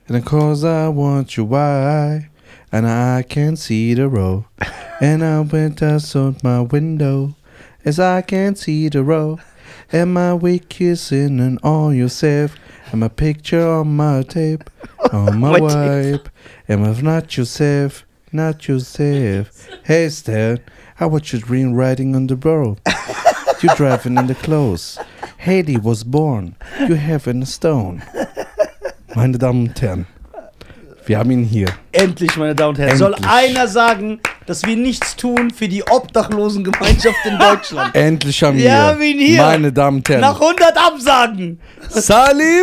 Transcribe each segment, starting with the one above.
And of course I want you why, and I can see the road. And I went out my window, as I can see the road. And my weak kissing and all yourself, and my picture on my tape, on my wipe. And if not yourself, not yourself. Hey Stan, I watch you dream riding on the road. You driving in the clothes. Haiti was born. You have in a stone. Meine Damen und Herren, wir haben ihn hier. Endlich, meine Damen und Herren. Endlich. Soll einer sagen, dass wir nichts tun für die Obdachlosengemeinschaft in Deutschland? Endlich haben Wir haben ihn hier. Meine Damen und Herren. Nach 100 Absagen. Salim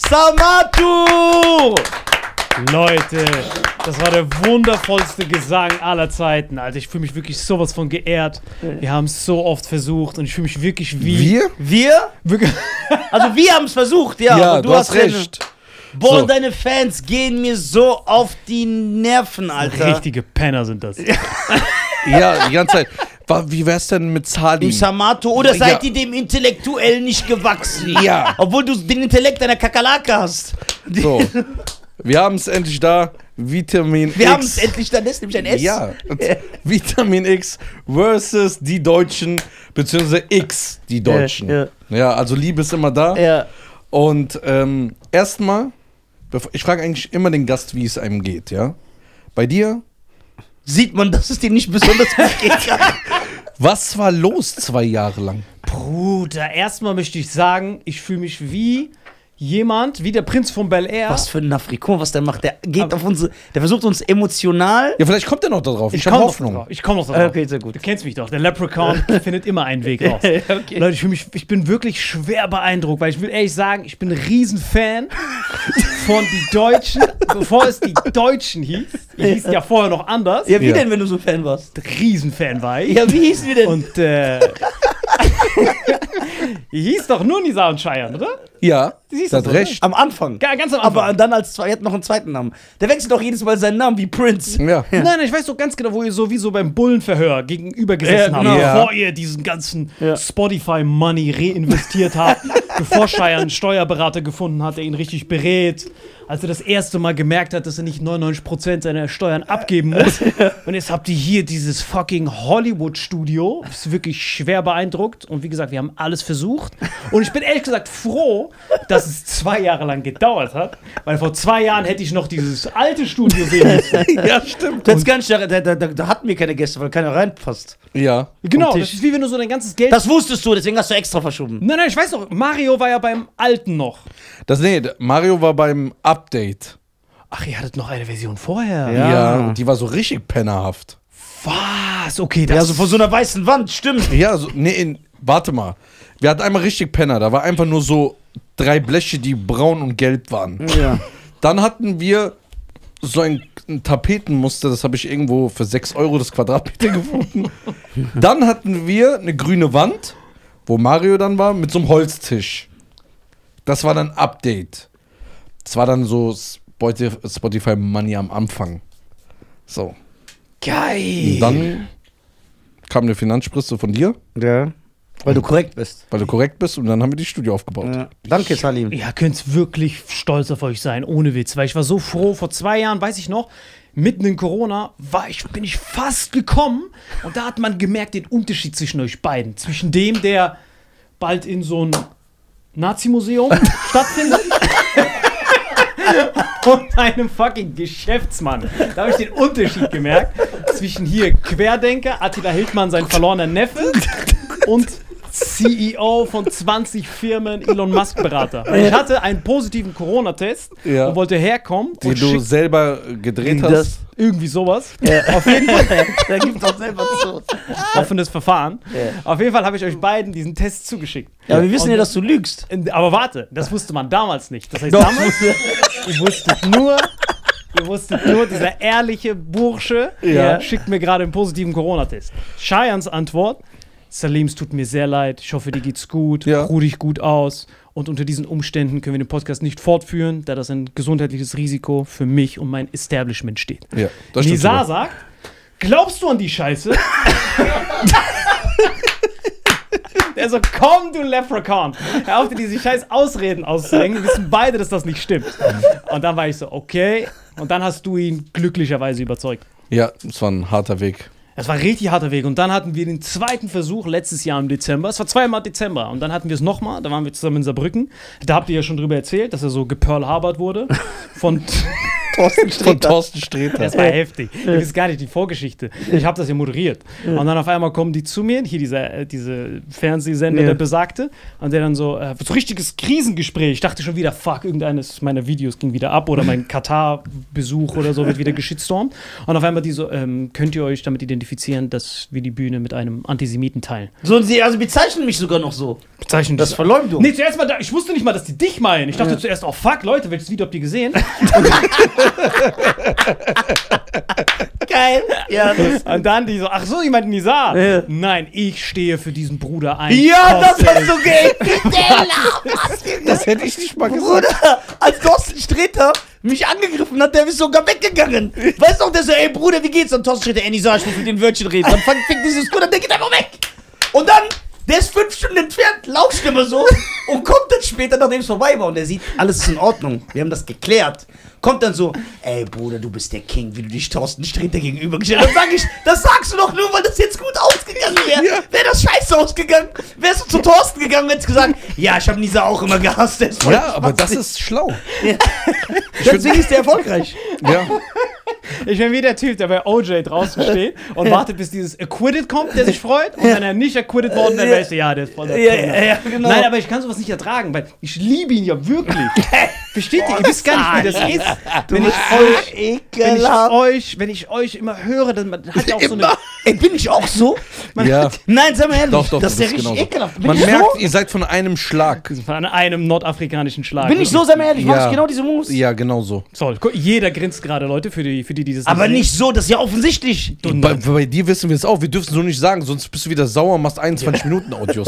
Samatu! Leute, das war der wundervollste Gesang aller Zeiten. Alter, ich fühle mich wirklich sowas von geehrt. Wir haben es so oft versucht und ich fühle mich wirklich wie... Wir? Wir? Wirklich. Also wir haben es versucht, ja. Ja, aber du hast recht. Boah, So. deine Fans gehen mir so auf die Nerven, Alter. Richtige Penner sind das. Ja, die ganze Zeit. Wie wär's denn mit Salim? Samato, oder seid Ja. ihr dem intellektuell nicht gewachsen? Ja. Obwohl du den Intellekt einer Kakerlake hast. So, wir haben es endlich da. Vitamin X. Wir haben es endlich, dann ist nämlich ein S. Ja, Vitamin X versus die Deutschen, beziehungsweise X, die Deutschen. Ja. Ja, also Liebe ist immer da. Ja. Und erstmal, ich frage eigentlich immer den Gast, wie es einem geht, ja? Bei dir, Sieht man, dass es dir nicht besonders gut geht. was war los 2 Jahre lang? Bruder, erstmal möchte ich sagen, ich fühle mich wie jemand, wie der Prinz von Bel-Air. Was für ein Afrikan, was der macht. Der geht auf unsere, der versucht uns emotional. Ja, vielleicht kommt er noch da drauf. Ich habe komm noch Hoffnung. drauf. Ich komme noch drauf. Okay, sehr gut. Du kennst mich doch. Der Leprechaun findet immer einen Weg raus. Okay. Leute, ich bin wirklich schwer beeindruckt, weil ich will ehrlich sagen, ich bin ein Riesenfan von die Deutschen, bevor es die Deutschen hieß. Die hießen ja vorher noch anders. Ja, wie Ja. denn, wenn du so Fan warst? Riesenfan war ich. Ja, wie hießen wir denn? Und die hieß doch nur Nisa und Cheyenne, oder? Ja, Siehst du du hast so, recht. Am Anfang. Ganz am Anfang. Aber dann er hat noch einen zweiten Namen. Der wechselt doch jedes Mal seinen Namen wie Prince. Ja. Nein, ich weiß doch ganz genau, wo ihr sowieso beim Bullenverhör gegenüber gesessen Ja, habt, genau. bevor ihr diesen ganzen Ja. Spotify-Money reinvestiert habt, bevor Shire einen Steuerberater gefunden hat, der ihn richtig berät, als er das erste Mal gemerkt hat, dass er nicht 99% seiner Steuern abgeben muss. Und jetzt habt ihr hier dieses fucking Hollywood-Studio. Ist wirklich schwer beeindruckt. Und wie gesagt, wir haben alles versucht. Und ich bin ehrlich gesagt froh, dass es 2 Jahre lang gedauert hat, weil vor 2 Jahren hätte ich noch dieses alte Studio sehen müssen. Ja, stimmt. Du hättest gar nicht, da hatten wir keine Gäste, weil keiner reinpasst. Ja. Genau, Tisch. das ist wie wenn du so dein ganzes Geld... Das wusstest du, deswegen hast du extra verschoben. Nein, ich weiß doch, Mario war ja beim Alten noch. Mario war beim Update. Ach, ihr hattet noch eine Version vorher. Ja. Und die war so richtig pennerhaft. Was? Okay, das... Ja, so vor so einer weißen Wand, stimmt. Ja, so, warte mal. Wir hatten einmal richtig Penner. Da war einfach nur so 3 Bleche, die braun und gelb waren. Ja. Dann hatten wir so ein Tapetenmuster, das habe ich irgendwo für 6 Euro das Quadratmeter gefunden. Dann hatten wir eine grüne Wand, wo Mario dann war, mit so einem Holztisch. Das war dann Update. Das war dann so Spotify Money am Anfang. So. Geil. Und dann kam eine Finanzspritze von dir, Ja. Weil du korrekt bist. weil du korrekt bist, und dann haben wir die Studio aufgebaut. Ja. Danke, Salim. Ihr könnt wirklich stolz auf euch sein, ohne Witz. Weil ich war so froh, vor 2 Jahren, weiß ich noch, mitten in Corona bin ich fast gekommen. Und da hat man gemerkt, den Unterschied zwischen euch beiden. Zwischen dem, der bald in so ein Nazi-Museum stattfindet, und einem fucking Geschäftsmann. Da habe ich den Unterschied gemerkt zwischen hier Querdenker, Attila Hildmann, sein verlorener Neffe, und CEO von 20 Firmen, Elon Musk Berater. Weil ich hatte einen positiven Corona-Test Ja. und wollte herkommen Die und du selber gedreht hast. Das. irgendwie sowas. Auf jeden Fall. Der gibt doch selber zu. Offenes Verfahren. Ja. Auf jeden Fall habe ich euch beiden diesen Test zugeschickt. Ja, aber wir wissen Und- ja, dass du lügst. Aber warte, das wusste man damals nicht. Das heißt, Doch. damals, ihr wusstet nur, dieser ehrliche Bursche Ja. schickt mir gerade einen positiven Corona-Test. Cheyans Antwort: Salim, es tut mir sehr leid, ich hoffe, dir geht's gut, Ja. ruh dich gut aus. Und unter diesen Umständen können wir den Podcast nicht fortführen, da das ein gesundheitliches Risiko für mich und mein Establishment steht. Ja, das stimmt Nisa sogar. sagt: Glaubst du an die Scheiße? Der so, komm, du Leprechaun. Hör auf, dir diese scheiß Ausreden auszudenken. Wir wissen beide, dass das nicht stimmt. Und dann war ich so, okay. Und dann hast du ihn glücklicherweise überzeugt. Ja, es war ein harter Weg. Es war ein richtig harter Weg. Und dann hatten wir den zweiten Versuch letztes Jahr im Dezember. Es war zweimal Dezember. Und dann hatten wir es nochmal. Da waren wir zusammen in Saarbrücken. Da habt ihr ja schon drüber erzählt, dass er so gepearl harbert wurde. Von Thorsten Sträter. Das war heftig. Ihr wisst gar nicht die Vorgeschichte. Ich habe das ja moderiert. Und dann auf einmal kommen die zu mir, hier diese Fernsehsender, der besagte, und der dann so richtiges Krisengespräch. Ich dachte schon wieder, fuck, irgendeines meiner Videos ging wieder ab oder mein Katar-Besuch oder so wird wieder geschitstormt. Und auf einmal die so, könnt ihr euch damit identifizieren, dass wir die Bühne mit einem Antisemiten teilen? So, sie bezeichnen mich sogar noch so. Bezeichnen Das ist Verleumdung. Nee, zuerst mal, ich wusste nicht mal, dass die dich meinen. Ich dachte zuerst, oh fuck, Leute, welches Video habt ihr gesehen? Geil. Ja, Und dann die so, ach so, ich meinte Nizar. Ja. Nein, ich stehe für diesen Bruder ein. ja, das hast du geil. Das hätte ich nicht mal gesagt. Bruder, als Thorsten Sträter mich angegriffen hat, der ist sogar weggegangen. Weißt du, der so, ey Bruder, wie geht's? Und Thorsten Sträter, ey, Nizar, ich muss mit den Wörtchen reden. Dann fängt dieses Bruder, der geht einfach weg. Und dann, der ist 5 Stunden entfernt, lauscht immer so und kommt dann später, nachdem es vorbei war und der sieht, alles ist in Ordnung. Wir haben das geklärt. Kommt dann so, ey Bruder, du bist der King, wie du dich Thorsten Sträter gegenübergestellt hast. Dann sag ich, das sagst du doch nur, weil das jetzt gut ausgegangen wäre. Ja. Wäre das scheiße ausgegangen, wärst du zu Thorsten gegangen und hättest gesagt, ja, ich habe Nisa auch immer gehasst. Der ist voll Ja, aber schwachsinnig. das ist schlau. Ja. Deswegen ist der erfolgreich. Ja. Ich bin wie der Typ, der bei OJ draußen steht und wartet, bis dieses Acquitted kommt, der sich freut. Und wenn er nicht acquitted worden wäre, weißt du, ja, der ist voll der Penner. Ja, genau. Nein, aber ich kann sowas nicht ertragen, weil ich liebe ihn ja wirklich. Versteht ihr? Ihr wisst gar nicht, wie das ist. Wenn ich euch immer höre, dann hat ja auch so eine... Ey, bin ich auch so? Ja. Nein, sag mal ehrlich, Doch, das ist ja ist richtig genauso. ekelhaft. Bin Man ich merkt, so? ihr seid von einem Schlag. Von einem nordafrikanischen Schlag. Bin ich so, sag mal ehrlich, mach Ja. ich genau diese Moves? Ja, genau so. So, guck, jeder grinst gerade, Leute, für die das Aber sehen. nicht so, das ist ja offensichtlich. Bei dir wissen wir es auch. Wir dürfen so nicht sagen, sonst bist du wieder sauer und machst 21 Minuten Audios.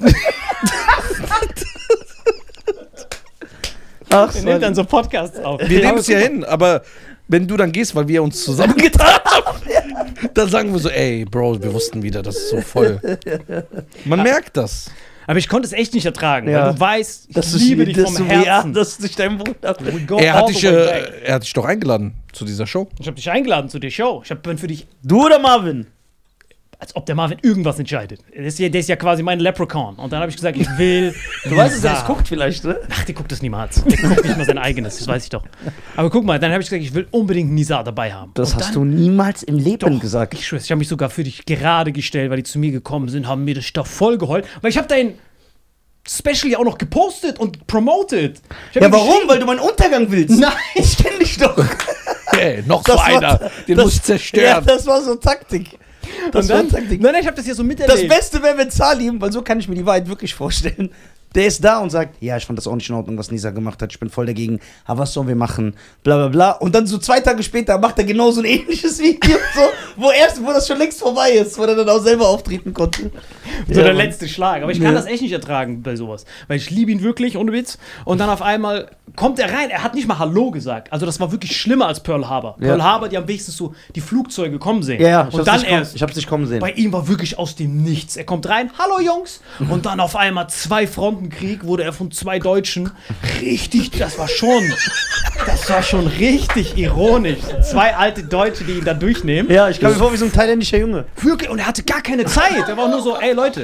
Ach, Er nimmt dann so Podcasts auf. Wir nehmen es ja hin, aber wenn du dann gehst, weil wir uns zusammengetan haben, dann sagen wir so, ey, Bro, wir wussten wieder, das ist so voll. Man merkt das. Aber ich konnte es echt nicht ertragen, Ja. weil du weißt, ich Das liebe dich vom Herzen. das ist nicht dein Bruder. We go Er all hat, the dich, way back. er hat dich doch eingeladen zu dieser Show. Ich habe dich eingeladen zu der Show. Bin für dich, Du oder Marvin? als ob der Marvin irgendwas entscheidet. Der ist ja quasi mein Leprechaun. Und dann habe ich gesagt, ich will. Du weißt, dass er Nizar. es guckt vielleicht, ne? Ach, der guckt das niemals. Der guckt nicht mal sein eigenes, das weiß ich doch. Aber guck mal, dann habe ich gesagt, ich will unbedingt Nizar dabei haben. Das Und hast dann, du niemals im Leben Doch, gesagt. Ich schwör's, ich habe mich sogar für dich gerade gestellt, weil die zu mir gekommen sind, haben mir das da voll geheult. Weil ich habe dein Special ja auch noch gepostet und promoted. Ich hab Ja, dir warum? geschrieben- Weil du meinen Untergang willst. Nein. Ich kenn dich doch. Ey, noch Das so war- einer, den das- muss ich Ja, zerstören. das war so Taktik. Das Und war dann, Taktik. nein, ich habe das ja so Das miterlebt. Beste wäre, wenn Salim, weil so kann ich mir die Wahrheit wirklich vorstellen, der ist da und sagt, ja, ich fand das auch nicht in Ordnung, was Nisa gemacht hat, ich bin voll dagegen, aber was sollen wir machen, bla bla bla. Und dann so 2 Tage später macht er genau so ein ähnliches Video, so, wo das schon längst vorbei ist, wo er dann auch selber auftreten konnte. So Ja, der Mann. letzte Schlag. Aber ich kann Ja. das echt nicht ertragen bei sowas. Weil ich liebe ihn wirklich, ohne Witz. Und dann auf einmal kommt er rein. Er hat nicht mal Hallo gesagt. Also das war wirklich schlimmer als Pearl Harbor. Ja. Pearl Harbor, die haben wenigstens so die Flugzeuge kommen sehen. Ja, ja, und dann erst. ich hab's nicht kommen sehen. Bei ihm war wirklich aus dem Nichts. Er kommt rein, hallo Jungs. Und dann auf einmal 2 Frontenkrieg, wurde er von 2 Deutschen richtig, das war schon richtig ironisch. 2 alte Deutsche, die ihn da durchnehmen. Ja, ich kam mir vor wie so ein thailändischer Junge. Wirklich, und er hatte gar keine Zeit. Er war nur so, ey Leute.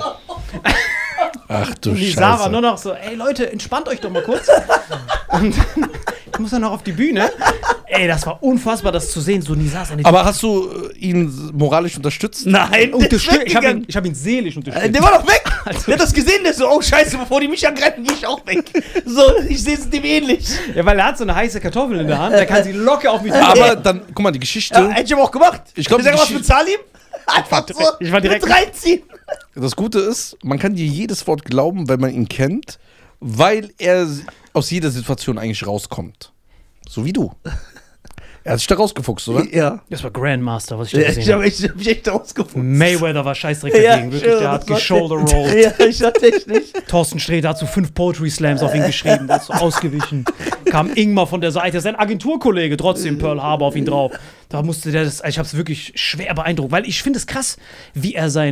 Ach du Und Nizar war Scheiße. nur noch so, ey Leute, entspannt euch doch mal kurz. Und dann, ich muss dann noch auf die Bühne. Ey, das war unfassbar, das zu sehen. So Nizar ist eine Aber hast du ihn moralisch unterstützt? Nein, unterstützt. Ich habe weggegangen. ihn, hab ihn seelisch unterstützt. Der war doch weg! Der hat das gesehen, der so, oh scheiße, bevor die mich angreifen, gehe ich auch weg. So, ich sehe es dem ähnlich. Ja, weil er hat so eine heiße Kartoffel in der Hand, der kann sie locker auf mich Aber dann, guck mal, die Geschichte, Ja, hätte ich aber auch gemacht. Ich glaub, Will ich sagen, die was mit Salim? Einfach so ich war direkt- mit reinziehen. das Gute ist, man kann dir jedes Wort glauben, wenn man ihn kennt, weil er aus jeder Situation eigentlich rauskommt. So wie du. Er hat sich da rausgefuchst, oder? Ja. Das war Grandmaster, was ich da Ich gesehen habe habe. mich echt ausgefunden. Mayweather war scheißdreck dagegen, wirklich. Der hat geshoulderrolled. Ja, ich hatte echt nicht. Thorsten Sträter hat so 5 Poetry Slams auf ihn geschrieben, der ist so ausgewichen. Kam Ingmar von der Seite, sein Agenturkollege, trotzdem Pearl Harbor auf ihn drauf. Da musste der das, ich hab's wirklich schwer beeindruckt, weil ich finde es krass, wie er sein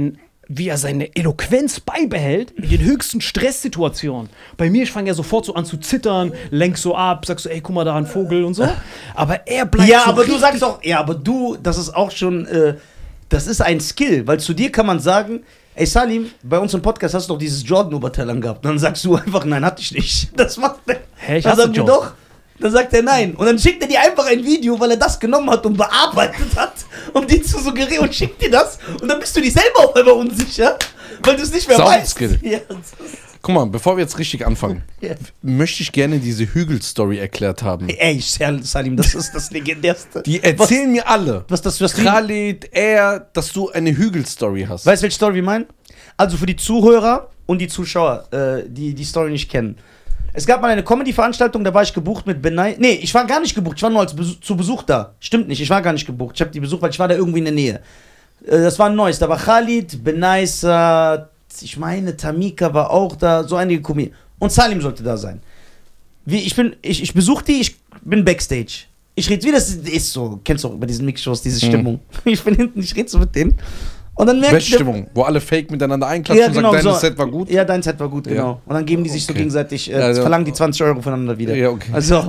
wie er seine Eloquenz beibehält in den höchsten Stresssituationen. Bei mir, ich fange ja sofort so an zu zittern, lenk so ab, sag so, ey, guck mal da, ein Vogel und so. Aber er bleibt Ja, so aber du richtig- sagst auch, ja, aber du, das ist auch schon, das ist ein Skill, weil zu dir kann man sagen, ey Salim, bei uns im Podcast hast du doch dieses Jordan-Oberteil angehabt. Und dann sagst du einfach, nein, hatte ich nicht. Das macht er. Hä, ich Dann hasse sagen wir Jordan. doch. Dann sagt er nein. Und dann schickt er dir einfach ein Video, weil er das genommen hat und bearbeitet hat, um dir zu suggerieren und schickt dir das. Und dann bist du dir selber auch immer unsicher, weil du es nicht mehr Ist auch ein weißt. Skill. Ja. Guck mal, bevor wir jetzt richtig anfangen, Ja. möchte ich gerne diese Hügel-Story erklärt haben. Ey, Salim, das ist das Legendärste. Die erzählen mir alle, Was das Khalid, er, dass du eine Hügel-Story hast. Weißt du, welche Story wir meinen? Also für die Zuhörer und die Zuschauer, die die Story nicht kennen. Es gab mal eine Comedy-Veranstaltung, da war ich gebucht mit Benay. Nee, ich war gar nicht gebucht, ich war nur zu Besuch da. Stimmt nicht, ich war gar nicht gebucht. Ich habe die besucht, weil ich war da irgendwie in der Nähe. Das war ein neues, da war Khalid, Benaisa, ich meine Tamika war auch da, so einige Comedy. Und Salim sollte da sein. Ich besuche die, ich bin Backstage. Ich rede, wie das ist so, kennst du auch bei diesen Mixshows, diese Stimmung. Ich bin hinten, ich rede so mit denen. Und dann merke Welche Stimmung? Wo alle fake miteinander einklatschen und sagen, dein Set war gut? Ja, dein Set war gut, genau. Ja. Und dann geben die sich so Okay. gegenseitig, Ja, verlangen die 20 Euro voneinander wieder. Ja, okay. Also.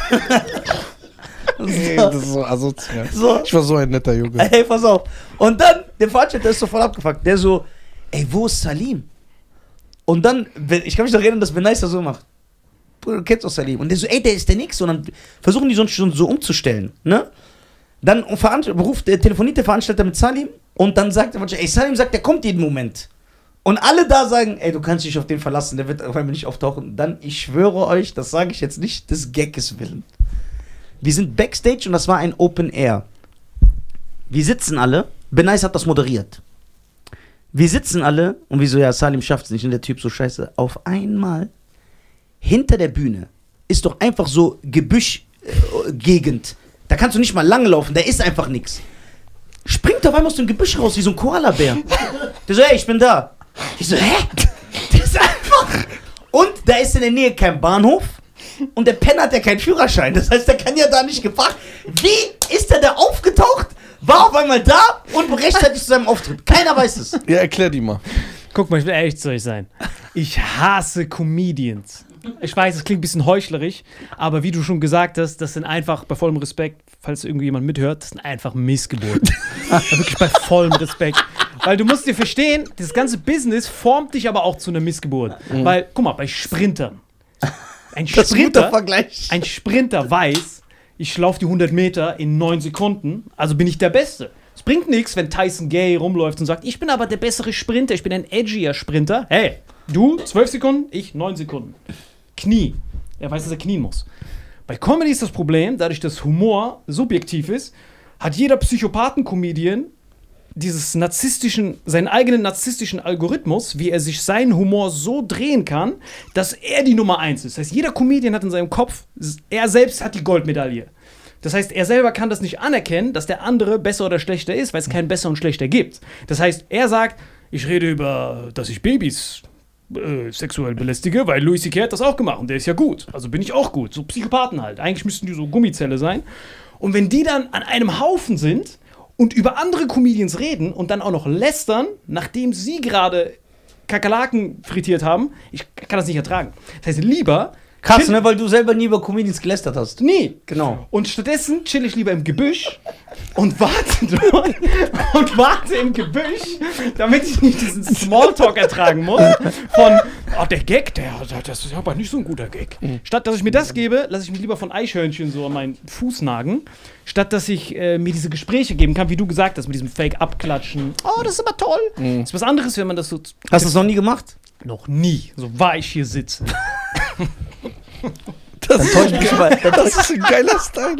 Ey, das ist so asozial. So. Ich war so ein netter Junge. Ey, pass auf. Und dann, der Veranstalter ist so voll abgefuckt. Der so, ey, wo ist Salim? Und dann, ich kann mich noch erinnern, dass Benaisa so macht. Bruder, du kennst doch Salim. Und der so, ey, der ist der Nix. Und dann versuchen die so schon so umzustellen, ne? Dann telefoniert der Veranstalter mit Salim und dann sagt er, ey, Salim sagt, der kommt jeden Moment. Und alle da sagen, ey, du kannst dich auf den verlassen, der wird auf einmal nicht auftauchen. Dann, ich schwöre euch, das sage ich jetzt nicht des Gagges willen. Wir sind Backstage und das war ein Open Air. Wir sitzen alle, Benais hat das moderiert. Wir sitzen alle und wir so, ja, Salim schafft es nicht und der Typ so scheiße. Auf einmal, hinter der Bühne, ist doch einfach so Gebüschgegend. Da kannst du nicht mal langlaufen, da ist einfach nichts. Springt auf einmal aus dem Gebüsch raus, wie so ein Koalabär. Der so, hey, ich bin da. Ich so, hä? Der ist einfach... Und da ist in der Nähe kein Bahnhof und der Penner hat ja keinen Führerschein. Das heißt, der kann ja da nicht gefahren. Wie ist der da aufgetaucht? War auf einmal da und rechtzeitig zu seinem Auftritt. Keiner weiß es. Ja, erklär die mal. Guck mal, ich will ehrlich zu euch sein. Ich hasse Comedians. Ich weiß, es klingt ein bisschen heuchlerisch, aber wie du schon gesagt hast, das sind einfach, bei vollem Respekt, falls irgendwie jemand mithört, das sind einfach Missgeburten. Wirklich bei vollem Respekt. Weil du musst dir verstehen, das ganze Business formt dich aber auch zu einer Missgeburt. Weil, guck mal, bei Sprintern. Das Rittervergleich. Ein Sprinter weiß, ich laufe die 100 Meter in 9 Sekunden, also bin ich der Beste. Es bringt nichts, wenn Tyson Gay rumläuft und sagt, ich bin aber der bessere Sprinter, ich bin ein edgier Sprinter. Hey, du 12 Sekunden, ich 9 Sekunden. Knie. Er weiß, dass er knien muss. Bei Comedy ist das Problem, dadurch, dass Humor subjektiv ist, hat jeder Psychopathen-Comedian seinen eigenen narzisstischen Algorithmus, wie er sich seinen Humor so drehen kann, dass er die Nummer 1 ist. Das heißt, jeder Comedian hat in seinem Kopf, er selbst hat die Goldmedaille. Das heißt, er selber kann das nicht anerkennen, dass der andere besser oder schlechter ist, weil es keinen besser und schlechter gibt. Das heißt, er sagt, ich rede über, dass ich Babys sexuell belästige, weil Louis C.K. hat das auch gemacht und der ist ja gut. Also bin ich auch gut. So Psychopathen halt. Eigentlich müssten die so Gummizelle sein. Und wenn die dann an einem Haufen sind und über andere Comedians reden und dann auch noch lästern, nachdem sie gerade Kakerlaken frittiert haben, ich kann das nicht ertragen. Das heißt, lieber... Krass, ne, weil du selber nie über Comedians gelästert hast. Nie. Genau. Und stattdessen chill ich lieber im Gebüsch und warte dort und warte im Gebüsch, damit ich nicht diesen Smalltalk ertragen muss von, oh, der Gag, das ist aber nicht so ein guter Gag. Statt dass ich mir das gebe, lasse ich mich lieber von Eichhörnchen so an meinen Fuß nagen, statt dass ich mir diese Gespräche geben kann, wie du gesagt hast, mit diesem Fake-Abklatschen. Oh, das ist aber toll. Das ist was anderes, wenn man das so... Hast du das noch nie gemacht? Noch nie, so wahr ich hier sitze. Das ist ein geiler Style.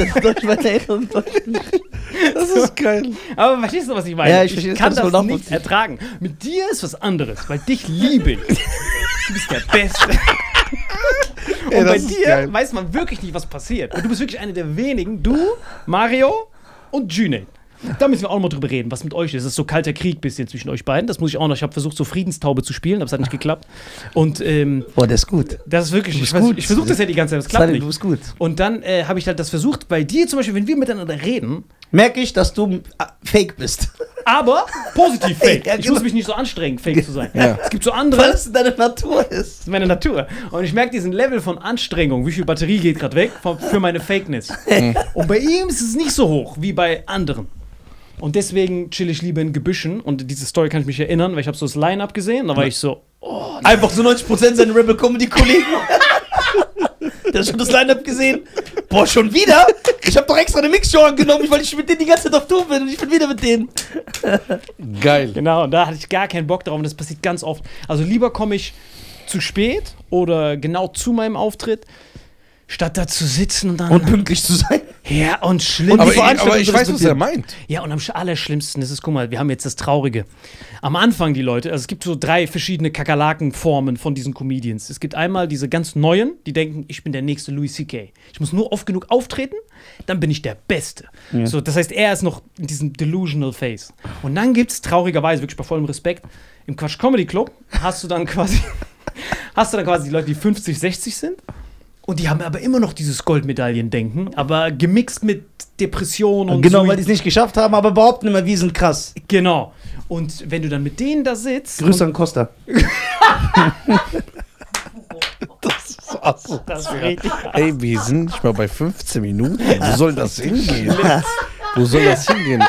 Das ist geil. Aber verstehst du, was ich meine? Ja, ich verstehe, kann das voll das nicht nachvollziehen. ertragen. Mit dir ist was anderes, weil dich liebe ich. Du bist der Beste. Und Ey, bei das ist dir geil. weiß man wirklich nicht, was passiert. Und du bist wirklich einer der wenigen, du, Mario und Junaid. Da müssen wir auch noch mal drüber reden, was mit euch ist. Es ist so kalter Krieg bisschen zwischen euch beiden. Das muss ich auch noch. Ich habe versucht, so Friedenstaube zu spielen, aber es hat nicht geklappt. Und Boah, der ist gut. das ist wirklich, bist gut. ich versuche das ja die ganze Zeit, das klappt Salim, nicht. du bist gut. Und dann habe ich halt das versucht, bei dir zum Beispiel, wenn wir miteinander reden, Merke ich, dass du fake bist. Aber positiv fake. Ja, Ich genau. muss mich nicht so anstrengen, fake zu sein. Ja. Es gibt so Weil andere. es deine Natur ist. Das ist meine Natur. Und ich merke diesen Level von Anstrengung, wie viel Batterie geht gerade weg für meine Fakeness. Und bei ihm ist es nicht so hoch wie bei anderen. Und deswegen chill ich lieber in Gebüschen. Und diese Story kann ich mich erinnern, weil ich habe so das Line-Up gesehen. Da war ich so, Einfach so 90% seine Rebel Comedy-Kollegen. Der hat schon das Line-Up gesehen. Boah, schon wieder? Ich hab doch extra eine Mixshow angenommen, weil ich mit denen die ganze Zeit auf Tour bin und ich bin wieder mit denen. Geil. genau, und da hatte ich gar keinen Bock drauf. Und das passiert ganz oft. Also lieber komme ich zu spät oder genau zu meinem Auftritt, statt da zu sitzen und dann... Und pünktlich zu sein. ja, und schlimm. Und die Aber Veranstaltung ich weiß, was er meint. Ja, und am allerschlimmsten ist es, guck mal, wir haben jetzt das Traurige. Am Anfang die Leute, also es gibt so 3 verschiedene Kakerlaken-Formen von diesen Comedians. Es gibt einmal diese ganz Neuen, die denken, ich bin der nächste Louis C.K. Ich muss nur oft genug auftreten, dann bin ich der Beste. Ja. So, das heißt, er ist noch in diesem delusional Phase. Und dann gibt es traurigerweise, wirklich bei vollem Respekt, im Quatsch Comedy Club hast du dann quasi die Leute, die 50, 60 sind. Und die haben aber immer noch dieses Goldmedaillendenken, aber gemixt mit Depression und Genau, Sui- weil die es nicht geschafft haben, aber behaupten immer, wir sind krass. Genau. Und wenn du dann mit denen da sitzt. Grüße an Costa. Das ist richtig. Ey, wir sind nicht mal bei 15 Minuten. Wo soll das hingehen? Wo soll das hingehen?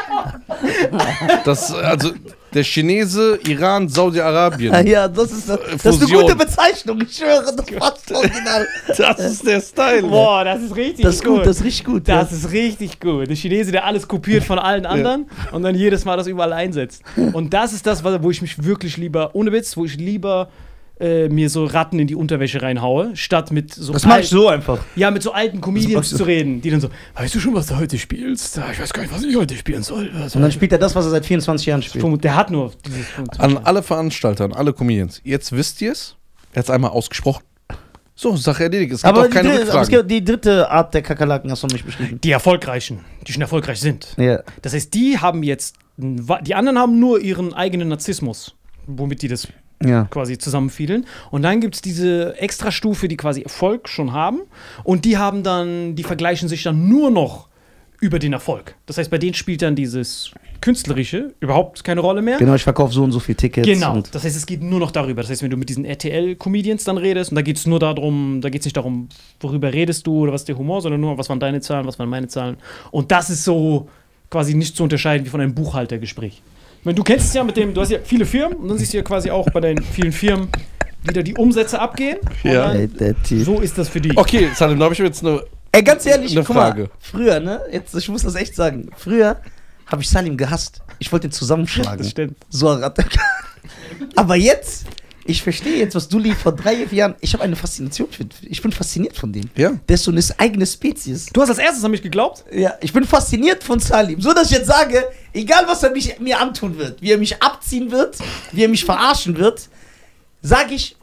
Also, der Chinese, Iran, Saudi-Arabien. Ja, das ist eine Fusion. gute Bezeichnung. Ich schwöre, das passt original. Das ist der Style. Boah, das ist richtig Das ist gut, das ist richtig gut. Das ist richtig gut. Der Chinese, der alles kopiert von allen anderen und dann jedes Mal das überall einsetzt. Und das ist das, wo ich mich wirklich lieber, ohne Witz, wo ich lieber mir so Ratten in die Unterwäsche reinhaue, statt mit so Das mach ich so einfach. ja, mit so alten Comedians machst du. zu reden, die dann so, weißt du schon, was du heute spielst? Ich weiß gar nicht, was ich heute spielen soll. Und dann spielt er das, was er seit 24 Jahren spielt. Der hat nur dieses Punkt. An alle Veranstalter, an alle Comedians. Jetzt wisst ihr es. Er hat es einmal ausgesprochen. So, Sache erledigt. Es gibt auch keine Rückfragen. Die dritte Art der Kakerlaken hast du noch nicht beschrieben. Die Erfolgreichen, die schon erfolgreich sind. Ja. Das heißt, die haben jetzt, die anderen haben nur ihren eigenen Narzissmus, womit die das Ja. quasi zusammenfiedeln. Und dann gibt es diese Extrastufe, die quasi Erfolg schon haben. Und die haben dann, die vergleichen sich dann nur noch über den Erfolg. Das heißt, bei denen spielt dann dieses Künstlerische überhaupt keine Rolle mehr. Genau, ich verkaufe so und so viel Tickets. Genau, Und das heißt, es geht nur noch darüber. Das heißt, wenn du mit diesen RTL-Comedians dann redest, und da geht es nur darum, da geht es nicht darum, worüber redest du oder was ist der Humor, sondern nur, was waren deine Zahlen, was waren meine Zahlen. Und das ist so quasi nicht zu unterscheiden wie von einem Buchhaltergespräch. Ich meine, du kennst es ja mit dem, du hast ja viele Firmen und dann siehst du ja quasi auch bei deinen vielen Firmen, wie da die Umsätze abgehen. Ja. Und Ey, der Typ. dann, so ist das für die. Okay, Salim, da habe ich jetzt eine. Ey, ganz ehrlich, Eine guck mal, Frage. früher, ne? Jetzt, ich muss das echt sagen. Früher habe ich Salim gehasst. Ich wollte ihn zusammenschlagen. Das stimmt. So eine Ratte. Aber jetzt, ich verstehe jetzt, was du lieb vor 3 Jahren. Ich habe eine Faszination für. Ich bin fasziniert von dem. Ja. Der ist so eine eigene Spezies. Du hast als erstes an mich geglaubt? Ja, ich bin fasziniert von Salim. So, dass ich jetzt sage, egal was er mir antun wird, wie er mich abziehen wird, wie er mich verarschen wird, sage ich,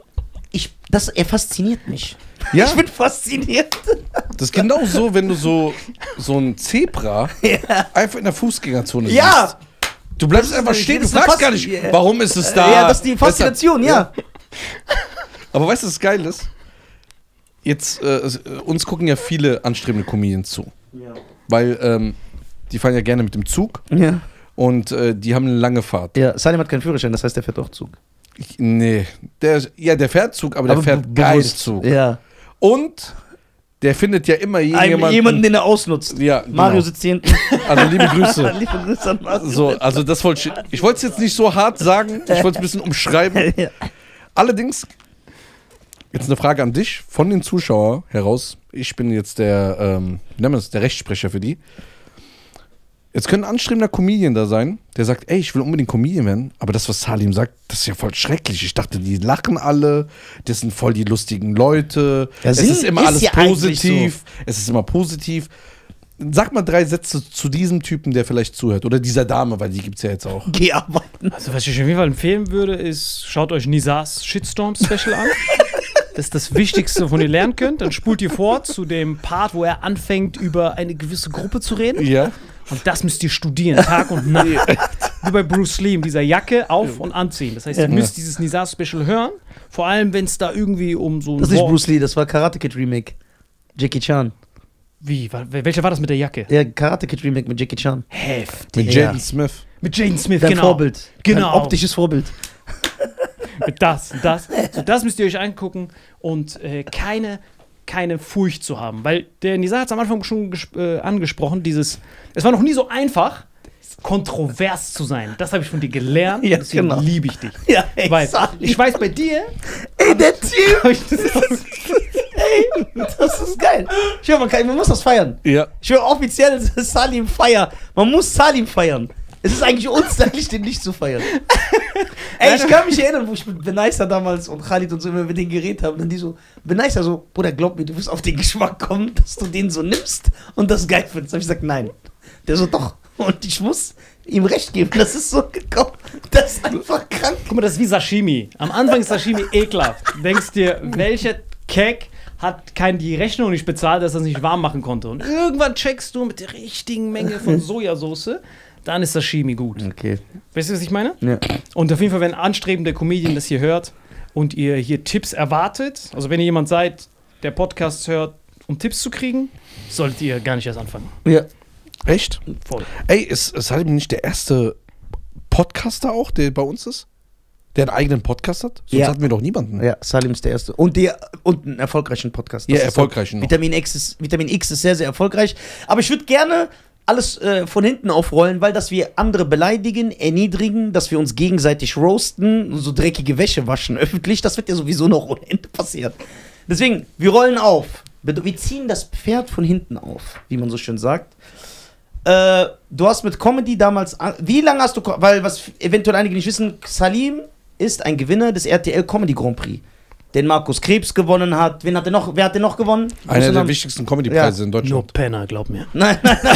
er fasziniert mich. Ja. Ich bin fasziniert. Das ist genau so, wenn du so ein Zebra einfach in der Fußgängerzone siehst. Ja! Du bleibst Das ist einfach eine- stehen, du das ist eine fragst gar Fas- nicht, Ja. warum ist es da? Ja, das ist die Faszination, ja. Aber weißt du, was geil ist? Jetzt, uns gucken ja viele anstrebende Comedians zu. Weil die fahren ja gerne mit dem Zug Ja. und die haben eine lange Fahrt. Ja, Salim hat keinen Führerschein, das heißt, der fährt auch Zug. Nee, der fährt Zug, aber der fährt geil bewusst. Zug. Ja. Und der findet ja immer Jemanden, den er ausnutzt. Ja, genau. Mario sitzt hier hinten. Also liebe Grüße. Liebe Grüße an Mario. So, also das wollte ich wollte es jetzt nicht so hart sagen, ich wollte es ein bisschen umschreiben. Ja. Allerdings, jetzt eine Frage an dich von den Zuschauern heraus. Ich bin jetzt der Rechtsprecher für die. Jetzt könnte ein anstrebender Comedian da sein, der sagt, ey, ich will unbedingt Comedian werden, aber das, was Salim sagt, das ist ja voll schrecklich. Ich dachte, die lachen alle, das sind voll die lustigen Leute, Ja, es ist immer ist alles ja eigentlich positiv, es ist immer positiv. Sag mal 3 Sätze zu diesem Typen, der vielleicht zuhört, oder dieser Dame, weil die gibt es ja jetzt auch. Geh arbeiten. Also, was ich auf jeden Fall empfehlen würde, ist, schaut euch Nizars Shitstorm-Special an. Das ist das Wichtigste, wovon ihr lernen könnt. Dann spult ihr vor zu dem Part, wo er anfängt, über eine gewisse Gruppe zu reden. Ja. Und das müsst ihr studieren, Tag und Nacht. Wie bei Bruce Lee, in dieser Jacke auf- und anziehen. Das heißt, ihr müsst dieses Nizar-Special hören. Vor allem, wenn es da irgendwie um so Das ist nicht Bruce Lee, das war Karate Kid Remake. Jackie Chan. Wie? Welcher war das mit der Jacke? Der Karate Kid Remake mit Jackie Chan. Heftig. Mit Ja. Jaden Smith. Mit Jaden Smith, Dein genau. Vorbild. Genau. Dein optisches Vorbild. Mit das. So, das müsst ihr euch angucken und keine Furcht zu haben. Weil der Nisa hat es am Anfang schon angesprochen, es war noch nie so einfach, kontrovers zu sein. Das habe ich von dir gelernt. Ja, deswegen genau. liebe ich dich. Ja, Weil ich weiß, bei dir. Ey, der Typ! hab ich das auch- Ey, das ist geil. Ich höre, man muss das feiern. Ja. Ich höre offiziell, es ist Salim Feier. Man muss Salim feiern. Es ist eigentlich unstylisch, den nicht zu feiern. Ey, ich kann mich erinnern, wo ich mit Benaisa damals und Khalid und so immer mit denen geredet habe. Und dann die so, Benaisa so, Bruder, glaub mir, du wirst auf den Geschmack kommen, dass du den so nimmst und das geil findest. Da hab ich gesagt, nein. Der so, doch. Und ich muss ihm recht geben, das ist so gekommen. Das ist einfach krank. Guck mal, das ist wie Sashimi. Am Anfang ist Sashimi ekelhaft. Du denkst dir, welcher Keck hat die Rechnung nicht bezahlt, dass er es nicht warm machen konnte. Und irgendwann checkst du mit der richtigen Menge von Sojasauce, dann ist Sashimi gut. Okay. Weißt du, was ich meine? Ja. Und auf jeden Fall, wenn ein anstrebender Comedian das hier hört und ihr hier Tipps erwartet, also wenn ihr jemand seid, der Podcasts hört, um Tipps zu kriegen, solltet ihr gar nicht erst anfangen. Ja. Echt? Voll. Ey, ist Salim nicht der erste Podcaster auch, der bei uns ist? Der einen eigenen Podcast hat? Sonst Ja. hatten wir doch niemanden. Ja, Salim ist der Erste. Und einen erfolgreichen Podcast. Ja, Das ist erfolgreichen noch. Vitamin X ist sehr, sehr erfolgreich. Aber ich würde gerne alles von hinten aufrollen, weil dass wir andere beleidigen, erniedrigen, dass wir uns gegenseitig roasten, so dreckige Wäsche waschen öffentlich, das wird ja sowieso noch ohne Ende passieren. Deswegen, wir rollen auf. Wir ziehen das Pferd von hinten auf, wie man so schön sagt. Du hast mit Comedy damals, wie lange hast du, weil was eventuell einige nicht wissen, Salim ist ein Gewinner des RTL Comedy Grand Prix, den Markus Krebs gewonnen hat. Wer hat den noch gewonnen? Einer der wichtigsten Comedy-Preise in Nur Deutschland. Penner, glaub mir. Nein,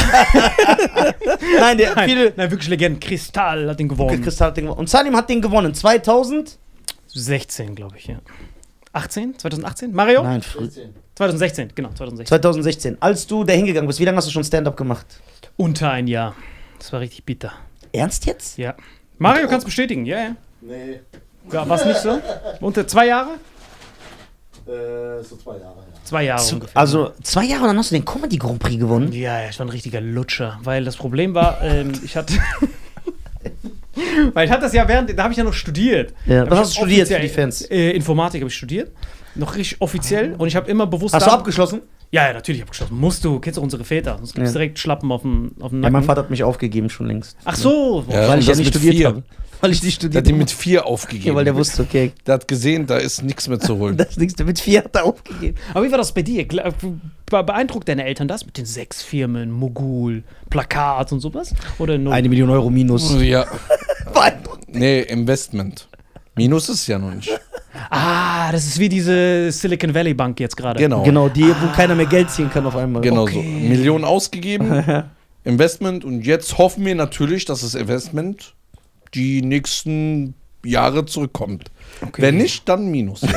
viele. Nein, wirklich Legenden. Kristall hat den gewonnen. Kristall hat den gewonnen. Und Salim hat den gewonnen. 2000? 16, glaube ich, ja. 18? 2018? Mario? Nein, früh. 2016, genau, 2016. 2016. Als du da hingegangen bist, wie lange hast du schon Stand-up gemacht? Unter ein Jahr. Das war richtig bitter. Ernst jetzt? Ja. Mario kannst bestätigen, ja, ja. Nee, Ja, war es nicht so? Unter 2 Jahre? so 2 Jahre, ja. 2 Jahre ungefähr. Also 2 Jahre und dann hast du den Comedy Grand Prix gewonnen? Ja, ich war ein richtiger Lutscher, weil das Problem war, ich hatte... weil ich hatte das ja da habe ich ja noch studiert. Ja, Da was hab hast ich du studiert für offiziell- die Fans? Informatik habe ich studiert. Noch richtig offiziell. Und ich habe immer bewusst... Hast du abgeschlossen? Ja, natürlich abgeschlossen. Musst du, kennst du unsere Väter. Sonst gibt es Ja. direkt Schlappen auf dem Ja, Nacken. mein Vater hat mich aufgegeben schon längst. Ach so. Ja, Weil und ich ja das nicht mit studiert 4. habe. Weil ich nicht Der studiert hat die habe. mit 4 aufgegeben. Ja, weil der wusste, okay, Der hat gesehen, da ist nichts mehr zu holen. das nächste mit 4 hat er aufgegeben. Aber wie war das bei dir? Beeindruckt deine Eltern das mit den 6 Firmen, Mogul, Plakat und sowas? Oder nur? 1 Million Euro minus. Ja. Beeindruckend. Nee, Investment. Minus ist es ja noch nicht. Ah, das ist wie diese Silicon Valley Bank jetzt gerade. Genau. Genau, die, wo keiner mehr Geld ziehen kann auf einmal. Genau Okay. so. Millionen ausgegeben, Investment und jetzt hoffen wir natürlich, dass das Investment die nächsten Jahre zurückkommt. Okay. Wenn nicht, dann Minus. Ja.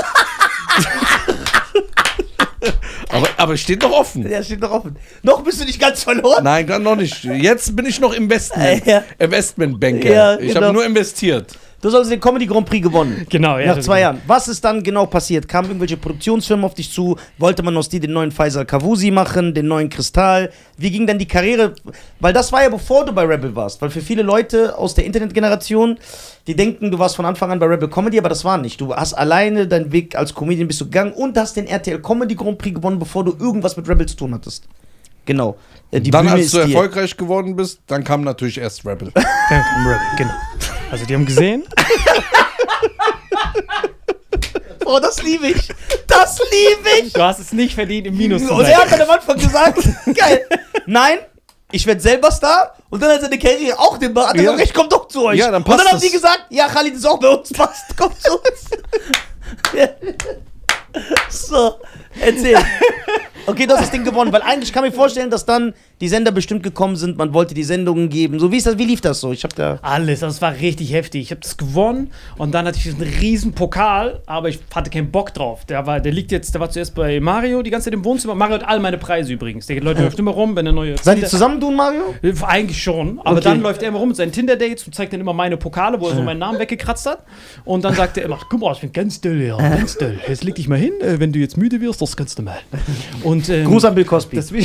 aber es steht noch offen. Der steht noch offen. Noch bist du nicht ganz verloren? Nein, gar noch nicht. Jetzt bin ich noch Ja. Investmentbanker. Ja, Ich genau. habe nur investiert. Du hast also den Comedy Grand Prix gewonnen. Genau, ja. Nach 2 Jahren. Was ist dann genau passiert? Kamen irgendwelche Produktionsfirmen auf dich zu? Wollte man aus dir den neuen Faisal Kavusi machen, den neuen Kristall? Wie ging dann die Karriere? Weil das war ja bevor du bei Rebel warst. Weil für viele Leute aus der Internetgeneration, die denken, du warst von Anfang an bei Rebel Comedy, aber das war nicht. Du hast alleine deinen Weg als Comedian bist du gegangen und hast den RTL Comedy Grand Prix gewonnen, bevor du irgendwas mit Rebel zu tun hattest. Genau. Die Dann, Bühne als du ist dir. erfolgreich geworden bist, dann kam natürlich erst Rebel. Genau. Also die haben gesehen. Oh, das liebe ich. Das liebe ich. Du hast es nicht verdient, im Minus zu Und sein. er hat dann am Anfang gesagt, geil, nein, ich werde selber Star. Und dann hat seine Karriere auch den Bar, hat er Ja. gesagt, ich komm doch zu euch. Ja, dann und dann passt haben das. die gesagt, ja, Khalid ist auch bei uns, passt, komm zu uns. So, erzähl. Okay, du hast das Ding gewonnen, weil eigentlich kann ich mir vorstellen, dass dann die Sender bestimmt gekommen sind, man wollte die Sendungen geben. So, wie lief das so? Ich hab da... Alles, das war richtig heftig. Ich habe das gewonnen und dann hatte ich diesen riesen Pokal, aber ich hatte keinen Bock drauf. Der war zuerst bei Mario die ganze Zeit im Wohnzimmer. Mario hat all meine Preise übrigens. Der Leute läuft immer rum, wenn er neue... Seid ihr zusammen, du und Mario? Eigentlich schon, aber Okay. dann läuft er immer rum mit seinen Tinder-Dates und zeigt dann immer meine Pokale, wo er so meinen Namen weggekratzt hat. Und dann sagt er immer, guck mal, ich bin ganz doll, ja, ganz doll. Jetzt leg dich mal hin, wenn du jetzt müde wirst, das kannst du mal. Und, Gruß an Bill Cosby. das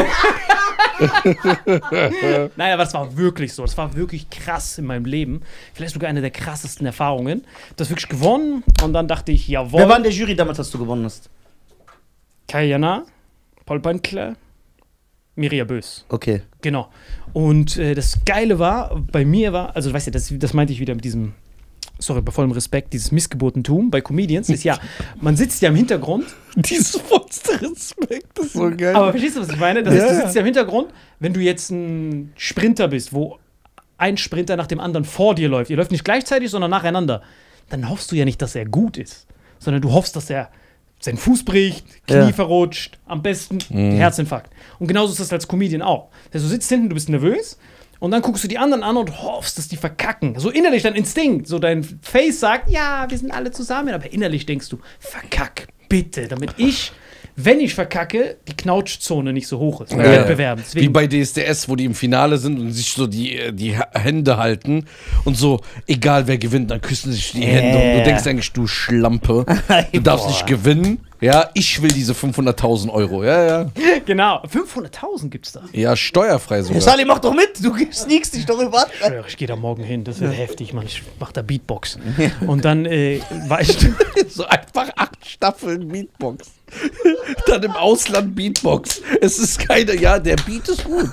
naja, aber das war wirklich so. Das war wirklich krass in meinem Leben. Vielleicht sogar eine der krassesten Erfahrungen. Das wirklich gewonnen und dann dachte ich, jawohl. Wer war in der Jury damals, als du gewonnen hast? Kai Jana, Paul Bankler, Mirja Bös. Okay. Genau. Und das Geile war, bei mir war, also weißt du, das meinte ich wieder mit diesem, sorry, bei vollem Respekt, dieses Missgeburtentum bei Comedians ist ja, man sitzt ja im Hintergrund. Dieses Respekt, das ist so geil. Aber verstehst du, was ich meine? Das heißt, du sitzt ja im Hintergrund, wenn du jetzt ein Sprinter bist, wo ein Sprinter nach dem anderen vor dir läuft. Ihr läuft nicht gleichzeitig, sondern nacheinander. Dann hoffst du ja nicht, dass er gut ist, sondern du hoffst, dass er seinen Fuß bricht, Knie verrutscht, am besten Herzinfarkt. Und genauso ist das als Comedian auch. Also du sitzt hinten, du bist nervös und dann guckst du die anderen an und hoffst, dass die verkacken. So innerlich dein Instinkt, so dein Face sagt, ja, wir sind alle zusammen, aber innerlich denkst du, verkack, bitte, damit ich, wenn ich verkacke, die Knautschzone nicht so hoch ist bei Wettbewerben. Wie bei DSDS, wo die im Finale sind und sich so die Hände halten und so, egal wer gewinnt, dann küssen sich die Hände und du denkst eigentlich, du Schlampe, du darfst nicht gewinnen. Ja, ich will diese 500.000 Euro. Ja. Genau, 500.000 gibt's da. Ja, steuerfrei sogar. Sally, mach doch mit, du sneakst dich doch über. Ich gehe da morgen hin, das wird heftig, Mann. Ich mach da Beatbox. Und dann war ich... So einfach 8 Staffeln Beatbox. Dann im Ausland Beatbox. Es ist keine, ja, der Beat ist gut.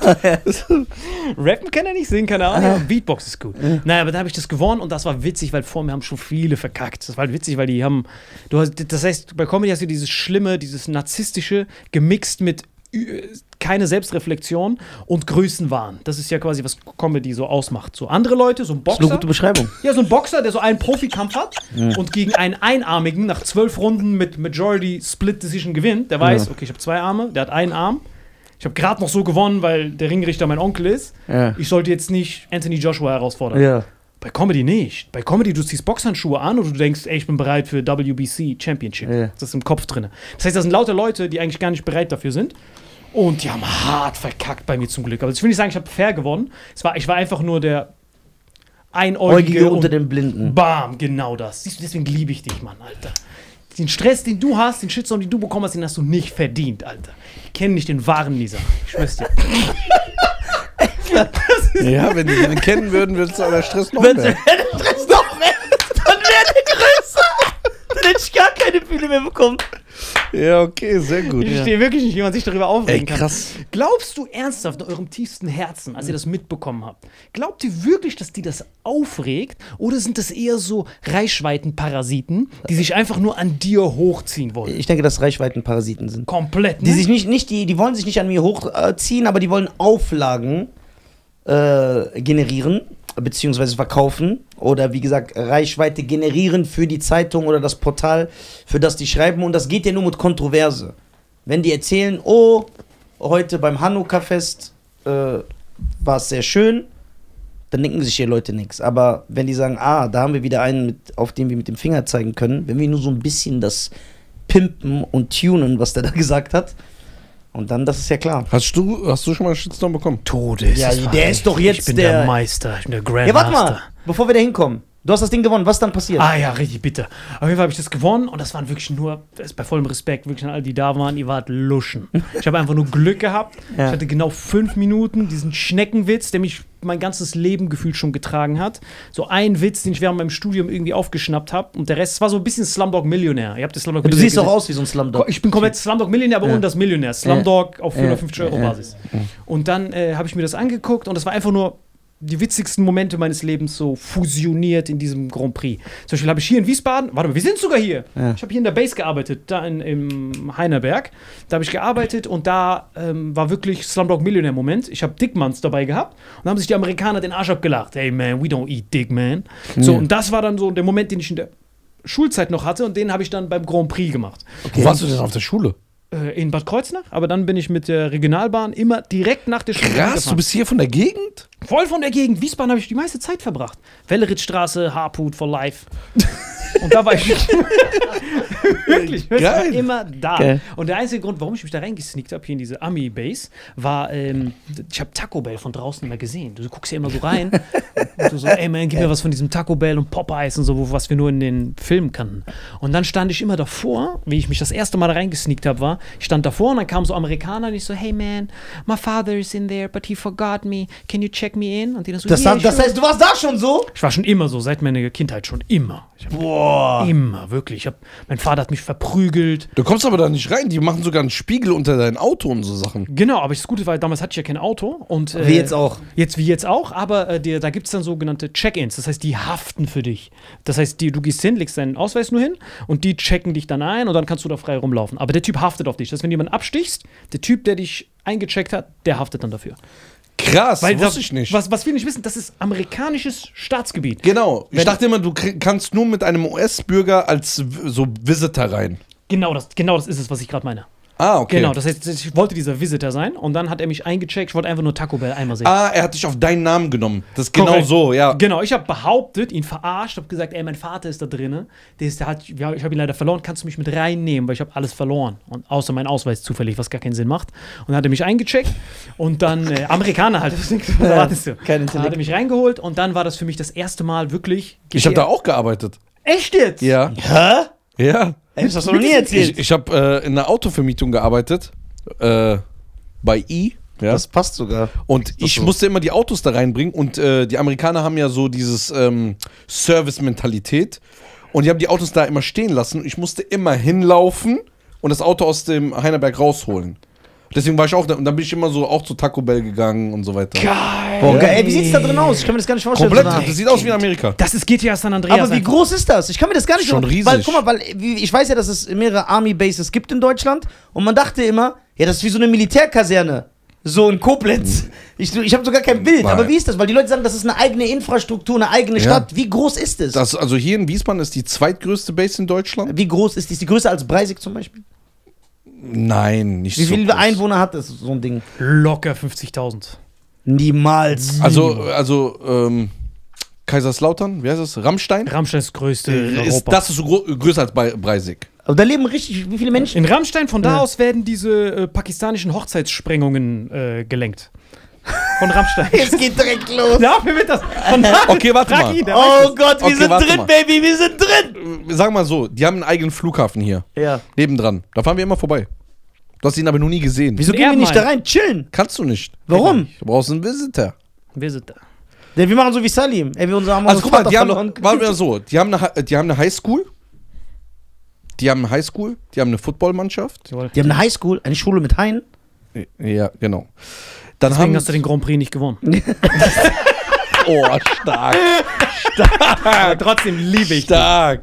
Rappen kann er nicht, singen kann er auch nicht, aber Beatbox ist gut. Naja, aber da habe ich das gewonnen und das war witzig, weil vor mir haben schon viele verkackt. Das war halt witzig, weil die haben, das heißt, bei Comedy hast du dieses Schlimme, dieses Narzisstische gemixt mit keine Selbstreflexion und Größenwahn. Das ist ja quasi, was Comedy so ausmacht. So andere Leute, so ein Boxer. Das ist eine gute Beschreibung. Ja, so ein Boxer, der so einen Profikampf hat und gegen einen Einarmigen nach 12 Runden mit Majority Split Decision gewinnt. Der weiß, okay, ich habe 2 Arme, der hat einen Arm. Ich habe gerade noch so gewonnen, weil der Ringrichter mein Onkel ist. Ja. Ich sollte jetzt nicht Anthony Joshua herausfordern. Ja. Bei Comedy nicht. Bei Comedy, du ziehst Boxhandschuhe an und du denkst, ey, ich bin bereit für WBC Championship. Ja. Das ist im Kopf drin. Das heißt, das sind lauter Leute, die eigentlich gar nicht bereit dafür sind. Und die haben hart verkackt bei mir zum Glück. Aber ich will nicht sagen, ich habe fair gewonnen. Ich war einfach nur der Einäugige unter den Blinden. Bam, genau das. Siehst du, deswegen liebe ich dich, Mann, Alter. Den Stress, den du hast, den Shitstorm, den du bekommen hast, den hast du nicht verdient, Alter. Ich kenne nicht den wahren Lisa. Ich schwör's dir. Ja, wenn die den kennen würden, würde es der Stress noch Wenn mehr. der Stress noch mehr, dann wäre der größer. Dann hätte ich gar keine Fühle mehr bekommen. Ja, okay, sehr gut. Ich verstehe wirklich nicht, wie man sich darüber aufregen kann. krass. Glaubst du ernsthaft in eurem tiefsten Herzen, als ihr das mitbekommen habt, glaubt ihr wirklich, dass die das aufregt? Oder sind das eher so Reichweitenparasiten, die sich einfach nur an dir hochziehen wollen? Ich denke, dass Reichweitenparasiten sind. Komplett, ne? Die sich die wollen sich nicht an mir hochziehen, aber die wollen Auflagen generieren, beziehungsweise verkaufen. Oder wie gesagt, Reichweite generieren für die Zeitung oder das Portal, für das die schreiben. Und das geht ja nur mit Kontroverse. Wenn die erzählen, oh, heute beim Hanukkah-Fest war es sehr schön, dann denken sich die Leute nichts. Aber wenn die sagen, da haben wir wieder einen, auf den wir mit dem Finger zeigen können, wenn wir nur so ein bisschen das pimpen und tunen, was der da gesagt hat, und dann, das ist ja klar. Hast du schon mal einen Shitstorm bekommen? Todes. Ja, der ist doch jetzt Ich bin der- der Meister, ich bin der Grandmaster. Ja, warte mal, bevor wir da hinkommen. Du hast das Ding gewonnen, was ist dann passiert? Ah ja, richtig, bitte. Auf jeden Fall habe ich das gewonnen und das waren wirklich nur, das ist bei vollem Respekt, wirklich an alle, die da waren, ihr wart Luschen. Ich habe einfach nur Glück gehabt. Ja. Ich hatte genau 5 Minuten, diesen Schneckenwitz, der mich mein ganzes Leben gefühlt schon getragen hat. So ein Witz, den ich während meinem Studium irgendwie aufgeschnappt habe und der Rest, es war so ein bisschen Slumdog Millionär. Ihr habt das Slumdog Du Millionär siehst doch gesehen. aus wie so ein Slumdog. Ich bin komplett Slumdog Millionär, aber ohne das Millionär. Slumdog auf 450 Euro Ja. Basis. Und dann habe ich mir das angeguckt und das war einfach nur die witzigsten Momente meines Lebens so fusioniert in diesem Grand Prix. Zum Beispiel habe ich hier in Wiesbaden, warte mal, wir sind sogar hier. Ja. Ich habe hier in der Base gearbeitet, da im Heinerberg. Da habe ich gearbeitet und da war wirklich Slumdog Millionär Moment. Ich habe Dickmans dabei gehabt und da haben sich die Amerikaner den Arsch abgelacht. Hey man, we don't eat dick, man. So, und das war dann so der Moment, den ich in der Schulzeit noch hatte und den habe ich dann beim Grand Prix gemacht. Wo warst du denn auf der Schule? In Bad Kreuznach, aber dann bin ich mit der Regionalbahn immer direkt nach der Schule Krass, du bist hier von der Gegend? Voll von der Gegend. Wiesbaden habe ich die meiste Zeit verbracht. Welleritzstraße, Harput for life. Und da war ich wirklich Geil. war immer da. Geil. Und der einzige Grund, warum ich mich da reingesneakt habe, hier in diese Ami-Base, war, ich habe Taco Bell von draußen immer gesehen. Du guckst ja immer so rein und du so, ey man, gib mir was von diesem Taco Bell und Popeyes und so, was wir nur in den Filmen kannten. Und dann stand ich immer davor, wie ich mich das erste Mal da reingesneakt habe, war, ich stand davor und dann kamen so Amerikaner und ich so, hey man, my father is in there, but he forgot me. Can you check me in? Und die dann so, Das yeah, heißt, sure. du warst da schon so? Ich war schon immer so, seit meiner Kindheit schon immer. Boah. Immer, wirklich. Mein Vater hat mich verprügelt. Du kommst aber da nicht rein, die machen sogar einen Spiegel unter dein Auto und so Sachen. Genau, aber das Gute war, damals hatte ich ja kein Auto. Und, Wie jetzt auch. Wie jetzt auch, aber da gibt es dann sogenannte Check-ins. Das heißt, die haften für dich. Das heißt, du gehst hin, legst deinen Ausweis nur hin und die checken dich dann ein und dann kannst du da frei rumlaufen. Aber der Typ haftet auf dich. Das heißt, wenn jemand abstichst, der Typ, der dich eingecheckt hat, der haftet dann dafür. Krass, Weil wusste ich nicht. Was wir nicht wissen, das ist amerikanisches Staatsgebiet. Genau, ich dachte immer, du kannst nur mit einem US-Bürger als so Visitor rein. Genau das ist es, was ich gerade meine. Ah, okay. Genau, das heißt, ich wollte dieser Visitor sein und dann hat er mich eingecheckt. Ich wollte einfach nur Taco Bell einmal sehen. Ah, er hat dich auf deinen Namen genommen. Das ist genau Korrekt. so, ja. Genau, ich habe behauptet, ihn verarscht, habe gesagt, ey, mein Vater ist da drin. Ich habe ihn leider verloren, kannst du mich mit reinnehmen, weil ich habe alles verloren. Und außer mein Ausweis zufällig, was gar keinen Sinn macht. Und dann hat er mich eingecheckt und dann, Amerikaner halt, was erwartest du? Kein Intellekt. Dann hat er mich reingeholt und dann war das für mich das erste Mal wirklich. Ich habe da auch gearbeitet. Echt jetzt? Ja. Hä? Ja. Ey, das hast du noch nie erzählt. Ich habe in einer Autovermietung gearbeitet. Bei E. Ja. Das passt sogar. Und ich so. musste immer die Autos da reinbringen und die Amerikaner haben ja so dieses Service-Mentalität und die haben die Autos da immer stehen lassen. Ich musste immer hinlaufen und das Auto aus dem Heinerberg rausholen. Deswegen war ich auch da und dann bin ich immer so auch zu Taco Bell gegangen und so weiter. Geil. Boah, geil. Ey, wie sieht's da drin aus? Ich kann mir das gar nicht vorstellen. Komplett, so nah. das sieht aus wie in Amerika. Das ist GTA San Andreas. Aber wie einfach. groß ist das? Ich kann mir das gar nicht Schon so- riesig. Weil, guck mal, ich weiß ja, dass es mehrere Army-Bases gibt in Deutschland und man dachte immer, ja, das ist wie so eine Militärkaserne. So in Koblenz. Ich habe sogar kein Bild. Nein. Aber wie ist das? Weil die Leute sagen, das ist eine eigene Infrastruktur, eine eigene Ja. Stadt. Wie groß ist es? Also hier in Wiesbaden ist die zweitgrößte Base in Deutschland. Wie groß ist die? Ist die größer als Breisig zum Beispiel? Nein, nicht Wie so viele groß. Einwohner hat das, so ein Ding? Locker 50.000. Niemals. Also Kaiserslautern, wie heißt das? Rammstein? Rammstein ist das größte in Ist, Europa. das ist so größer als Breisig. Aber da leben richtig, wie viele Menschen? In Rammstein, von da Ja. aus werden diese pakistanischen Hochzeitssprengungen gelenkt. Von Rammstein. Es geht direkt los. Ja, mir wird das. Von da Okay, warte Frag mal. ihn, der weiß Oh das. Gott, wir Okay, sind warte drin, mal. Baby, wir sind drin. Sag mal so, die haben einen eigenen Flughafen hier. Ja. Nebendran. Da fahren wir immer vorbei. Du hast ihn aber noch nie gesehen. Wieso Ein gehen wir nicht da Erdmeilen. rein? Chillen. Kannst du nicht. Warum? Du brauchst einen Visitor. Wir sind da. Denn wir machen so wie Salim. Ey, wir haben Also unseren guck mal, Vater die haben, verloren. warte mal so, die haben eine Highschool. Die haben eine Highschool, die haben eine Footballmannschaft. Die haben eine Highschool, eine Schule mit Haien. Ja, genau. Dann Deswegen haben hast du den Grand Prix nicht gewonnen. Oh, stark. Aber trotzdem liebe ich Stark.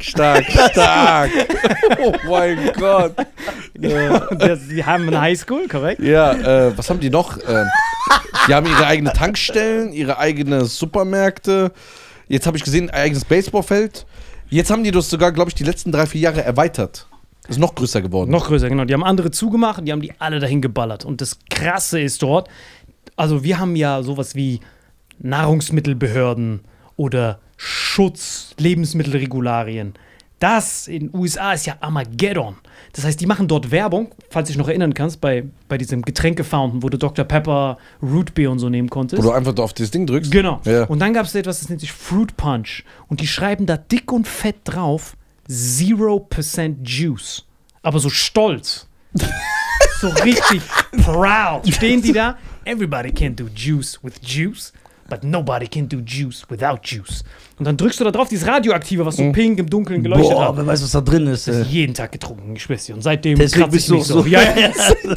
Oh mein Gott. Die haben eine Highschool, korrekt? Ja, was haben die noch? Die haben ihre eigenen Tankstellen, ihre eigenen Supermärkte. Jetzt habe ich gesehen, ein eigenes Baseballfeld. Jetzt haben die das sogar, glaube ich, die letzten 3-4 Jahre erweitert. Ist noch größer geworden. Noch größer, genau. Die haben andere zugemacht und die haben die alle dahin geballert. Und das Krasse ist dort, also wir haben ja sowas wie Nahrungsmittelbehörden oder Schutz, Lebensmittelregularien. Das in den USA ist ja Armageddon. Das heißt, die machen dort Werbung, falls du dich noch erinnern kannst, bei diesem Getränkefountain, wo du Dr. Pepper, Root Beer und so nehmen konntest. Wo du einfach auf das Ding drückst. Genau. Ja. Und dann gab es etwas, das nennt sich Fruit Punch. Und die schreiben da dick und fett drauf 0% Juice. Aber so stolz. So richtig proud. Stehen die da? Everybody can do juice with juice, but nobody can do juice without juice. Und dann drückst du da drauf dieses Radioaktive, was so pink im Dunkeln geleuchtet Boah, hat. wer weiß, was da drin ist. Das ist jeden Tag getrunken, ich weiß nicht. Und seitdem Deswegen kratze ich bist du mich auch so. Ja, ja.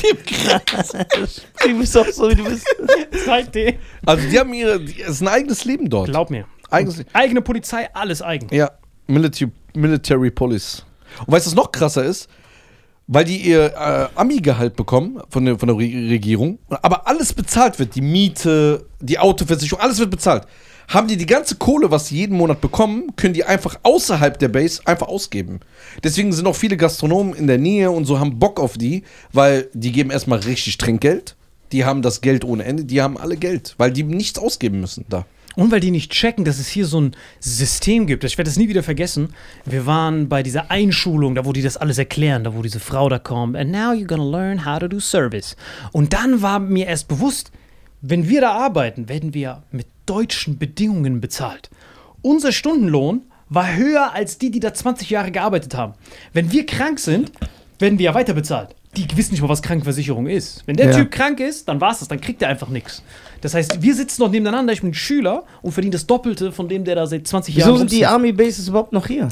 Du bist auch so, wie du bist. Seitdem. Also die haben es ist ein eigenes Leben dort. Glaub mir. Eigenes Leben. Eigene Polizei, alles eigen. Ja, Military Police. Und weißt du, was noch krasser ist? Weil die ihr Ami-Gehalt bekommen von der Regierung, aber alles bezahlt wird. Die Miete, die Autoversicherung, alles wird bezahlt. haben die ganze Kohle, was sie jeden Monat bekommen, können die einfach außerhalb der Base einfach ausgeben. Deswegen sind auch viele Gastronomen in der Nähe und so haben Bock auf die, weil die geben erstmal richtig Trinkgeld. Die haben das Geld ohne Ende, die haben alle Geld, weil die nichts ausgeben müssen da. Und weil die nicht checken, dass es hier so ein System gibt. Ich werde das nie wieder vergessen. Wir waren bei dieser Einschulung, da wo die das alles erklären, da wo diese Frau da kommt. And now you're gonna learn how to do service. Und dann war mir erst bewusst, wenn wir da arbeiten, werden wir mit deutschen Bedingungen bezahlt. Unser Stundenlohn war höher als die da 20 Jahre gearbeitet haben. Wenn wir krank sind, werden wir ja weiter bezahlt. Die wissen nicht mal, was Krankenversicherung ist. Wenn der Typ krank ist, dann war's das, dann kriegt er einfach nichts. Das heißt, wir sitzen noch nebeneinander, ich bin ein Schüler und verdiene das Doppelte von dem, der da seit 20 Jahren Wieso sind die Army Bases überhaupt noch hier?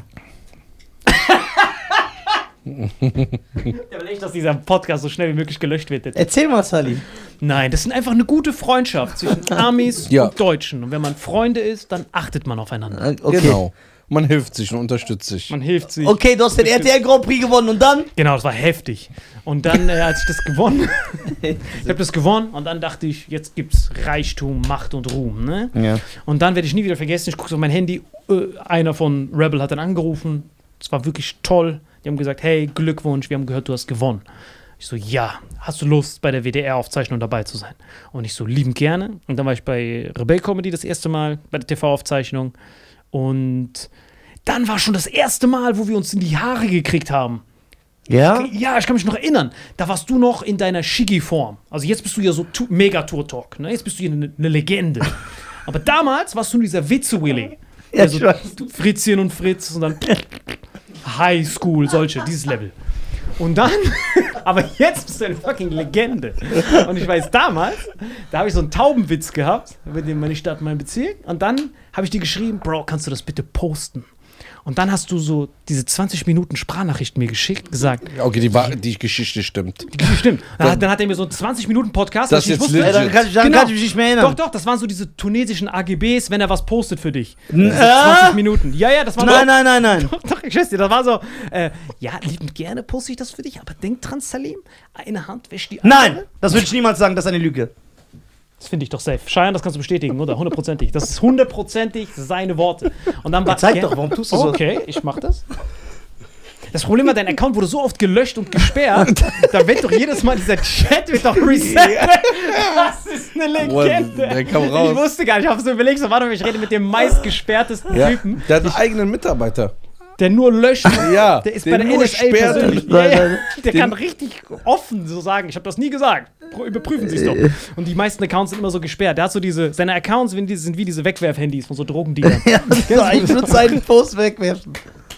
Ich will echt, dass dieser Podcast so schnell wie möglich gelöscht wird. Erzähl mal, Sally. Nein, das ist einfach eine gute Freundschaft zwischen Amis Ja. und Deutschen. Und wenn man Freunde ist, dann achtet man aufeinander. Okay. Genau. Man hilft sich und unterstützt sich. Man hilft sich. Okay, du hast den RTL Grand Prix gewonnen und dann? Genau, das war heftig. Und dann, als ich das gewonnen, ich habe das gewonnen und dann dachte ich, jetzt gibt's Reichtum, Macht und Ruhm, ne? Ja. Und dann werde ich nie wieder vergessen, ich gucke auf mein Handy, einer von Rebel hat dann angerufen, es war wirklich toll, die haben gesagt, hey, Glückwunsch, wir haben gehört, du hast gewonnen. Ich so, ja, hast du Lust, bei der WDR-Aufzeichnung dabei zu sein? Und ich so, liebend gerne. Und dann war ich bei Rebel Comedy das erste Mal, bei der TV-Aufzeichnung. Und dann war schon das erste Mal, wo wir uns in die Haare gekriegt haben. Ja? Ja, ich kann mich noch erinnern. Da warst du noch in deiner Shiggy-Form. Also jetzt bist du ja so Mega-Tour-Talk. Ne? Jetzt bist du hier eine Legende. Aber damals warst du dieser Witze-Willy. Ja, Also ich weiß. Fritzchen und Fritz und dann High School, solche, dieses Level. Und dann, aber jetzt bist du eine fucking Legende. Und ich weiß, damals, da habe ich so einen Taubenwitz gehabt, mit dem meine Stadt, mein Bezirk. Und dann habe ich dir geschrieben, Bro, kannst du das bitte posten? Und dann hast du so diese 20 Minuten Sprachnachricht mir geschickt, gesagt, Okay, die Geschichte stimmt. die stimmt. Dann hat er mir so einen 20 Minuten Podcast. Das ich ist jetzt wusste, legit. Dann kann ich mich nicht mehr erinnern. Doch, das waren so diese tunesischen AGBs, wenn er was postet für dich. N- 20 Minuten. Ja, das war Nein. Doch, ich weiß dir, das war so, ja, liebend gerne poste ich das für dich, aber denk dran, Salim, eine Hand wäscht die andere. Nein, das würde ich niemals sagen, das ist eine Lüge. Das finde ich doch safe. Cheyenne, das kannst du bestätigen, oder? 100%ig. Das ist 100%ig seine Worte. Und dann war, Zeig doch, warum tust du so? Okay, ich mach das. Das Problem war, dein Account wurde so oft gelöscht und gesperrt, da wird doch jedes Mal dieser Chat wird doch resettet. Das ist eine Legende. Der kam raus. Ich wusste gar nicht, ich habe so überlegt, so, warte mal, ich rede mit dem meistgesperrtesten Ja, Typen, der hat einen eigenen Mitarbeiter. der nur löscht. Ja, Der ist den bei der nur NSA sperrt. persönlich. Nein, Ja, ja. nein. Der kann richtig offen so sagen, ich habe das nie gesagt. Überprüfen Sie es doch. Und die meisten Accounts sind immer so gesperrt. Der hat so seine Accounts sind wie diese Wegwerfhandys von so Drogendealern. Ja, ich würde seinen Post wegwerfen.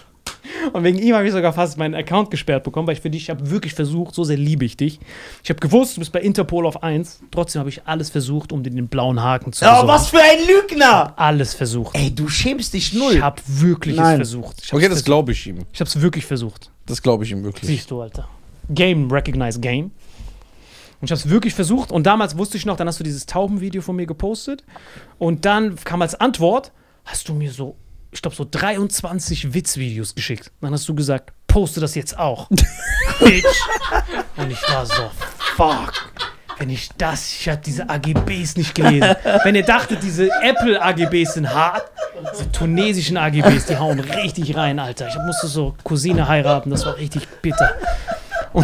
Und wegen ihm habe ich sogar fast meinen Account gesperrt bekommen, weil ich habe wirklich versucht, so sehr liebe ich dich. Ich habe gewusst, du bist bei Interpol auf 1. Trotzdem habe ich alles versucht, um dir den blauen Haken zu Oh, besorgen. was für ein Lügner! Alles versucht. Ey, du schämst dich null. Ich habe wirklich es Nein. versucht. Okay, das glaube ich ihm. Ich habe es wirklich versucht. Das glaube ich ihm wirklich. Siehst du, Alter. Game, recognize Game. Und ich habe es wirklich versucht. Und damals wusste ich noch, dann hast du dieses Taubenvideo von mir gepostet. Und dann kam als Antwort, hast du mir so, ich glaube, so 23 Witzvideos geschickt. Dann hast du gesagt, poste das jetzt auch. Bitch. Und ich war so, fuck. Wenn ich habe diese AGBs nicht gelesen. Wenn ihr dachtet, diese Apple-AGBs sind hart, diese tunesischen AGBs, die hauen richtig rein, Alter. Ich musste so Cousine heiraten, das war richtig bitter. Und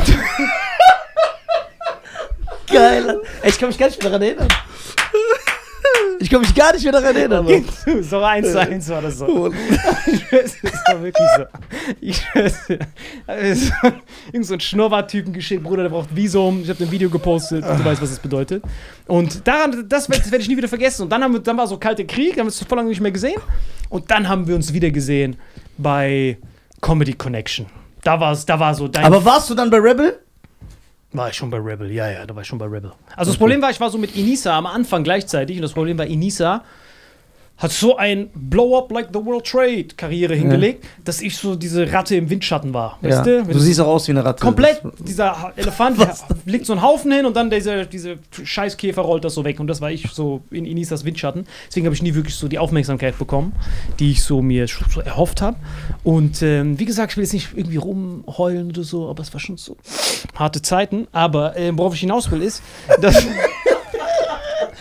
Geil. Ey, ich kann mich gar nicht mehr daran erinnern. Ich kann mich gar nicht mehr daran erinnern. so 1:1 war das so. Ich weiß, das war wirklich so. Ich weiß, also, irgend so ein Schnurrbart-Typen geschickt, Bruder, der braucht Visum. Ich habe ein Video gepostet, du weißt, was das bedeutet. Und das werde ich nie wieder vergessen. Und dann war so kalter Krieg, haben wir uns vor lange nicht mehr gesehen. Und dann haben wir uns wieder gesehen bei Comedy Connection. Da war so dein. Aber warst du dann bei Rebel? War ich schon bei Rebel, ja, da war ich schon bei Rebel. Also das Problem war, ich war so mit Inisa am Anfang gleichzeitig und das Problem war, Inisa hat so ein Blow-up like the World Trade Karriere hingelegt, dass ich so diese Ratte im Windschatten war, weißt du? Du siehst auch aus wie eine Ratte. Komplett, dieser Elefant legt so einen Haufen hin und dann diese Scheißkäfer rollt das so weg und das war ich so in Inisas Windschatten. Deswegen habe ich nie wirklich so die Aufmerksamkeit bekommen, die ich so mir so erhofft habe. Und wie gesagt, ich will jetzt nicht irgendwie rumheulen oder so, aber es war schon so harte Zeiten. Aber worauf ich hinaus will ist, dass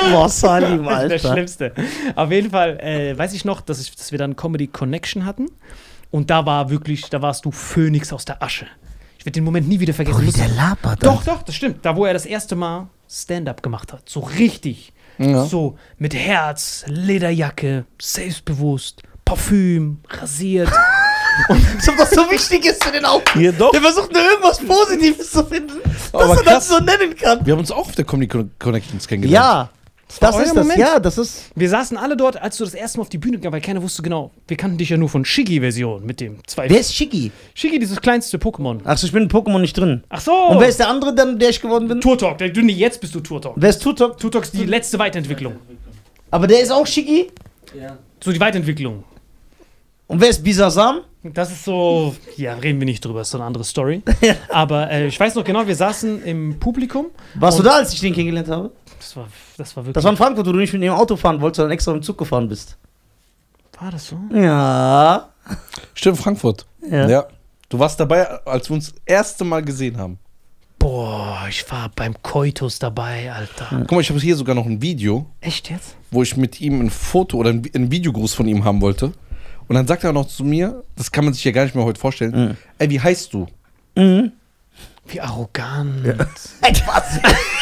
Boah, Salim, Das ist der Alter. Schlimmste. Auf jeden Fall weiß ich noch, dass wir dann Comedy Connection hatten. Und da warst du Phönix aus der Asche. Ich werde den Moment nie wieder vergessen. Wie der labert. Doch, das stimmt. Da, wo er das erste Mal Stand-up gemacht hat. So richtig. Ja. So mit Herz, Lederjacke, selbstbewusst, Parfüm, rasiert. Das ist doch so wichtig ist für den Auftritt. Ja, doch. Der versucht nur irgendwas Positives zu finden, Aber dass er krass. das so nennen kann. Wir haben uns auch auf der Comedy Connections kennengelernt. Ja, war das euer ist das. Moment? Ja, das ist. Wir saßen alle dort, als du das erste Mal auf die Bühne kamst, weil keiner wusste genau. Wir kannten dich ja nur von Shiggy-Version mit dem 2. Wer ist Shiggy? Shiggy, dieses kleinste Pokémon. Achso, ich bin in Pokémon nicht drin. Ach so. Und wer ist der andere, dann, der ich geworden bin? Turtok? Jetzt bist du Turtok. Wer ist Tutok? Turtok ist die letzte Weiterentwicklung. Aber der ist auch Shiggy? So die Weiterentwicklung. Und wer ist Bisasam? Das ist so, ja, reden wir nicht drüber, ist so eine andere Story. Aber ich weiß noch genau, wir saßen im Publikum. Warst du da, als ich den kennengelernt habe? Das war wirklich. Das war in Frankfurt, wo du nicht mit dem Auto fahren wolltest, sondern extra im Zug gefahren bist. War das so? Ja. Stimmt, Frankfurt. Ja. Ja. Du warst dabei, als wir uns das erste Mal gesehen haben. Boah, ich war beim Koitus dabei, Alter. Guck mal, ich habe hier sogar noch ein Video, Echt jetzt? wo ich mit ihm ein Foto oder ein Videogruß von ihm haben wollte. Und dann sagt er noch zu mir, das kann man sich ja gar nicht mehr heute vorstellen, ey, wie heißt du? Mhm. Wie arrogant. Was?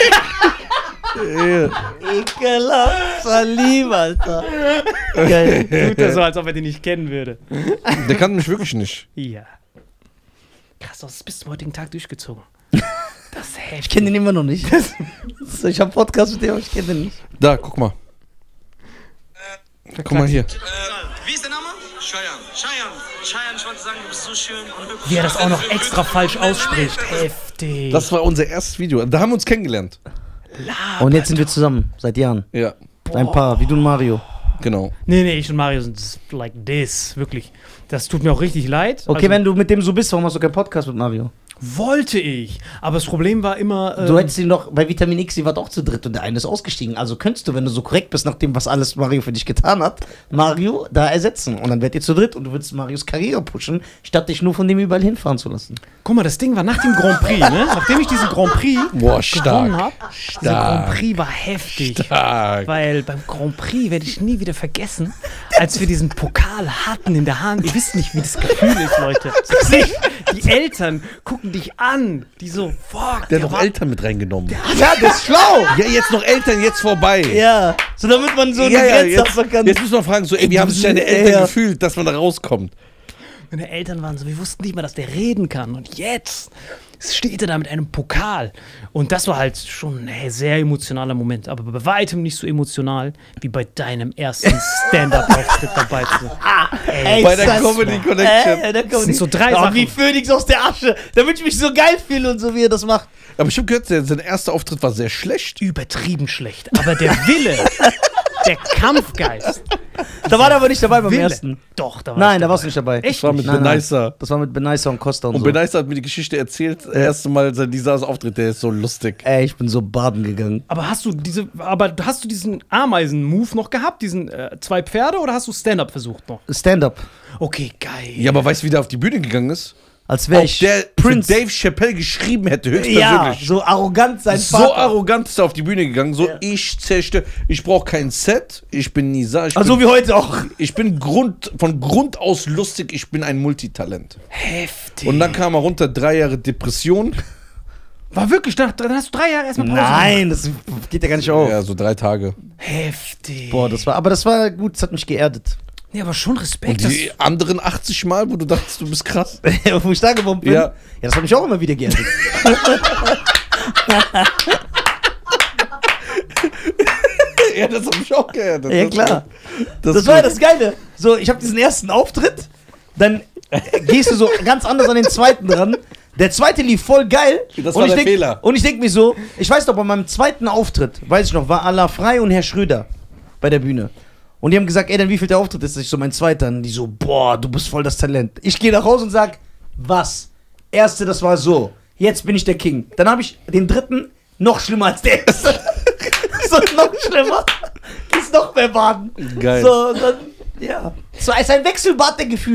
Ekelhaft, Salim, Alter. Geil. Tut er so, als ob er den nicht kennen würde. Der kannte mich wirklich nicht. Ja. Krass, das ist bis zum heutigen Tag durchgezogen. Das ist heftig. Ich kenne den immer noch nicht. Ich habe Podcast mit dem, aber ich kenne den nicht. Da, guck mal. Guck mal hier. Wie ist der Name? Cheyenne. Cheyenne, ich wollte sagen, du bist so schön und hübsch. Wie er das auch noch extra falsch ausspricht. Heftig. Das war unser erstes Video. Da haben wir uns kennengelernt. Und jetzt sind wir zusammen, seit Jahren. Ja, Ein Paar, wie du und Mario. genau. Nee, ich und Mario sind like this. Wirklich. Das tut mir auch richtig leid. Okay, Also, wenn du mit dem so bist, warum hast du keinen Podcast mit Mario? wollte ich. Aber das Problem war immer. Du hättest ihn doch, bei Vitamin X, die war doch zu dritt und der eine ist ausgestiegen. Also könntest du, wenn du so korrekt bist, nach dem, was alles Mario für dich getan hat, Mario da ersetzen. Und dann werdet ihr zu dritt und du würdest Marios Karriere pushen, statt dich nur von dem überall hinfahren zu lassen. Guck mal, das Ding war nach dem Grand Prix, ne? Nachdem ich diesen Grand Prix Boah, gewonnen habe. stark. Dieser Grand Prix war heftig. Stark. Weil beim Grand Prix werde ich nie wieder vergessen, als wir diesen Pokal hatten in der Hand. Ihr wisst nicht, wie das Gefühl ist, Leute. Die Eltern gucken dich an. Die so, fuck. Der hat noch Eltern mit reingenommen. Ja, das ist schlau! Ja, jetzt noch Eltern, jetzt vorbei. Ja, so damit man so eine Ja, Grenze jetzt, absagen kann. jetzt müssen wir fragen, so, ey, wie haben sich deine Eltern Ja. gefühlt, dass man da rauskommt? Meine Eltern waren so, wir wussten nicht mal, dass der reden kann. Und jetzt steht er da mit einem Pokal. Und das war halt schon ein sehr emotionaler Moment. Aber bei weitem nicht so emotional wie bei deinem ersten Stand-Up-Auftritt dabei zu sein. Ey, Bei der das- Comedy Connection. der Das sind so drei oh, Sachen. wie Phönix aus der Asche, damit ich mich so geil fühle und so, wie er das macht. Aber ich habe gehört, sein erster Auftritt war sehr schlecht. Übertrieben schlecht. Aber der Wille, der Kampfgeist. Da war er aber nicht dabei beim Wille. ersten. Doch, da war Nein, ich da warst du nicht dabei. Echt? Das war mit Nein, Benicer. Das war mit Benicer und Costa und Und so. Benicer hat mir die Geschichte erzählt, das erste Mal seit dieser Auftritt, der ist so lustig. Ey, ich bin so baden gegangen. Aber hast du diesen Ameisen-Move noch gehabt, diesen 2 Pferde, oder hast du Stand-Up versucht noch? Stand-up. Okay, geil. Ja, aber weißt du, wie der auf die Bühne gegangen ist? Als wäre Ob ich der Prince. für Dave Chappelle geschrieben hätte, Ja, höchstpersönlich. so arrogant sein So Vater. arrogant ist er auf die Bühne gegangen, so Ja. ich zerstöre, ich brauche kein Set, ich bin Nisa, ich, Also bin, wie heute auch. ich bin von Grund aus lustig, ich bin ein Multitalent. Heftig. Und dann kam er runter, 3 Jahre Depression, War wirklich, dann hast du 3 Jahre erstmal Pause Nein, das geht ja gar nicht auf. ja, so 3 Tage. gemacht. Heftig. Boah, aber das war gut, das hat mich geerdet. Nee, aber schon Respekt. Und die anderen 80 Mal, wo du dachtest, du bist krass. Wo ich da geworden bin. Ja. Das hat mich auch immer wieder geerdet. Ja, das hat mich auch geärgert. Ja, klar. Das Das war ja das Geile. So, ich habe diesen ersten Auftritt, dann gehst du so ganz anders an den zweiten dran. Der zweite lief voll geil. Das war der Fehler. Und ich denk mir so, ich weiß doch, bei meinem zweiten Auftritt, weiß ich noch, war Allah Frei und Herr Schröder bei der Bühne. Und die haben gesagt, ey, dann wie viel der Auftritt ist? Ich so, mein zweiter. Und die so, boah, du bist voll das Talent. Ich gehe nach Hause und sag, was? Erste, das war so. Jetzt bin ich der King. Dann habe ich den dritten, noch schlimmer als der erste. So, noch schlimmer. Ist noch mehr Baden. Geil. So, dann, ja. So, es ist ein Wechselbad der Gefühle.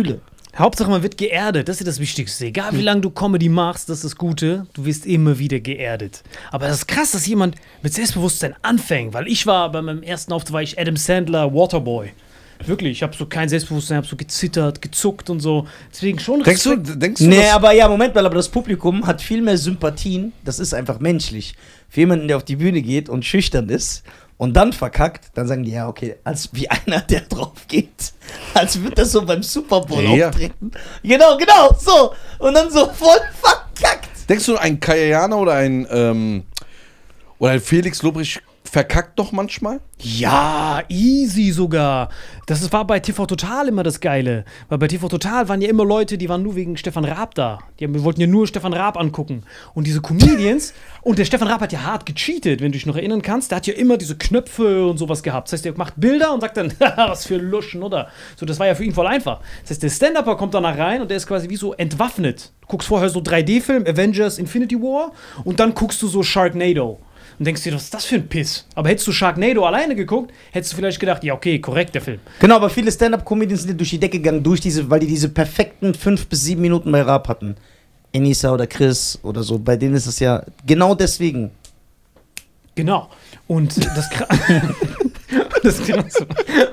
Hauptsache, man wird geerdet. Das ist das Wichtigste. Egal, wie lange du Comedy machst, das ist das Gute. Du wirst immer wieder geerdet. Aber das ist krass, dass jemand mit Selbstbewusstsein anfängt. Weil ich war, bei meinem ersten Auftritt war ich Adam Sandler Waterboy. Wirklich, ich habe so kein Selbstbewusstsein, habe so gezittert, gezuckt und so. Deswegen schon Denkst du, Nee, dass- aber ja, Moment mal, aber das Publikum hat viel mehr Sympathien. Das ist einfach menschlich. Für jemanden, der auf die Bühne geht und schüchtern ist und dann verkackt, dann sagen die, ja, okay, als wie einer, der drauf geht. Als würde das so beim Super Bowl Ja. auftreten. Genau, so. Und dann so voll verkackt. Denkst du, ein Kajana oder ein Felix Lobrecht verkackt doch manchmal? Ja, easy sogar. Das war bei TV Total immer das Geile. Weil bei TV Total waren ja immer Leute, die waren nur wegen Stefan Raab da. Wir wollten ja nur Stefan Raab angucken. Und diese Comedians, und der Stefan Raab hat ja hart gecheatet, wenn du dich noch erinnern kannst. Der hat ja immer diese Knöpfe und sowas gehabt. Das heißt, der macht Bilder und sagt dann, was für Luschen, oder? So, das war ja für ihn voll einfach. Das heißt, der Stand-Upper kommt danach rein und der ist quasi wie so entwaffnet. Du guckst vorher so 3D-Film, Avengers Infinity War, und dann guckst du so Sharknado. Und denkst dir, was ist das für ein Piss? Aber hättest du Sharknado alleine geguckt, hättest du vielleicht gedacht, ja, okay, korrekt, der Film. Genau, aber viele Stand-Up-Comedians sind durch die Decke gegangen, weil die diese perfekten 5 bis 7 Minuten bei Raab hatten. Enisa oder Chris oder so, bei denen ist es ja genau deswegen. Genau. Und das Krasse.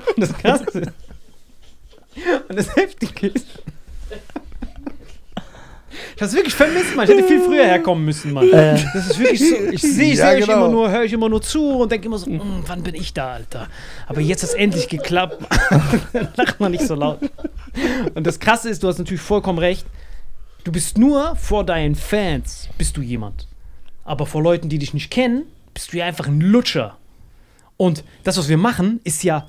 Und das Heftige ist. Ich hab's wirklich vermisst, Mann. Ich hätte viel früher herkommen müssen, Mann. Das ist wirklich so. Ich sehe Ja, euch genau. höre ich immer nur zu und denke immer so, wann bin ich da, Alter? Aber jetzt ist endlich geklappt. Lacht man nicht so laut. Und das Krasse ist, du hast natürlich vollkommen recht. Du bist nur vor deinen Fans, bist du jemand. Aber vor Leuten, die dich nicht kennen, bist du ja einfach ein Lutscher. Und das, was wir machen, ist ja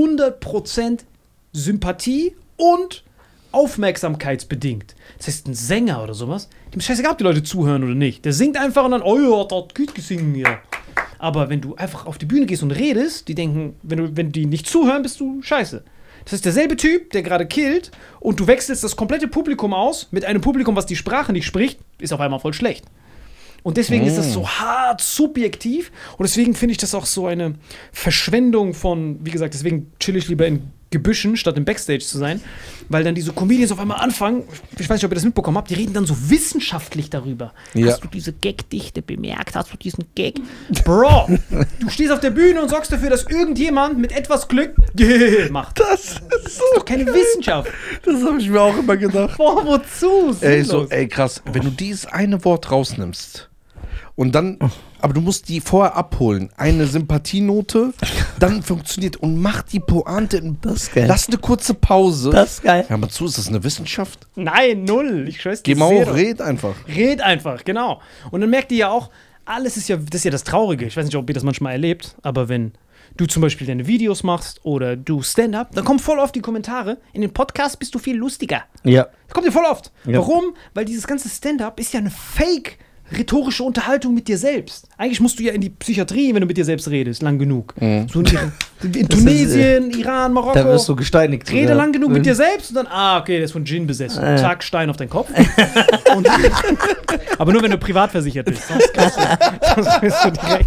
100% Sympathie und aufmerksamkeitsbedingt. Das heißt, ein Sänger oder sowas, dem ist scheißegal, ob die Leute zuhören oder nicht. Der singt einfach und dann, oh ja, das geht gesingen hier. Aber wenn du einfach auf die Bühne gehst und redest, die denken, wenn die nicht zuhören, bist du scheiße. Das ist derselbe Typ, der gerade killt, und du wechselst das komplette Publikum aus mit einem Publikum, was die Sprache nicht spricht, ist auf einmal voll schlecht. Und deswegen ist das so hart subjektiv, und deswegen finde ich das auch so eine Verschwendung von, wie gesagt, deswegen chill ich lieber in Gebüschen, statt im Backstage zu sein, weil dann diese Comedians auf einmal anfangen, ich weiß nicht, ob ihr das mitbekommen habt, die reden dann so wissenschaftlich darüber. Ja. Hast du diese Gagdichte bemerkt? Hast du diesen Gag? Bro, du stehst auf der Bühne und sorgst dafür, dass irgendjemand mit etwas Glück macht. Das ist doch keine Wissenschaft. Das habe ich mir auch immer gedacht. Boah, wozu? Ey, krass, wenn du dieses eine Wort rausnimmst und dann, aber du musst die vorher abholen, eine Sympathienote, dann funktioniert, und mach die Pointe, Das ist geil. lass eine kurze Pause. Das ist geil. Ja, aber zu, ist das eine Wissenschaft? Nein, null. Ich schwör's dir. Geh mal zero. hoch, red einfach. Red einfach, genau. Und dann merkt ihr ja auch, alles ist ja, das ist ja das Traurige. Ich weiß nicht, ob ihr das manchmal erlebt, aber wenn du zum Beispiel deine Videos machst oder du Stand-Up, dann kommen voll oft die Kommentare, in den Podcast bist du viel lustiger. Ja. Das kommt dir voll oft. Ja. Warum? Weil dieses ganze Stand-Up ist ja eine Fake rhetorische Unterhaltung mit dir selbst. Eigentlich musst du ja in die Psychiatrie, wenn du mit dir selbst redest, lang genug. So in Tunesien, Iran, Marokko. Da wirst du gesteinigt. Rede sogar. lang genug mit dir selbst und dann, okay, der ist von Djinn besessen. Zack, Stein auf deinen Kopf. Und, aber nur, wenn du privat versichert bist. Sonst bist du direkt,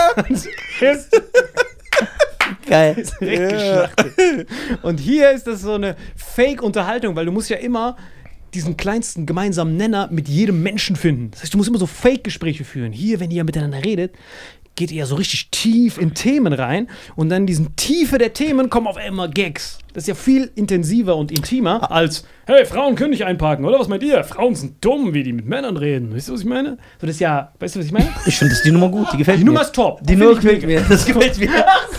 Geil. direkt geschlachtet. Und hier ist das so eine Fake-Unterhaltung, weil du musst ja immer diesen kleinsten gemeinsamen Nenner mit jedem Menschen finden. Das heißt, du musst immer so Fake-Gespräche führen. Hier, wenn ihr miteinander redet, geht ihr ja so richtig tief in Themen rein, und dann in diesen Tiefe der Themen kommen auf einmal Gags. Das ist ja viel intensiver und intimer als, hey, Frauen können nicht einparken, oder? Was meint ihr? Frauen sind dumm, wie die mit Männern reden. Weißt du, was ich meine? So, das ist ja, weißt du, was ich meine? Ich finde die Nummer gut, die gefällt Die mir. Nummer ist top. Die Nummer gefällt mir. Das gefällt mir.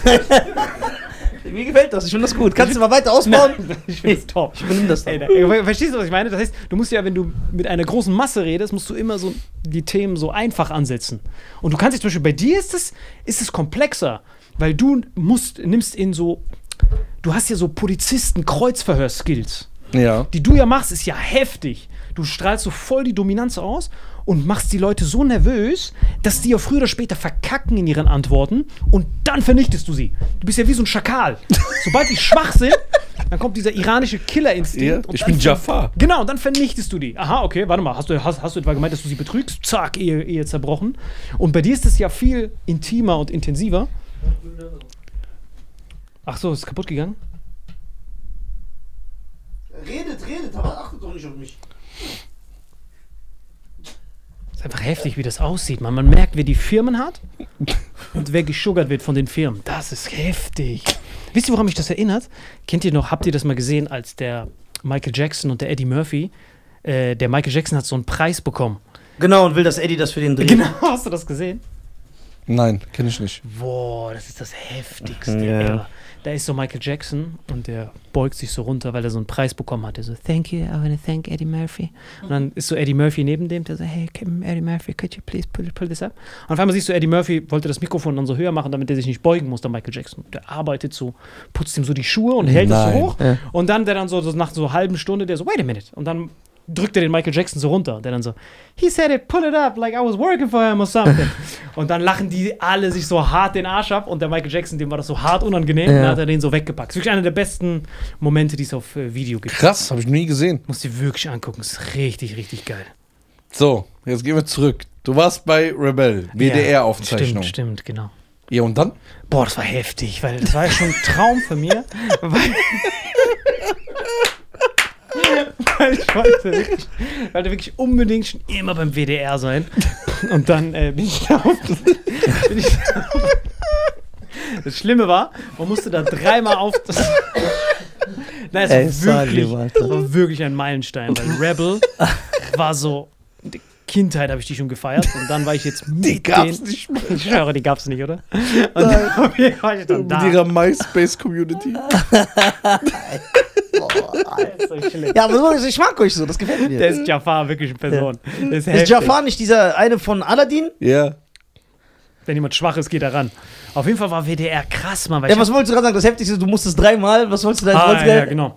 Mir gefällt das, ich finde das gut. Kannst du mal weiter ausbauen? Ich finde es top. Ich übernehme das Ey, dann. verstehst du, was ich meine? Das heißt, du musst ja, wenn du mit einer großen Masse redest, musst du immer so die Themen so einfach ansetzen. Und du kannst jetzt zum Beispiel, bei dir ist es komplexer, weil du nimmst in so, du hast ja so Polizisten-Kreuzverhör-Skills. Ja. Die du ja machst, ist ja heftig. Du strahlst so voll die Dominanz aus und machst die Leute so nervös, dass die ja früher oder später verkacken in ihren Antworten, und dann vernichtest du sie. Du bist ja wie so ein Schakal. Sobald die schwach sind, dann kommt dieser iranische Killerinstinkt. Ja, und ich dann bin Jafar. Genau, und dann vernichtest du die. Aha, okay, warte mal, hast du etwa gemeint, dass du sie betrügst? Zack, Ehe zerbrochen. Und bei dir ist es ja viel intimer und intensiver. Ach so, ist kaputt gegangen? Redet, aber achtet doch nicht auf mich. Es ist einfach heftig, wie das aussieht. Man merkt, wer die Firmen hat und wer geschuggert wird von den Firmen. Das ist heftig. Wisst ihr, woran mich das erinnert? Habt ihr das mal gesehen, als der Michael Jackson und der Eddie Murphy, der Michael Jackson hat so einen Preis bekommen. Genau, und will, dass Eddie das für den dreht. Genau, hast du das gesehen? Nein, kenne ich nicht. Boah, das ist das Heftigste Ja. ever. Da ist so Michael Jackson und der beugt sich so runter, weil er so einen Preis bekommen hat. Der so, thank you, I want to thank Eddie Murphy. Und dann ist so Eddie Murphy neben dem, der so, hey, Eddie Murphy, could you please pull this up? Und auf einmal siehst du, Eddie Murphy wollte das Mikrofon dann so höher machen, damit er sich nicht beugen muss, der Michael Jackson. Der arbeitet so, putzt ihm so die Schuhe und hält das so hoch. Ja. Und dann der dann so nach so einer halben Stunde, der so, wait a minute. Und dann drückt er den Michael Jackson so runter. Der dann so, he said it, pull it up, like I was working for him or something. Und dann lachen die alle sich so hart den Arsch ab und der Michael Jackson, dem war das so hart unangenehm, Ja. dann hat er den so weggepackt. Das ist wirklich einer der besten Momente, die es auf Video gibt. Krass, habe ich nie gesehen. Musst du dir wirklich angucken, ist richtig, richtig geil. So, jetzt gehen wir zurück. Du warst bei Rebel, WDR-Aufzeichnung. Stimmt, genau. Ja, und dann? Boah, das war heftig, weil das war ja schon ein Traum für mir. Weil ich wollte wirklich unbedingt schon immer beim WDR sein. Und dann bin ich da Das Schlimme war, man musste da dreimal auf. Nein, es war wirklich ein Meilenstein, weil Rebel war so. In der Kindheit habe ich die schon gefeiert und dann war ich jetzt mit Die gab's nicht mehr. Ich schwöre, die gab's nicht, oder? Und dann war ich dann Mit da. ihrer MySpace-Community. So schlimm. Ja, aber ich mag euch so, das gefällt mir. Der ist Jafar wirklich eine Person. Der ist Ist heftig. Jafar nicht dieser eine von Aladdin? Ja. Wenn jemand schwach ist, geht er ran. Auf jeden Fall war WDR krass, Mann. Weil Ja, was wolltest du gerade sagen? Das Heftigste, du musstest dreimal, was wolltest du da jetzt? ja, genau.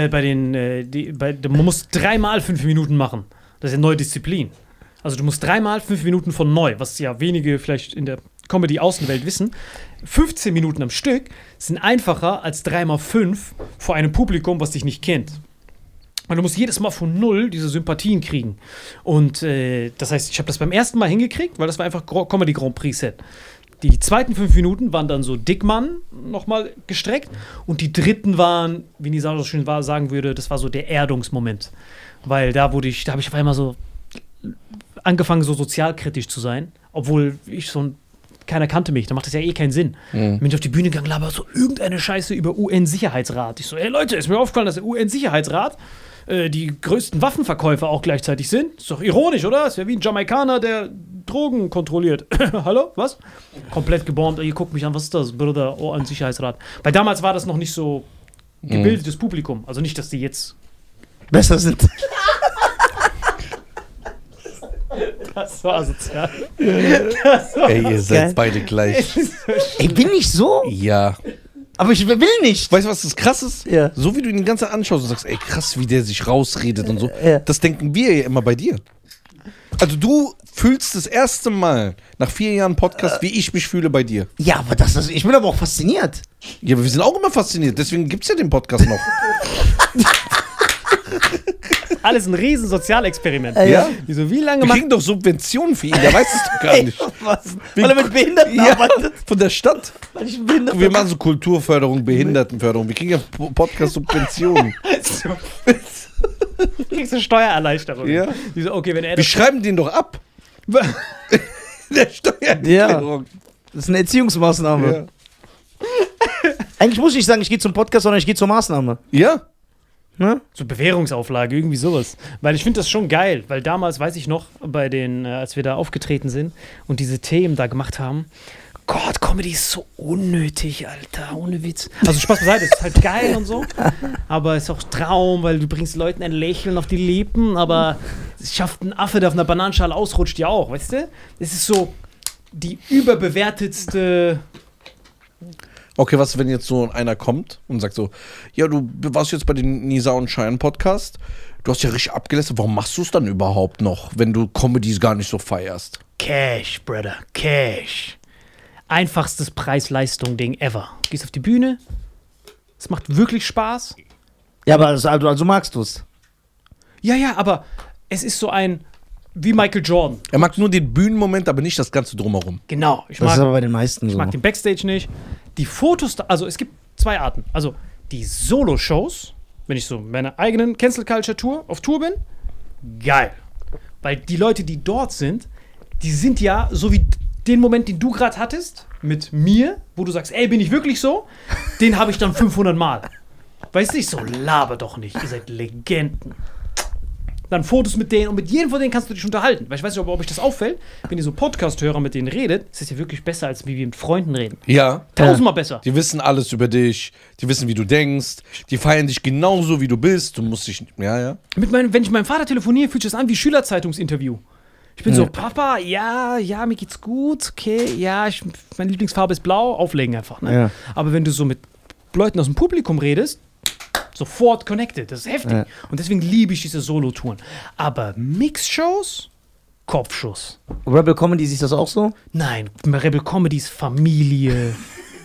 Man muss dreimal 5 Minuten machen. Das ist eine neue Disziplin. Also du musst dreimal 5 Minuten von neu, was ja wenige vielleicht in der Comedy-Außenwelt wissen. 15 Minuten am Stück sind einfacher als 3x5 vor einem Publikum, was dich nicht kennt. Und du musst jedes Mal von null diese Sympathien kriegen. Und das heißt, ich habe das beim ersten Mal hingekriegt, weil das war einfach Comedy Grand Prix Set. Die zweiten 5 Minuten waren dann so Dickmann nochmal gestreckt. Und die dritten waren, wie Nisa so schön sagen würde, das war so der Erdungsmoment. Weil da habe ich auf einmal so angefangen, so sozialkritisch zu sein. Obwohl keiner kannte mich, da macht das ja eh keinen Sinn. Bin ich auf die Bühne gegangen, laber so irgendeine Scheiße über UN-Sicherheitsrat. Ich so, ey Leute, ist mir aufgefallen, dass der UN-Sicherheitsrat die größten Waffenverkäufer auch gleichzeitig sind. Ist doch ironisch, oder? Ist ja wie ein Jamaikaner, der Drogen kontrolliert. Hallo? Was? Komplett gebombt. Ihr guckt mich an, was ist das? Bruder, UN-Sicherheitsrat. Weil damals war das noch nicht so gebildetes Publikum. Also nicht, dass die jetzt besser sind. Das war asozial. Ey, ihr seid beide gleich. Ey, bin ich so? Ja. Aber ich will nicht. Weißt du, was das krass ist? Ja. So wie du ihn die ganze Zeit anschaust und sagst, ey, krass, wie der sich rausredet und so. Ja. Das denken wir ja immer bei dir. Also du fühlst das erste Mal nach 4 Jahren Podcast, wie ich mich fühle bei dir. Ja, aber ich bin aber auch fasziniert. Ja, aber wir sind auch immer fasziniert. Deswegen gibt's ja den Podcast noch. Alles ein riesen Sozialexperiment. Ja? Wieso, wie lange Wir macht kriegen doch Subventionen für ihn. Der weiß es doch gar nicht. Was? Weil er mit Behinderten Ja, arbeitet. von der Stadt. Weil ich ein Behinderter Wir machen so Kulturförderung, Behindertenförderung. Wir kriegen ja Podcast-Subventionen. Du kriegst eine Steuererleichterung. Ja. Wieso, okay, wenn er Wir das schreiben den doch ab. Der Steuererklärung. Das ist eine Erziehungsmaßnahme. Eigentlich muss ich nicht sagen, ich gehe zum Podcast, sondern ich gehe zur Maßnahme. Ja? Ne? so Bewährungsauflage, irgendwie sowas. Weil ich finde das schon geil, weil damals, weiß ich noch, bei den, als wir da aufgetreten sind und diese Themen da gemacht haben, Gott, Comedy ist so unnötig, Alter, ohne Witz. Also Spaß beiseite, ist halt geil und so, aber ist auch Traum, weil du bringst Leuten ein Lächeln auf die Lippen, aber es schafft ein Affe, der auf einer Bananenschale ausrutscht, ja auch, weißt du? Es ist so die überbewertetste... Okay, was, wenn jetzt so einer kommt und sagt so, ja, du warst jetzt bei den Nisa und Cheyenne Podcast, du hast ja richtig abgelästert, warum machst du es dann überhaupt noch, wenn du Comedies gar nicht so feierst? Cash, Brother, Cash. Einfachstes Preis-Leistung-Ding ever. Du gehst auf die Bühne, es macht wirklich Spaß. Ja, aber also magst du es. Ja, aber es ist so wie Michael Jordan. Er mag nur den Bühnenmoment, aber nicht das Ganze drumherum. Genau, ich Das ist aber mag bei den meisten so. den Backstage nicht. Die Fotos, also es gibt 2 Arten. Also die Solo-Shows, wenn ich so in meiner eigenen Cancel Culture Tour auf Tour bin, geil. Weil die Leute, die dort sind, die sind ja so wie den Moment, den du gerade hattest mit mir, wo du sagst, ey, bin ich wirklich so? Den habe ich dann 500 Mal. Weißt du, ich so, laber doch nicht, ihr seid Legenden. Dann Fotos mit denen und mit jedem von denen kannst du dich unterhalten. Weil ich weiß nicht, ob euch das auffällt, wenn ihr so Podcast-Hörer mit denen redet, ist das ja wirklich besser, als wie wir mit Freunden reden. Ja. 1000-mal besser. Die wissen alles über dich, die wissen, wie du denkst, die feiern dich genauso, wie du bist. Du musst dich, ja. Wenn ich mit meinem Vater telefoniere, fühlt sich das an wie Schülerzeitungsinterview. Ich bin so, Papa, ja, mir geht's gut, okay, ja, meine Lieblingsfarbe ist blau, auflegen einfach. Ne? Ja. Aber wenn du so mit Leuten aus dem Publikum redest, sofort connected, das ist heftig. Ja. Und deswegen liebe ich diese Solo-Touren. Aber Mix-Shows, Kopfschuss. Rebel Comedy, siehst du das auch so? Nein, Rebel Comedy ist Familie.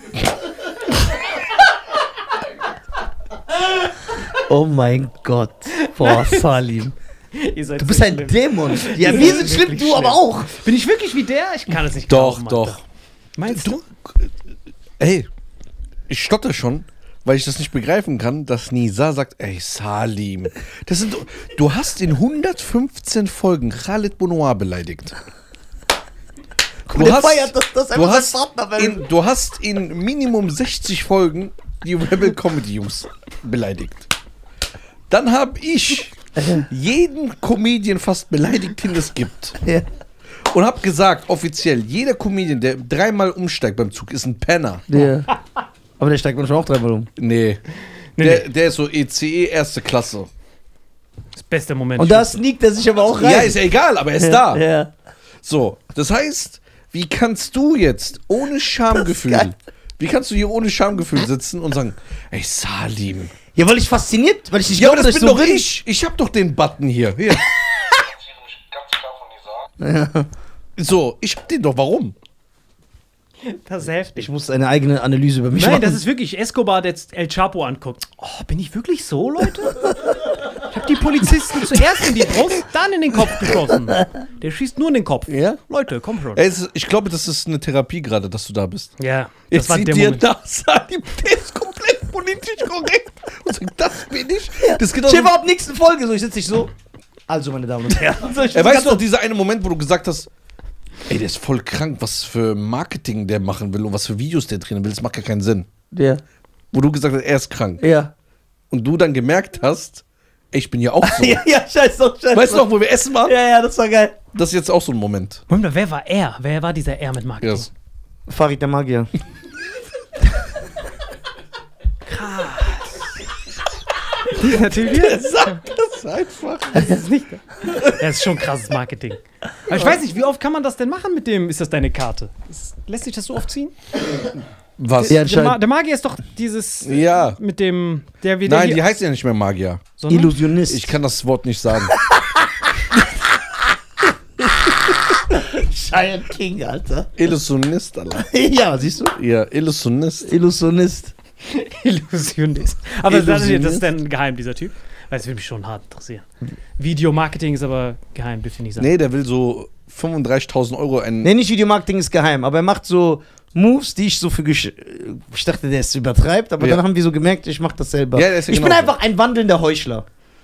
Oh mein Gott. Boah, Salim. Ihr seid Du bist so ein schlimm. Dämon. Ja, Ihr wir seid sind schlimm, wirklich du aber schlimm. auch. Bin ich wirklich wie der? Ich kann es nicht Doch, glauben, doch. Alter. Meinst du? Ey, ich stotter schon, weil ich das nicht begreifen kann, dass Nisa sagt, ey, Salim, du hast in 115 Folgen Khalid Bonoir beleidigt. Der feiert das einfach sein Partner, weil du hast in Minimum 60 Folgen die Rebel Comedy Jungs beleidigt. Dann habe ich jeden Comedian fast beleidigt, den es gibt. Ja. Und habe gesagt, offiziell, jeder Comedian, der 3-mal umsteigt beim Zug, ist ein Penner. Ja. Aber der steigt manchmal auch 3-mal um. Nee. Der ist so ECE erste Klasse. Das beste Moment. Und da sneakt er sich aber auch rein. Ja, ist ja egal, aber er ist da. Ja. So, das heißt, wie kannst du jetzt ohne Schamgefühl, wie kannst du hier ohne Schamgefühl sitzen und sagen, ey, Salim. Ja, weil ich fasziniert, weil ich nicht Ja, aber glaube, das dass bin ich so doch ich. Ich hab doch den Button hier. Hier. So, ich hab den doch. Warum? Das ist heftig. Ich muss eine eigene Analyse über mich Nein, machen. das ist wirklich Escobar, der jetzt El Chapo anguckt. Oh, bin ich wirklich so, Leute? Ich habe die Polizisten zuerst in die Brust, dann in den Kopf geschossen. Der schießt nur in den Kopf. Ja? Leute, komm schon. Ey, ich glaube, das ist eine Therapie gerade, dass du da bist. Ja, das Jetzt war sieht der dir Moment. da, Salim, der ist komplett politisch korrekt. Und sagt, das bin ich. Das ist genau Stell mal ab nächsten Folge so, ich sitze nicht so. Also, meine Damen und Herren. Weißt du noch, dieser eine Moment, wo du gesagt hast, ey, der ist voll krank, was für Marketing der machen will und was für Videos der drehen will, das macht gar keinen Sinn. Ja. Wo du gesagt hast, er ist krank. Ja. Und du dann gemerkt hast, ey, ich bin ja auch so. Ja, scheiß doch, scheiß Weißt du noch, wo wir essen waren? Ja, das war geil. Das ist jetzt auch so ein Moment. Moment mal, wer war er? Wer war dieser Er mit Marketing? Yes. Farid der Magier. Natürlich. Sag das einfach. Das ist nicht. Das ist schon krasses Marketing. Aber ich weiß nicht, wie oft kann man das denn machen mit dem, ist das deine Karte? Lässt sich das so oft ziehen? Was? Ja, Der Magier ist doch dieses Ja. mit dem, der wieder Nein, hier, die heißt ja nicht mehr Magier. sondern- Illusionist. Ich kann das Wort nicht sagen. Giant King, Alter. Illusionist, Alter. Ja, siehst du? Ja, Illusionist. Illusionist. Illusionist. Aber das ist Illusionist? dann geheim, dieser Typ? Weil es würde mich schon hart interessieren. Videomarketing ist aber geheim, dürfte ich nicht sagen. Nee, der will so 35.000 Euro Nee, nicht Videomarketing ist geheim, aber er macht so Moves, die ich so für ich dachte, der ist übertreibt, aber Ja. dann haben wir so gemerkt, ich mach das selber. Ja, der ist ja ich bin genauso. einfach ein wandelnder Heuchler.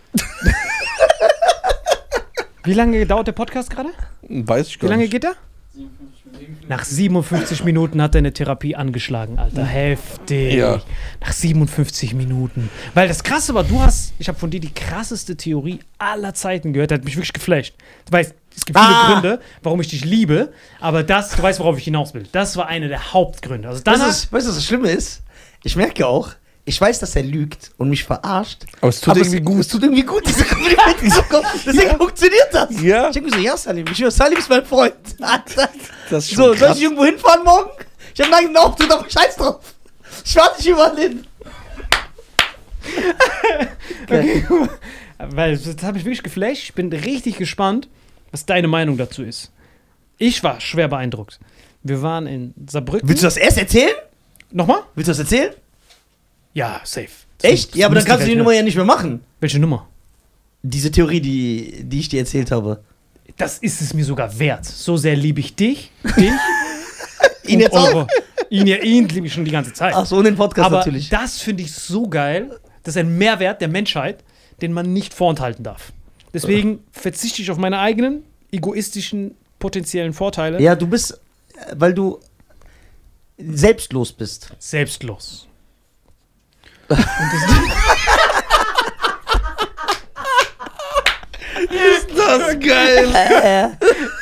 Wie lange dauert der Podcast gerade? Weiß ich Wie gar lange nicht. geht er? Nach 57 Minuten hat er eine Therapie angeschlagen, Alter. Heftig. Ja. Nach 57 Minuten. Weil das Krasse war, ich habe von dir die krasseste Theorie aller Zeiten gehört. Der hat mich wirklich geflasht. Du weißt, es gibt viele Gründe, warum ich dich liebe, aber du weißt, worauf ich hinaus will. Das war einer der Hauptgründe. Also danach, Weißt du, was das Schlimme ist? Ich merke auch, ich weiß, dass er lügt und mich verarscht. Aber es tut irgendwie gut. Es tut irgendwie gut, diese Komplimente zu kommen. Deswegen funktioniert das. Ja. Ich denke mir so, ja, Salim, ich höre, Salim ist mein Freund. Alter. Das ist schon So, soll krass. ich irgendwo hinfahren morgen? Ich hab einen eigenen Auftritt, aber scheiß drauf. Ich fahr nicht überall hin. weil das hat mich wirklich geflasht. Ich bin richtig gespannt, was deine Meinung dazu ist. Ich war schwer beeindruckt. Wir waren in Saarbrücken. Willst du das erst erzählen? Nochmal? Willst du das erzählen? Ja, safe. Echt? Ja, aber dann kannst du die Nummer ja nicht mehr machen. Welche Nummer? Diese Theorie, die ich dir erzählt habe. Das ist es mir sogar wert. So sehr liebe ich dich. Ihn jetzt auch? Ihn liebe ich schon die ganze Zeit. Ach so, und den Podcast Aber natürlich. das finde ich so geil, Das ist ein Mehrwert der Menschheit, den man nicht vorenthalten darf. Deswegen verzichte ich auf meine eigenen egoistischen potenziellen Vorteile. Ja, du bist, weil du selbstlos bist. Selbstlos. Das ist geil.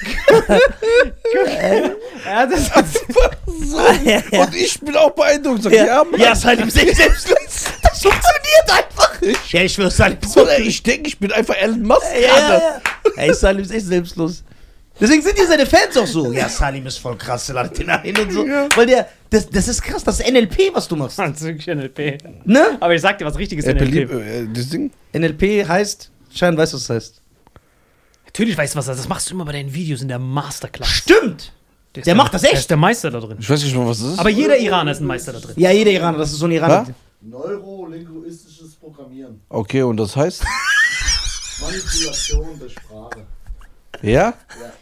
Ja, das ist Und ich bin auch beeindruckt. Sag, ja, Mann. Ja, Salim ist echt selbstlos. Das funktioniert einfach. Ja, ich schwöre, Salim ist Bruder, ich denke, ich bin einfach Elon Musk. Ja. Ey, Salim ist echt selbstlos. Deswegen sind dir seine Fans auch so. Ja, Salim ist voll krass, ladet den ein und so. Ja. Weil das ist krass, das ist NLP, was du machst. das ist wirklich NLP. Ne? Aber ich sag dir was richtiges NLP. Das Ding? NLP heißt, Schein weiß, was das heißt. Natürlich weißt du was, das machst du immer bei deinen Videos in der Masterclass. Stimmt. Der Der macht das echt? Der ist der Meister da drin. Ich weiß nicht mal, was das ist. Aber jeder Iraner ist ein Meister da drin. Ja, jeder Iraner, das ist so ein Iraner. Was? Neurolinguistisches Programmieren. Okay, und das heißt? Manipulation der Sprache. Ja?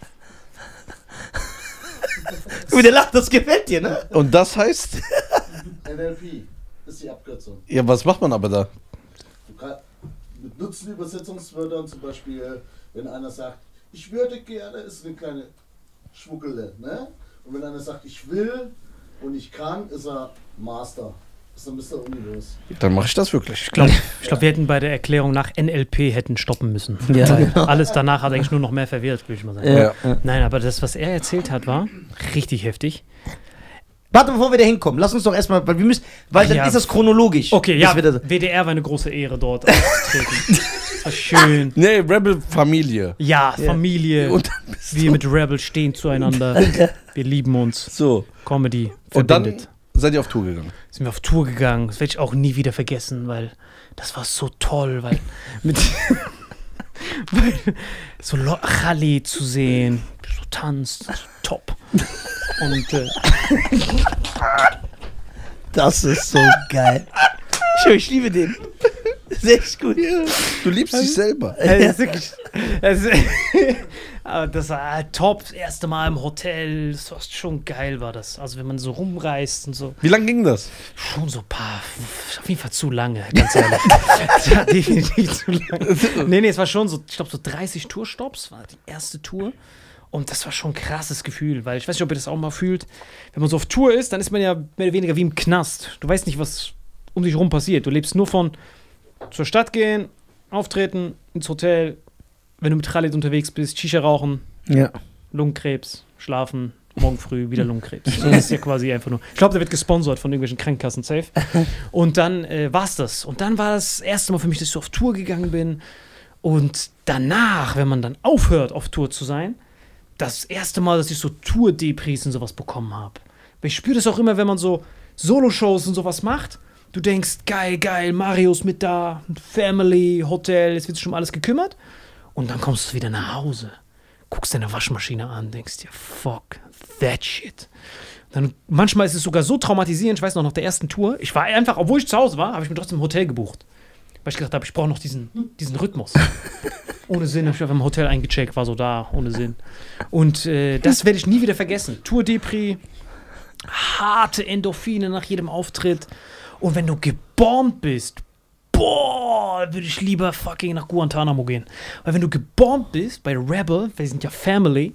Und der lacht, das gefällt dir, ne? Und das heißt? NLP ist die Abkürzung. Ja, was macht man aber da? Du kannst mit Nutzenübersetzungswörtern zum Beispiel, wenn einer sagt, ich würde gerne, ist eine kleine Schmuggele, ne? Und wenn einer sagt, ich will und ich kann, ist er Master. Ist er Mr. Universe. Dann mache ich das wirklich. Ich glaube, wir hätten bei der Erklärung nach NLP hätten stoppen müssen. Ja, Weil genau. alles danach hat eigentlich nur noch mehr verwirrt, würde ich mal sagen. Ja. Nein, aber das, was er erzählt hat, war richtig heftig. Warte, bevor wir da hinkommen, lass uns doch erstmal, weil wir müssen, weil Ach dann ja. ist das chronologisch. Okay, bis ja, wir da- WDR war eine große Ehre, dort aufzutreten. Das war schön. Nee, Rebel-Familie. Ja, Familie. Und dann bist Wir mit Rebel stehen zueinander. Wir lieben uns. So. Comedy Und dann verbindet. seid ihr auf Tour gegangen. Sind wir auf Tour gegangen. Das werde ich auch nie wieder vergessen, weil das war so toll, weil weil so Khalid zu sehen, so tanzt, so top. Und Das ist so geil. Ich liebe den. Das ist echt gut. Du liebst dich selber. das ist wirklich, aber das war halt top. Das erste Mal im Hotel. Das war schon geil, war das. Also wenn man so rumreist und so. Wie lange ging das? Schon so ein paar, auf jeden Fall zu lange, ganz ehrlich. Das war definitiv zu lange. Nee, es war schon so, ich glaube so 30 Tourstops war die erste Tour. Und das war schon ein krasses Gefühl, weil ich weiß nicht, ob ihr das auch mal fühlt. Wenn man so auf Tour ist, dann ist man ja mehr oder weniger wie im Knast. Du weißt nicht, was um dich rum passiert. Du lebst nur von zur Stadt gehen, auftreten, ins Hotel, wenn du mit Khalid unterwegs bist, Shisha rauchen, Ja. Lungenkrebs, schlafen, morgen früh wieder Lungenkrebs. So, das ist ja quasi einfach nur. Ich glaube, der wird gesponsert von irgendwelchen Krankenkassen, safe. Und dann war's das. Und dann war das erste Mal für mich, dass ich so auf Tour gegangen bin. Und danach, wenn man dann aufhört, auf Tour zu sein, das erste Mal, dass ich so Tour-Depris und sowas bekommen habe. Weil ich spüre das auch immer, wenn man so Solo-Shows und sowas macht. Du denkst, geil, Mario ist mit da, Family, Hotel, jetzt wird sich schon um alles gekümmert. Und dann kommst du wieder nach Hause, guckst deine Waschmaschine an, denkst dir, fuck that shit. Dann, manchmal ist es sogar so traumatisierend, ich weiß noch, nach der ersten Tour, ich war einfach, obwohl ich zu Hause war, habe ich mir trotzdem ein Hotel gebucht. Weil ich gedacht habe, ich brauche noch diesen Rhythmus. Ohne Sinn, habe ich einfach im Hotel eingecheckt, war so da, ohne Sinn. Und das werde ich nie wieder vergessen. Tour-Depris, harte Endorphine nach jedem Auftritt. Und wenn du gebombt bist, boah, würde ich lieber fucking nach Guantanamo gehen. Weil wenn du gebombt bist bei Rebel, wir sind ja Family,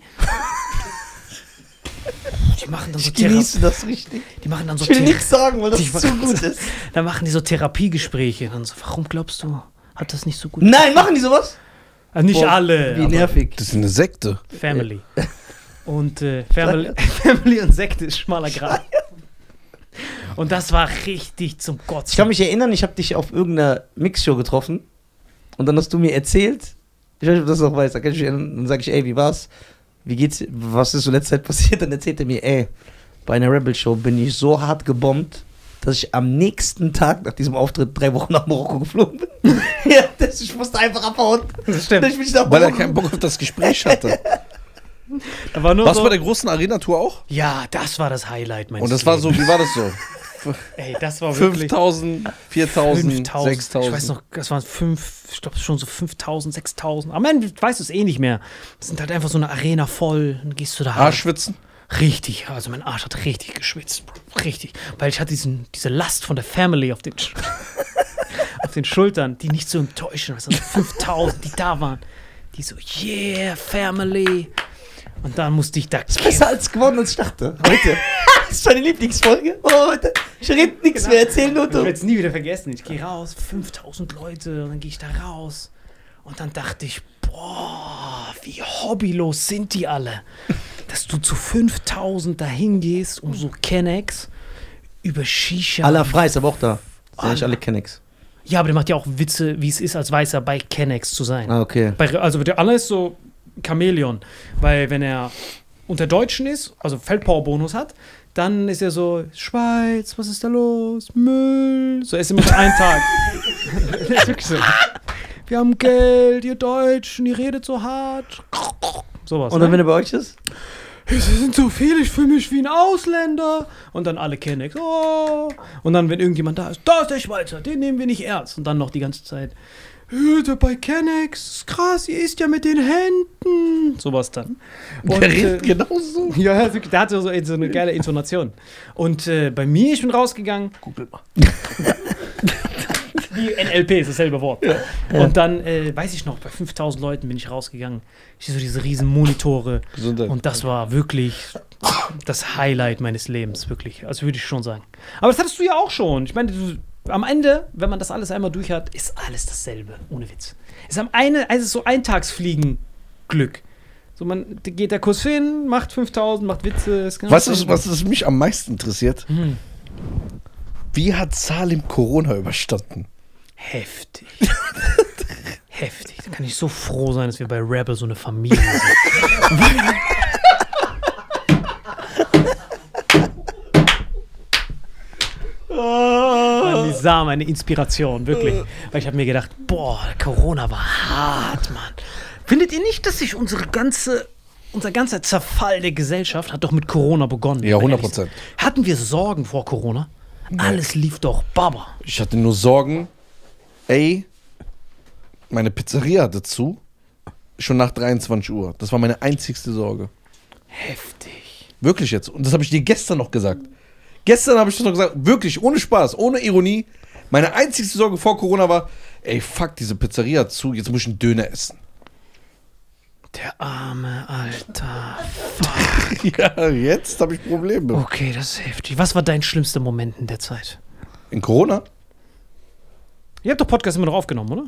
die machen dann so Ich genieße das richtig. Die machen dann so Ich will nichts sagen, weil das Die- zu gut ist. Dann machen die so Therapiegespräche. Dann so, warum glaubst du, hat das nicht so gut? Nein, machen die sowas? Also nicht Boah, alle, Wie aber nervig. Das ist eine Sekte. Family. Und Family und Sekte ist schmaler Grad. Und das war richtig zum Kotzen. Ich kann mich erinnern, ich habe dich auf irgendeiner Mixshow getroffen und dann hast du mir erzählt, ich weiß nicht, ob du das noch weißt, da kann ich mich erinnern, dann sage ich, ey, wie war's? Wie geht's? Was ist so letzte Zeit passiert? Dann erzählt er mir, ey, bei einer Rebel-Show bin ich so hart gebombt, dass ich am nächsten Tag nach diesem Auftritt 3 Wochen nach Marokko geflogen bin. Ja, ich musste einfach abhauen. Das stimmt. Ich bin nach Weil er Marokko- keinen Bock auf das Gespräch hatte. Da war nur Warst du so, bei der großen Arena-Tour auch? ja, das war das Highlight, mein Und das war so, wie war das so? Ey, das war wirklich 5000, 4000, 5000. 6000. Ich weiß noch, das waren ich glaube schon so 5000, 6000. Am Ende weißt du es eh nicht mehr. Das sind halt einfach so eine Arena voll. Dann gehst du da rein. Arschschwitzen? Richtig, also mein Arsch hat richtig geschwitzt, Bro. Richtig. Weil ich hatte diese Last von der Family auf den Schultern, die nicht so enttäuschen, also 5000, die da waren. Die so, yeah, Family. Und dann musste ich da Besser als gewonnen, als ich dachte. Heute. Das ist meine Lieblingsfolge. Oh, heute. Ich rede nichts mehr, erzähl nur Ich du. werde es nie wieder vergessen. Ich gehe raus, 5000 Leute, und dann gehe ich da raus. Und dann dachte ich, boah, wie hobbylos sind die alle. Dass du zu 5000 dahin gehst, um so Kennex über Shisha. Aller frei ist aber auch da. Sind nicht alle Kennex. Ja, aber der macht ja auch Witze, wie es ist, als Weißer bei Kennex zu sein. Ah, okay. Also der Aller ist so Chamäleon. Weil wenn er unter Deutschen ist, also Feldpower-Bonus hat, dann ist er so, Schweiz, was ist da los? Müll. So, er ist immer für einen Tag. Das ist wirklich so. Wir haben Geld, ihr Deutschen, ihr redet so hart. Sowas. Und dann, wenn er bei euch ist? Es sind so viele, ich fühle mich wie ein Ausländer. Und dann alle Kennex. Oh. Und dann, wenn irgendjemand da ist der Schweizer, den nehmen wir nicht ernst. Und dann noch die ganze Zeit, der bei Kennex, ist krass, ihr isst ja mit den Händen. Sowas dann. Und, Der redet genauso. ja, der hatte so eine geile Intonation. Und bei mir, ich bin rausgegangen. Google mal. Wie NLP ist dasselbe Wort. Ja. Und dann, weiß ich noch, bei 5000 Leuten bin ich rausgegangen. Ich sehe so diese riesen Monitore. Gesundheit. Und das war wirklich das Highlight meines Lebens, wirklich. Also würde ich schon sagen. Aber das hattest du ja auch schon. Ich meine, am Ende, wenn man das alles einmal durch hat, ist alles dasselbe. Ohne Witz. Es ist so Eintagsfliegen-Glück. So, man geht da kurz hin, macht 5000, macht Witze. Ist genau Was ist mich am meisten interessiert? Wie hat Salim Corona überstanden? Heftig. Heftig. Da kann ich so froh sein, dass wir bei Rebel so eine Familie sind. Mann, Nizam, eine Inspiration, wirklich. Weil ich habe mir gedacht, boah, Corona war hart, Mann. Findet ihr nicht, dass sich unser ganzer Zerfall der Gesellschaft hat doch mit Corona begonnen? Ja, wenn wir ehrlich 100%. sind? Hatten wir Sorgen vor Corona? Alles lief doch Baba. Ich hatte nur Sorgen, meine Pizzeria hatte zu, schon nach 23 Uhr. Das war meine einzigste Sorge. Heftig. Wirklich jetzt. Und das habe ich dir gestern noch gesagt. Gestern habe ich das noch gesagt, wirklich, ohne Spaß, ohne Ironie. Meine einzigste Sorge vor Corona war, fuck, diese Pizzeria hat zu, jetzt muss ich einen Döner essen. Der arme Alter. Fuck. Ja, jetzt habe ich Probleme. Okay, das ist heftig. Was war dein schlimmster Moment in der Zeit? In Corona? Ihr habt doch Podcast immer noch aufgenommen, oder?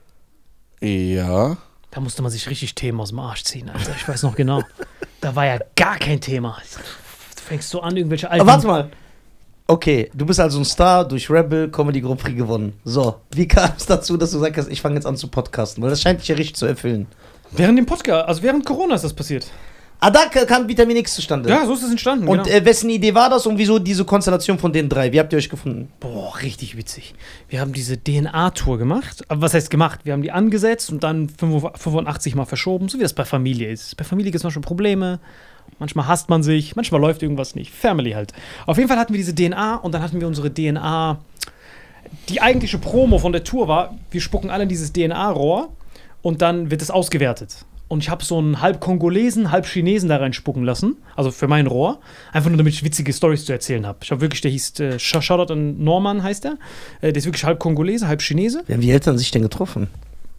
Ja. Da musste man sich richtig Themen aus dem Arsch ziehen, Alter. Ich weiß noch genau. Da war ja gar kein Thema. Du fängst so an, irgendwelche alten... Aber warte mal. Okay, du bist also ein Star durch Rebel Comedy Grand Prix gewonnen. So, wie kam es dazu, dass du gesagt hast, ich fange jetzt an zu podcasten? Weil das scheint dich ja richtig zu erfüllen. Während dem Podcast, also während Corona ist das passiert. Ah, da kam Vitamin X zustande. Ja, so ist es entstanden. Und genau. wessen Idee war das und wieso diese Konstellation von den drei? Wie habt ihr euch gefunden? Boah, richtig witzig. Wir haben diese DNA-Tour gemacht. Aber was heißt gemacht? Wir haben die angesetzt und dann 85 Mal verschoben, so wie das bei Familie ist. Bei Familie gibt es manchmal Probleme. Manchmal hasst man sich, manchmal läuft irgendwas nicht. Family halt. Auf jeden Fall hatten wir diese DNA und dann hatten wir unsere DNA. Die eigentliche Promo von der Tour war, wir spucken alle in dieses DNA-Rohr und dann wird es ausgewertet. Und ich habe so einen halb Kongolesen, halb Chinesen da reinspucken lassen, also für mein Rohr, einfach nur damit ich witzige Storys zu erzählen habe. Ich habe wirklich, der hieß, Shoutout an Norman heißt er, der ist wirklich halb Kongolese, halb Chinese. Ja, wie Eltern sich denn getroffen?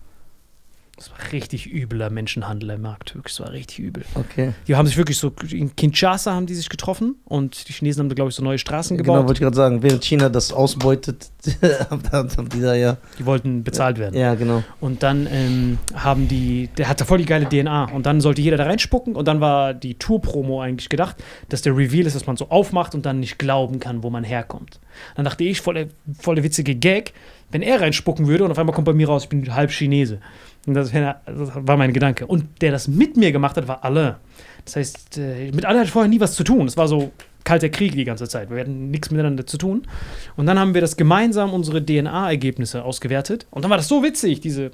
Das war richtig übler Menschenhandel im Markt, wirklich, das war richtig übel. Okay. Die haben sich wirklich so, in Kinshasa haben die sich getroffen und die Chinesen haben da, glaube ich, so neue Straßen Genau, gebaut. wollte ich gerade sagen, während China das ausbeutet, haben die da ja... Die wollten bezahlt werden. Ja, genau. Und dann der hatte voll die geile DNA. Und dann sollte jeder da reinspucken. Und dann war die Tour-Promo eigentlich gedacht, dass der Reveal ist, dass man so aufmacht und dann nicht glauben kann, wo man herkommt. Dann dachte ich, voll der witzige Gag, wenn er reinspucken würde und auf einmal kommt bei mir raus, ich bin halb Chinese. Und das war mein Gedanke. Und der das mit mir gemacht hat, war Alain. Das heißt, mit Alain hatte ich vorher nie was zu tun. Es war so kalter Krieg die ganze Zeit. Wir hatten nichts miteinander zu tun. Und dann haben wir das gemeinsam unsere DNA-Ergebnisse ausgewertet. Und dann war das so witzig, diese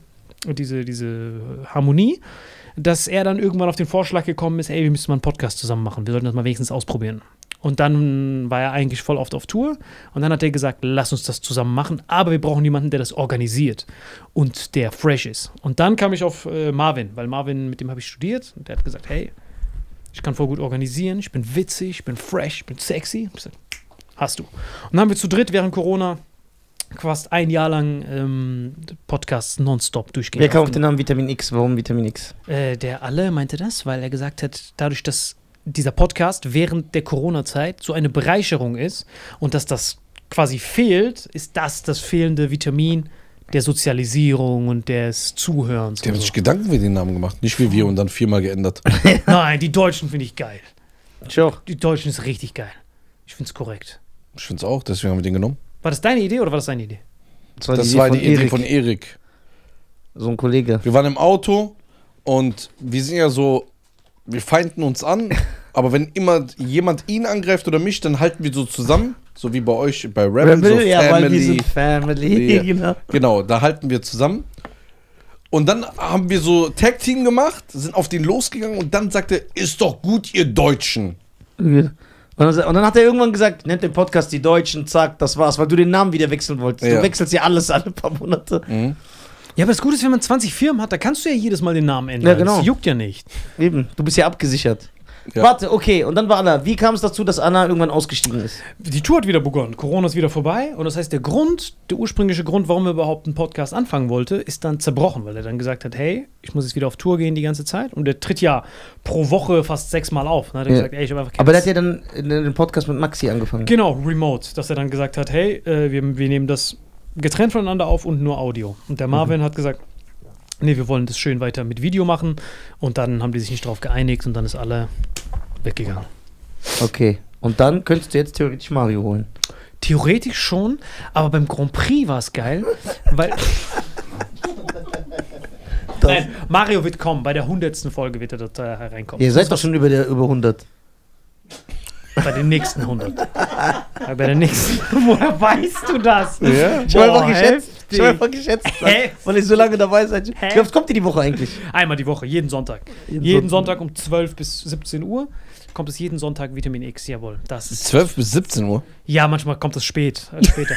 Harmonie, dass er dann irgendwann auf den Vorschlag gekommen ist, wir müssen mal einen Podcast zusammen machen. Wir sollten das mal wenigstens ausprobieren. Und dann war er eigentlich voll oft auf Tour. Und dann hat er gesagt, lass uns das zusammen machen. Aber wir brauchen jemanden, der das organisiert und der fresh ist. Und dann kam ich auf Marvin, weil Marvin, mit dem habe ich studiert. Und der hat gesagt, hey, ich kann voll gut organisieren. Ich bin witzig, ich bin fresh, ich bin sexy. Ich gesagt, hast du. Und dann haben wir zu dritt während Corona fast ein Jahr lang Podcasts nonstop durchgehend. Wer kam auf den Namen Vitamin X? Warum Vitamin X? Der Alle meinte das, weil er gesagt hat, dadurch, dass dieser Podcast während der Corona-Zeit so eine Bereicherung ist und dass das quasi fehlt, ist das fehlende Vitamin der Sozialisierung und des Zuhörens. Die haben und sich so. Gedanken wie den Namen gemacht, nicht wie wir und dann 4-mal geändert. Nein, die Deutschen finde ich geil. Ich auch. Die Deutschen ist richtig geil. Ich finde es korrekt. Ich finde es auch, deswegen haben wir den genommen. War das deine Idee oder war das seine Idee? Das war die Idee von Erik. So ein Kollege. Wir waren im Auto und wir sind ja so, wir feinden uns an, aber wenn immer jemand ihn angreift oder mich, dann halten wir so zusammen, so wie bei euch bei Rebel, so ja, weil wir Family. sind Family. Ja. Genau. Genau, da halten wir zusammen. Und dann haben wir so Tag-Team gemacht, sind auf den losgegangen und dann sagt er, ist doch gut, ihr Deutschen. Und dann hat er irgendwann gesagt, nennt den Podcast die Deutschen, zack, das war's, weil du den Namen wieder wechseln wolltest. Ja. Du wechselst ja alles alle paar Monate. Ja, aber das Gute ist, wenn man 20 Firmen hat, da kannst du ja jedes Mal den Namen ändern. Ja, genau. Das juckt ja nicht. Eben, du bist ja abgesichert. Ja. Warte, okay, und dann war Anna. Wie kam es dazu, dass Anna irgendwann ausgestiegen ist? Die Tour hat wieder begonnen. Corona ist wieder vorbei. Und das heißt, der ursprüngliche Grund, warum er überhaupt einen Podcast anfangen wollte, ist dann zerbrochen, weil er dann gesagt hat, hey, ich muss jetzt wieder auf Tour gehen die ganze Zeit. Und der tritt ja pro Woche fast 6-mal auf. Dann hat er gesagt, ey, ich habe einfach keine Aber der hat ja dann den Podcast mit Maxi angefangen. Genau, remote. Dass er dann gesagt hat, hey, wir nehmen das getrennt voneinander auf und nur Audio. Und der Marvin hat gesagt, nee, wir wollen das schön weiter mit Video machen. Und dann haben die sich nicht drauf geeinigt und dann ist alle weggegangen. Okay, und dann könntest du jetzt theoretisch Mario holen. Theoretisch schon, aber beim Grand Prix war es geil, weil... Nein, Mario wird kommen, bei der 100. Folge wird er dort hereinkommen. Ihr seid doch schon über 100. Bei den nächsten 100. Bei der nächsten... Woher weißt du das? Ja. Ich habe einfach geschätzt. heftig. Ich habe einfach geschätzt, Hä? weil ich so lange dabei seid. Wie oft kommt ihr die Woche eigentlich? Einmal die Woche, jeden Sonntag. Jeden Sonntag um 12 bis 17 Uhr kommt es jeden Sonntag Vitamin X, jawohl. Das ist 12 bis 17 Uhr. ja, manchmal kommt es später.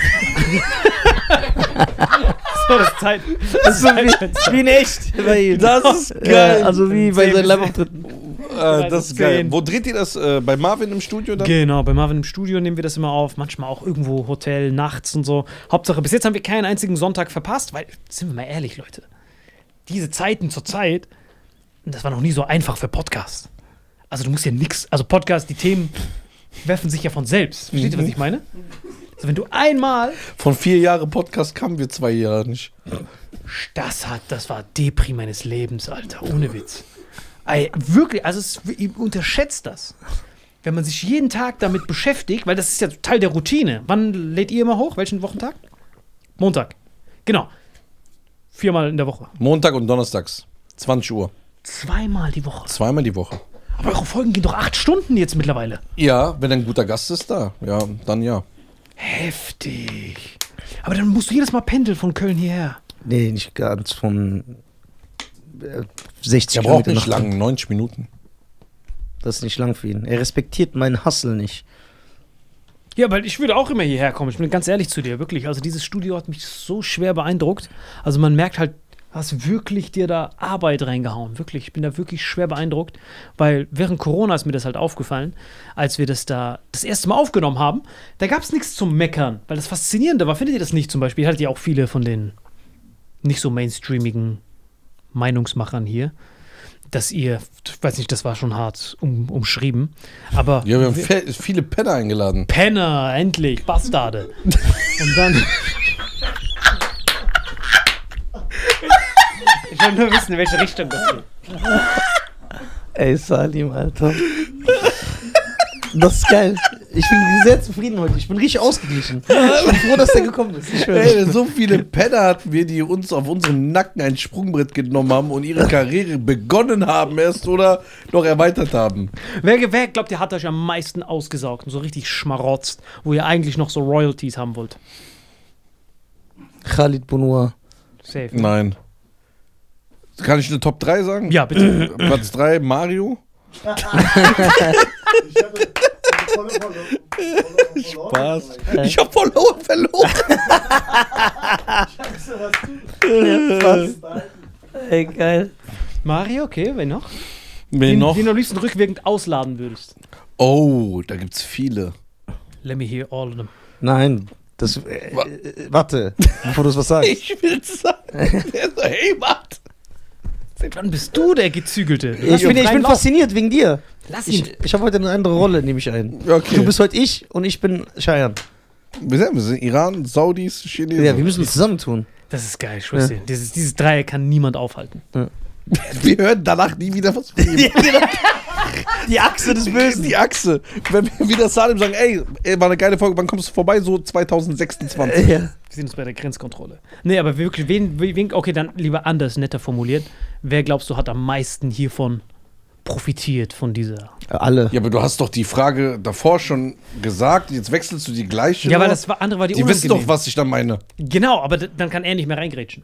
So, das ist Zeit. Das ist so wie in echt. Bei ihm. Das ist geil. Also wie bei seinen Live-Auftritten. Das ist geil. Wo dreht ihr das? Bei Marvin im Studio dann? Genau, bei Marvin im Studio nehmen wir das immer auf. Manchmal auch irgendwo Hotel, nachts und so. Hauptsache, bis jetzt haben wir keinen einzigen Sonntag verpasst, weil, sind wir mal ehrlich, Leute, diese Zeiten zur Zeit, das war noch nie so einfach für Podcasts. Also du musst ja nichts, also Podcasts, die Themen werfen sich ja von selbst. Versteht ihr, was ich meine? Also wenn du einmal, Von 4 Jahren Podcast kamen wir 2 Jahre nicht. das war Depri meines Lebens, Alter, ohne Witz. Ey, wirklich, also ihr unterschätzt das. Wenn man sich jeden Tag damit beschäftigt, weil das ist ja Teil der Routine. Wann lädt ihr immer hoch? Welchen Wochentag? Montag. Genau. 4-mal in der Woche. Montag und Donnerstags. 20 Uhr. 2-mal die Woche. 2-mal die Woche. Aber eure Folgen gehen doch 8 Stunden jetzt mittlerweile. Ja, wenn ein guter Gast ist da. Ja, dann ja. Heftig. Aber dann musst du jedes Mal pendeln von Köln hierher. Nee, nicht ganz von 60 Der braucht Kilometer nicht nach- lang, 90 Minuten. Das ist nicht lang für ihn. Er respektiert meinen Hustle nicht. Ja, weil ich würde auch immer hierher kommen. Ich bin ganz ehrlich zu dir, wirklich. Also dieses Studio hat mich so schwer beeindruckt. Also man merkt halt, hast wirklich dir da Arbeit reingehauen. Wirklich, ich bin da wirklich schwer beeindruckt. Weil während Corona ist mir das halt aufgefallen, als wir das da das erste Mal aufgenommen haben, da gab es nichts zum Meckern. Weil das Faszinierende war, findet ihr das nicht zum Beispiel? Ihr hattet ja auch viele von den nicht so mainstreamigen Meinungsmachern hier, dass ihr, ich weiß nicht, das war schon hart umschrieben, aber Ja, wir haben viele Penner eingeladen. Penner, endlich, Bastarde. Und dann ich will nur wissen, in welche Richtung das geht. Ey, Salim, Alter. Das ist geil. Ich bin sehr zufrieden heute. Ich bin richtig ausgeglichen. Ich bin froh, dass der gekommen ist. Ich schwöre. Ey, so viele Penner hatten wir, die uns auf unserem Nacken ein Sprungbrett genommen haben und ihre Karriere begonnen haben erst oder noch erweitert haben. Wer glaubt ihr, hat euch am meisten ausgesaugt und so richtig schmarotzt, wo ihr eigentlich noch so Royalties haben wollt? Khalid Bonoir. Safe. Nein. Kann ich eine Top 3 sagen? Ja, bitte. Platz 3, Mario. Ich hatte volle Spaß. Ich hab verloren. Ey, geil. Mario, okay, wen noch? Wen noch? Den du am liebsten rückwirkend ausladen würdest. Oh, da gibt's viele. Let me hear all of them. Nein, Das, warte, bevor du was sagst. Ich will sagen. Der so, hey, Matt. Seit wann bist du der Gezügelte? Ich bin fasziniert wegen dir. Lass ihn. Ich habe heute eine andere Rolle, nehme ich ein. Okay. Du bist heute ich und ich bin Cheyenne. Wir sind Iran, Saudis, Chinesen. Ja, wir müssen uns zusammentun. Das ist geil, ich schwör's dir. Dieses Dreieck kann niemand aufhalten. Wir hören danach nie wieder was von ihm. Die Achse des Bösen. Die Achse. Wenn wir wieder Salim sagen, ey, war eine geile Folge, wann kommst du vorbei? So 2026. Ja. Wir sehen uns bei der Grenzkontrolle. Nee, aber wirklich, wen okay, dann lieber anders, netter formuliert. Wer glaubst du hat am meisten hiervon profitiert, von dieser? Alle. Ja, aber du hast doch die Frage davor schon gesagt, jetzt wechselst du die gleiche. Ja, aber nur. das andere war die Die wissen unangenehm. doch, was ich da meine. Genau, aber dann kann er nicht mehr reingrätschen.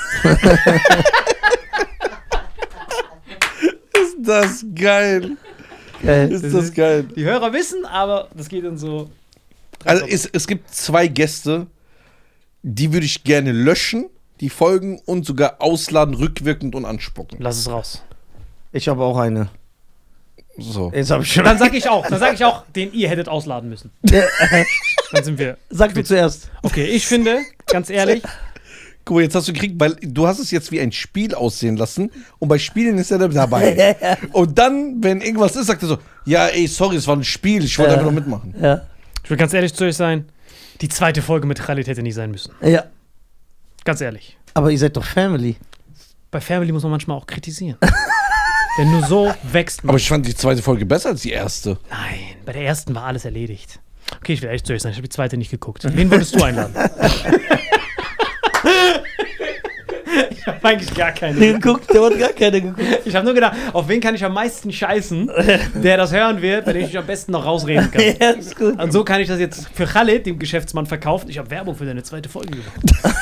Ist das geil. Ist das geil. Die Hörer wissen, aber das geht dann so. Also es gibt 2 Gäste, die würde ich gerne löschen, die Folgen und sogar ausladen, rückwirkend und anspucken. Lass es raus. Ich habe auch eine. So. Jetzt habe ich schon. Dann sag ich auch, den ihr hättet ausladen müssen. Dann sind wir. Sag du zuerst. Okay, ich finde, ganz ehrlich, Guck mal, jetzt hast du gekriegt, weil du hast es jetzt wie ein Spiel aussehen lassen und bei Spielen ist er dabei. Und dann, wenn irgendwas ist, sagt er so, ja, ey, sorry, es war ein Spiel, ich wollte einfach nur mitmachen. Ja. ich will ganz ehrlich zu euch sein, die zweite Folge mit Khalid hätte nicht sein müssen. Ja. Ganz ehrlich. Aber ihr seid doch Family. Bei Family muss man manchmal auch kritisieren. Denn nur so wächst man. Aber ich fand die zweite Folge besser als die erste. Nein, bei der ersten war alles erledigt. Okay, ich will ehrlich zu euch sein, ich habe die zweite nicht geguckt. Wen würdest du einladen? Ich habe eigentlich gar keine. Geguckt, der hat gar keine geguckt. Ich habe nur gedacht, auf wen kann ich am meisten scheißen, der das hören wird, bei dem ich mich am besten noch rausreden kann. Ja, ist gut. Und so kann ich das jetzt für Khalid, dem Geschäftsmann, verkaufen. Ich habe Werbung für deine zweite Folge gemacht.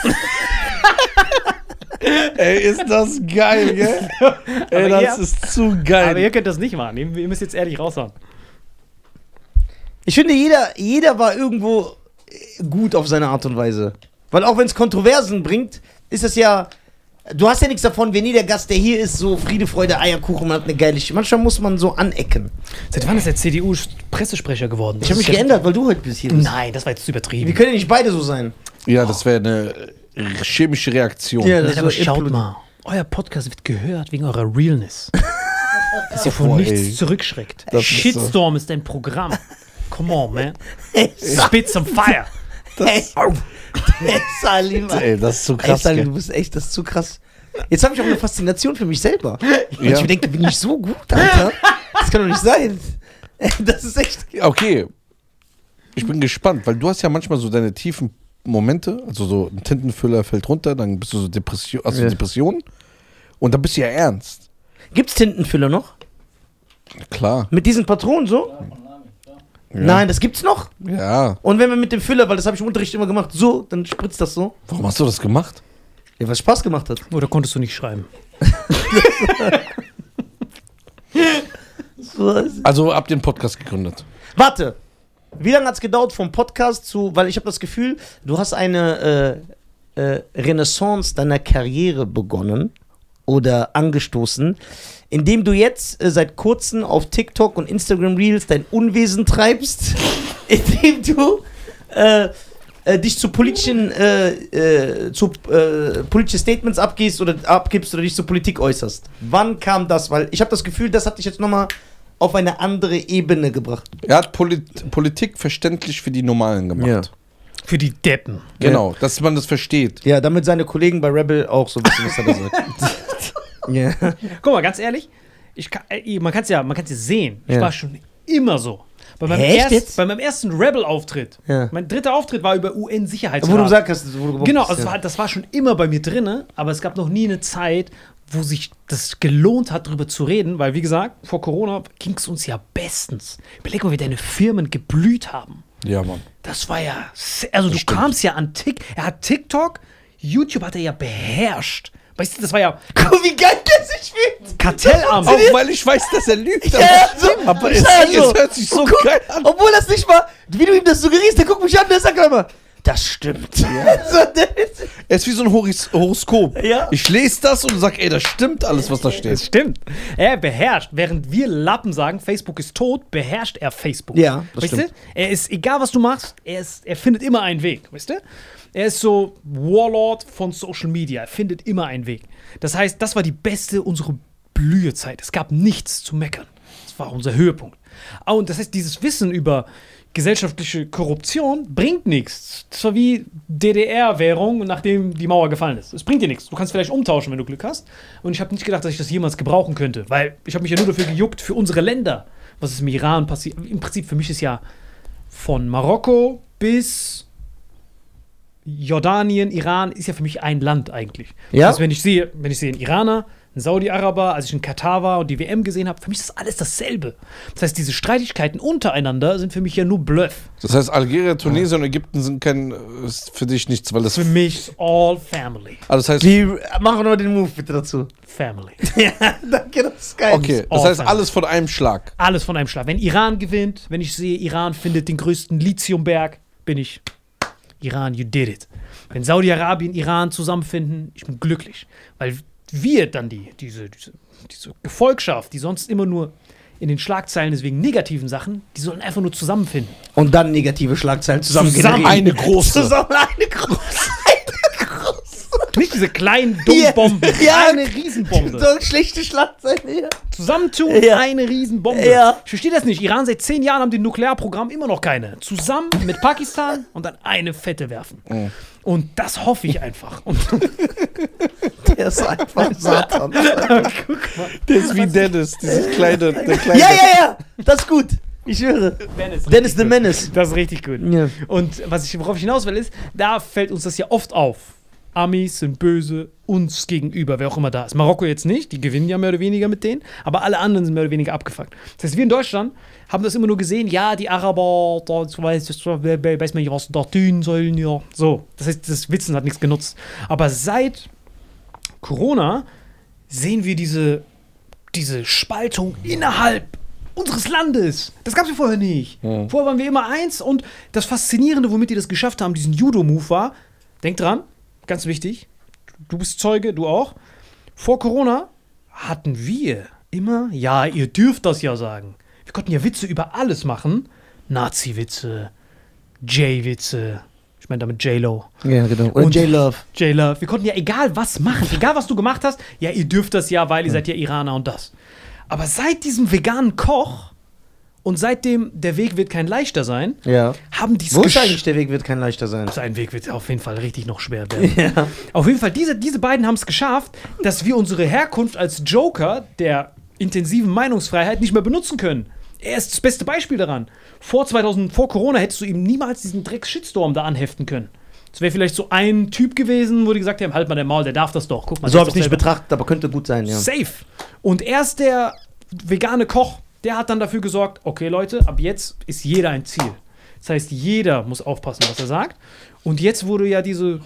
Ey, ist das geil, gell? Ey, das ist zu Aber geil. ihr könnt das nicht machen. Ihr müsst jetzt ehrlich raushauen. Ich finde, jeder war irgendwo gut auf seine Art und Weise. Weil auch wenn es Kontroversen bringt, ist es ja. Du hast ja nichts davon, wenn jeder Gast, der hier ist, so Friede, Freude, Eierkuchen, man hat eine geile Stimme. Manchmal muss man so anecken. Seit wann ist der CDU-Pressesprecher geworden? Ich habe mich geändert, weil du heute bist hier. Nein, das war jetzt übertrieben. Wir können ja nicht beide so sein. Ja, das wäre eine chemische Reaktion. Ja, Nein, aber war schaut implodiert. mal. Euer Podcast wird gehört wegen eurer Realness. Dass ihr von Boah, nichts ey. zurückschreckt. Das ist Shitstorm ist ein Programm. Come on, man. Spit some fire. Hey, Salim. Ey, das ist so Ey, krass. Salim, Gell? du bist echt, das ist zu krass. Jetzt habe ich auch eine Faszination für mich selber. Und Ja. ich denke, bin ich so gut, Alter? Das kann doch nicht sein. Das ist echt. Okay. Ich bin gespannt, weil du hast ja manchmal so deine tiefen Momente, also so ein Tintenfüller fällt runter, dann bist du so Depression und dann bist du ja ernst. Gibt's Tintenfüller noch? Klar. Mit diesen Patronen so? Ja. Nein, das gibt's noch. Ja. Und wenn man mit dem Füller, weil das habe ich im Unterricht immer gemacht, so, dann spritzt das so. Warum hast du das gemacht? Ja, was Spaß gemacht hat. Oder konntest du nicht schreiben? So, Also ab den Podcast gegründet. warte. Wie lange hat's gedauert vom Podcast zu, weil ich habe das Gefühl, du hast eine Renaissance deiner Karriere begonnen oder angestoßen, indem du jetzt seit kurzem auf TikTok und Instagram Reels dein Unwesen treibst, indem du dich zu politischen politische Statements abgibst oder dich zur Politik äußerst. Wann kam das? Weil ich habe das Gefühl, das hat dich jetzt nochmal auf eine andere Ebene gebracht. Er hat Politik verständlich für die Normalen gemacht. Ja. Für die Deppen. Genau, dass man das versteht. Ja, damit seine Kollegen bei Rebel auch so wissen, was er da sagt. Ja. Guck mal, ganz ehrlich, man kann es ja sehen. Ich Ja. war schon immer so. Bei meinem, Echt jetzt? bei meinem ersten Rebel-Auftritt, Ja. mein dritter Auftritt war über UN-Sicherheitsrat. Wo du gesagt hast, wo du Genau, bist, also ja. das war schon immer bei mir drin, aber es gab noch nie eine Zeit, wo sich das gelohnt hat, darüber zu reden, weil, wie gesagt, vor Corona ging es uns ja bestens. Überleg mal, wie deine Firmen geblüht haben. Ja, Mann. Das war ja, also du stimmt. kamst ja an er hat TikTok, YouTube hat er ja beherrscht. Weißt du, das war ja Guck, wie geil der sich fühlt. Kartellamt. Auch weil ich weiß, dass er lügt. Ja, so, aber ich es sag so. hört sich so Und guck, geil an. Obwohl das nicht mal, wie du ihm das suggerierst, der guckt mich an, der sagt immer, Das stimmt. Er ist wie so ein Horoskop. Ja. Ich lese das und sag, ey, das stimmt alles, was da Das steht. stimmt. Er beherrscht, während wir Lappen sagen, Facebook ist tot, beherrscht er Facebook. Ja, das weißt stimmt. du? Er ist, egal was du machst, er findet immer einen Weg, weißt du? Er ist so Warlord von Social Media, er findet immer einen Weg. Das heißt, das war die beste, unsere Blühezeit. Es gab nichts zu meckern. Das war unser Höhepunkt. Und das heißt, dieses Wissen über gesellschaftliche Korruption bringt nichts. Das war wie DDR-Währung, nachdem die Mauer gefallen ist. Es bringt dir nichts. Du kannst vielleicht umtauschen, wenn du Glück hast. Und ich habe nicht gedacht, dass ich das jemals gebrauchen könnte, weil ich habe mich ja nur dafür gejuckt, für unsere Länder, was ist im Iran passiert. Im Prinzip für mich ist ja von Marokko bis Jordanien, Iran, ist ja für mich ein Land eigentlich. Ja? Das heißt, wenn ich sehe einen Iraner, einen Saudi-Araber, als ich in Katar war und die WM gesehen habe, für mich ist das alles dasselbe. Das heißt, diese Streitigkeiten untereinander sind für mich ja nur Bluff. Das heißt, Algerien, Tunesien und Ägypten sind ist für dich nichts, weil das. Für mich ist all family. Also das heißt, Wie, machen wir den Move bitte dazu. Family. Ja, danke, das ist geil. okay, das heißt alles von einem Schlag. Alles von einem Schlag. Wenn Iran gewinnt, wenn ich sehe, Iran findet den größten Lithiumberg, bin ich Iran, you did it. Wenn Saudi-Arabien, Iran zusammenfinden, ich bin glücklich. Weil wir dann diese Gefolgschaft, die sonst immer nur in den Schlagzeilen ist wegen negativen Sachen, die sollen einfach nur zusammenfinden. Und dann negative Schlagzeilen zusammen Zusammen generieren. Eine große. Zusammen eine große. Nicht diese kleinen dummen Bomben. Ja. Eine Riesenbombe. So schlechte Schlagzeilen hier. Zusammentun, Ja. eine Riesenbombe. Ja. Ich verstehe das nicht. Iran seit 10 Jahren haben die Nuklearprogramm immer noch keine. Zusammen mit Pakistan und dann eine fette werfen. Und das hoffe ich einfach. Und Der ist einfach Satan. Der ist wie Dennis, der kleine. Ja. Das ist gut. Ich höre. Dennis the Menace. Das ist richtig gut. Ja. Und worauf ich hinaus will, ist, da fällt uns das ja oft auf. Amis sind böse uns gegenüber, wer auch immer da ist. Marokko jetzt nicht, die gewinnen ja mehr oder weniger mit denen, aber alle anderen sind mehr oder weniger abgefuckt. Das heißt, wir in Deutschland haben das immer nur gesehen, ja, die Araber, da weiß man nicht, was da tun sollen, ja. So, das heißt, das Witzen hat nichts genutzt. Aber seit Corona sehen wir diese Spaltung innerhalb unseres Landes. Das gab es ja vorher nicht. Vorher waren wir immer eins und das Faszinierende, womit die das geschafft haben, diesen Judo-Move war, denk dran, ganz wichtig, du bist Zeuge, du auch. Vor Corona hatten wir immer, ja, ihr dürft das ja sagen. Wir konnten ja Witze über alles machen. Nazi-Witze, J-Witze, ich meine damit J-Lo. Ja, genau. Und Und- J-Love. J-Love. Wir konnten ja egal was machen, egal was du gemacht hast, ja, ihr dürft das ja, weil ihr seid ja Iraner und das. Aber seit diesem veganen Koch und seitdem der Weg wird kein leichter sein, Ja. haben die es Wo ist eigentlich der Weg, wird kein leichter sein. Sein Weg wird auf jeden Fall richtig noch schwer werden. Ja. Auf jeden Fall, diese beiden haben es geschafft, dass wir unsere Herkunft als Joker der intensiven Meinungsfreiheit nicht mehr benutzen können. Er ist das beste Beispiel daran. Vor Corona hättest du ihm niemals diesen Drecks-Shitstorm da anheften können. Es wäre vielleicht so ein Typ gewesen, wo die gesagt haben, halt mal den Maul, der darf das doch. Guck mal, So der habe ist ich doch nicht selber- betrachtet, aber könnte gut sein, ja. Safe. Und erst der vegane Koch, der hat dann dafür gesorgt, okay Leute, ab jetzt ist jeder ein Ziel. Das heißt, jeder muss aufpassen, was er sagt. Und jetzt wurde ja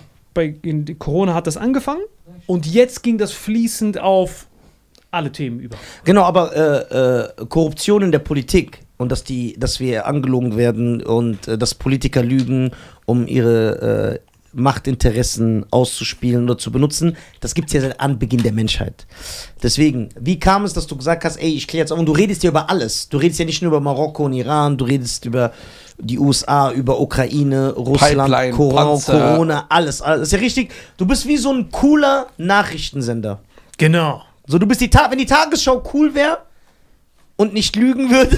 in Corona hat das angefangen und jetzt ging das fließend auf alle Themen über. Genau, aber Korruption in der Politik und dass wir angelogen werden und dass Politiker lügen, um ihre Machtinteressen auszuspielen oder zu benutzen, das gibt es ja seit Anbeginn der Menschheit. Deswegen, wie kam es, dass du gesagt hast, ey, ich kläre jetzt auf, und du redest ja über alles. Du redest ja nicht nur über Marokko und Iran, du redest über die USA, über Ukraine, Russland, Pipeline, Panzer. Corona, alles. Das ist ja richtig. Du bist wie so ein cooler Nachrichtensender. Genau. So, du bist wenn die Tagesschau cool wäre und nicht lügen würde,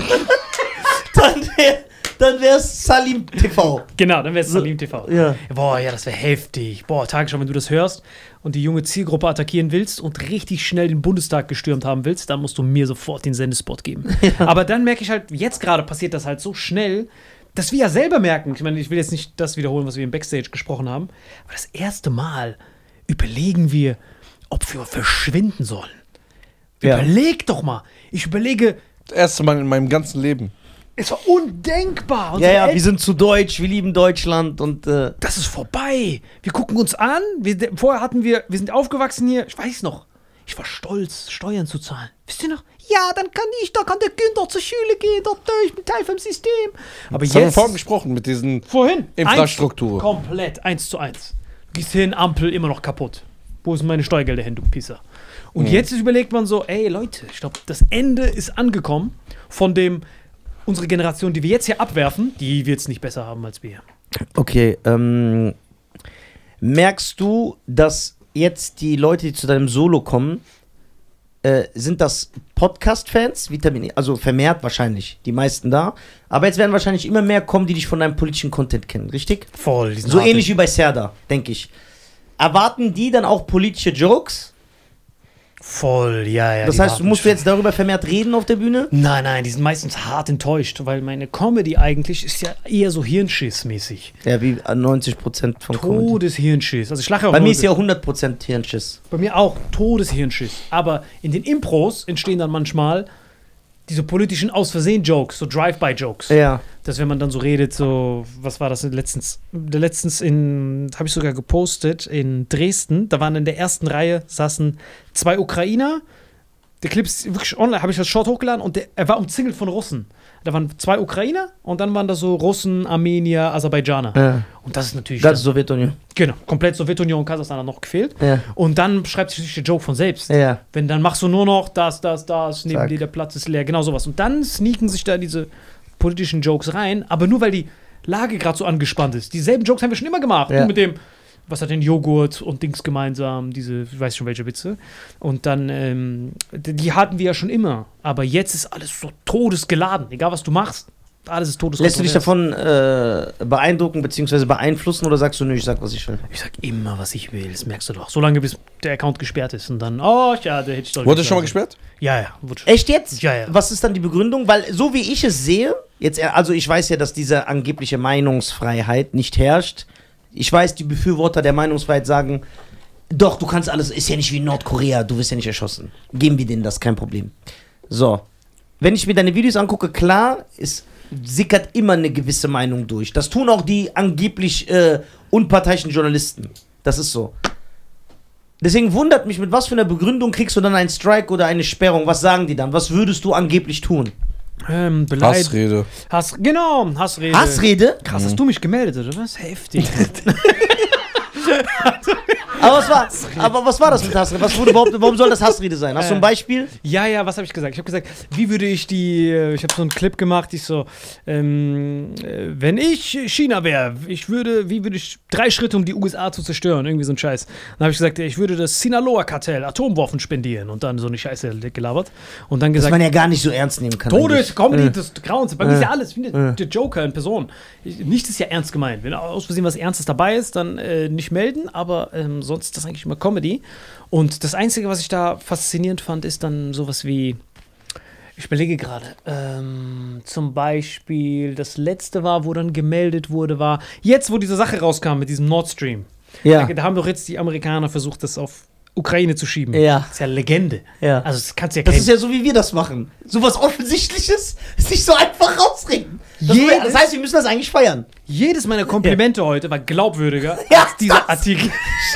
dann wäre es Salim TV. Genau, dann wäre es Salim TV. Ja. Boah, ja, das wäre heftig. Boah, Tagesschau, wenn du das hörst und die junge Zielgruppe attackieren willst und richtig schnell den Bundestag gestürmt haben willst, dann musst du mir sofort den Sendespot geben. Aber dann merke ich halt, jetzt gerade passiert das halt so schnell, dass wir ja selber merken, ich meine, ich will jetzt nicht das wiederholen, was wir im Backstage gesprochen haben, aber das erste Mal überlegen wir, ob wir verschwinden sollen. Ja. Überleg doch mal. Ich überlege, Das erste Mal in meinem ganzen Leben. es war undenkbar. Unsere Ja, Eltern- wir sind zu deutsch, wir lieben Deutschland und das ist vorbei. Wir gucken uns an. Wir sind aufgewachsen hier. Ich weiß noch. Ich war stolz, Steuern zu zahlen. Wisst ihr noch? ja, dann kann der Günther zur Schule gehen, ich bin Teil vom System. Aber Das haben wir jetzt, vorhin gesprochen mit diesen vorhin, Infrastruktur. Komplett, 1:1. Du gehst hin, Ampel immer noch kaputt. Wo sind meine Steuergelder hin, du Pisser? Und jetzt überlegt man so, ey Leute, ich glaube, das Ende ist angekommen von dem, unsere Generation, die wir jetzt hier abwerfen, die wird es nicht besser haben als wir. Okay, merkst du, dass jetzt die Leute, die zu deinem Solo kommen, sind das Podcast-Fans? Also vermehrt wahrscheinlich, die meisten da. Aber jetzt werden wahrscheinlich immer mehr kommen, die dich von deinem politischen Content kennen, richtig? Voll. die sind So hart. ähnlich wie bei Serdar, denke ich. Erwarten die dann auch politische Jokes? Voll, ja. Das die heißt, warten musst du schon. jetzt darüber vermehrt reden auf der Bühne? Nein, die sind meistens hart enttäuscht, weil meine Comedy eigentlich ist ja eher so Hirnschiss-mäßig. Ja, wie 90% von Comedy. Todeshirnschiss. Also ich lache auch Bei nur- mir ist ja 100% Hirnschiss. Bei mir auch Todeshirnschiss. Aber in den Impros entstehen dann manchmal diese politischen Aus-Versehen-Jokes, so Drive-by-Jokes. Ja. Dass wenn man dann so redet, so, was war das letztens? Letztens habe ich sogar gepostet, in Dresden, da waren in der ersten Reihe, saßen 2 Ukrainer. Der Clip ist wirklich online, habe ich das Short hochgeladen und er war umzingelt von Russen. Da waren 2 Ukrainer und dann waren da so Russen, Armenier, Aserbaidschaner. Ja. Und das ist natürlich. Das ist Sowjetunion. Genau, komplett Sowjetunion und Kasachstan hat noch gefehlt. Ja. Und dann schreibt sich der Joke von selbst. Ja. Wenn dann machst du nur noch das, neben Zack. dir der Platz ist leer, genau sowas. Und dann sneaken sich da diese politischen Jokes rein, aber nur weil die Lage gerade so angespannt ist. Dieselben Jokes haben wir schon immer gemacht. Ja. Nur mit dem, was hat denn Joghurt und Dings gemeinsam, ich weiß schon welche Witze. Und dann, die hatten wir ja schon immer. Aber jetzt ist alles so todesgeladen, egal was du machst. Alles ist todesgeladen. Lässt du dich davon beeindrucken bzw. beeinflussen oder sagst du, nö, ich sag, was ich will? Ich sag immer, was ich will, das merkst du doch. Solange bis der Account gesperrt ist und dann, oh ja, der hätte ich doch Wurde nicht schon mal sagen. gesperrt? Ja, wurde schon. Echt jetzt? Ja, ja. Was ist dann die Begründung? Weil so wie ich es sehe, jetzt, also ich weiß ja, dass diese angebliche Meinungsfreiheit nicht herrscht. Ich weiß, die Befürworter der Meinungsfreiheit sagen, doch, du kannst alles, ist ja nicht wie in Nordkorea, du wirst ja nicht erschossen. Geben wir denen das, kein Problem. So, wenn ich mir deine Videos angucke, klar, es sickert immer eine gewisse Meinung durch. Das tun auch die angeblich unparteiischen Journalisten. Das ist so. Deswegen wundert mich, mit was für einer Begründung kriegst du dann einen Strike oder eine Sperrung? Was sagen die dann? Was würdest du angeblich tun? Hassrede. Genau, Hassrede. Hassrede? Krass, hast du mich gemeldet, oder was? Heftig. Aber was war das mit Hassrede? Warum soll das Hassrede sein? Hast du ein Beispiel? Ja, was habe ich gesagt? Ich habe gesagt, wie würde ich ich habe so einen Clip gemacht, wenn ich China wäre, wie würde ich 3 Schritte, um die USA zu zerstören, irgendwie so ein Scheiß. Dann habe ich gesagt, ich würde das Sinaloa-Kartell Atomwaffen spendieren und dann so eine Scheiße gelabert. Und dann Was gesagt, man ja gar nicht so ernst nehmen kann. Todes, Comedy des Grauens. Bei mir ist ja alles wie der Joker in Person. Nichts ist ja ernst gemeint. Wenn aus Versehen was Ernstes dabei ist, dann nicht melden, aber sonst ist das eigentlich immer Comedy. Und das Einzige, was ich da faszinierend fand, ist dann sowas wie, ich überlege gerade, zum Beispiel, das letzte war, wo dann gemeldet wurde, war, jetzt, wo diese Sache rauskam mit diesem Nord Stream. Ja. Da haben doch jetzt die Amerikaner versucht, das auf Ukraine zu schieben. Ja. Das ist ja Legende. Ja. Also das kannst du ja Das kein- ist ja so, wie wir das machen. So was Offensichtliches ist nicht so einfach rausreden. Das heißt, wir müssen das eigentlich feiern. Jedes meiner Komplimente heute war glaubwürdiger Ja, als dieser das- Artikel.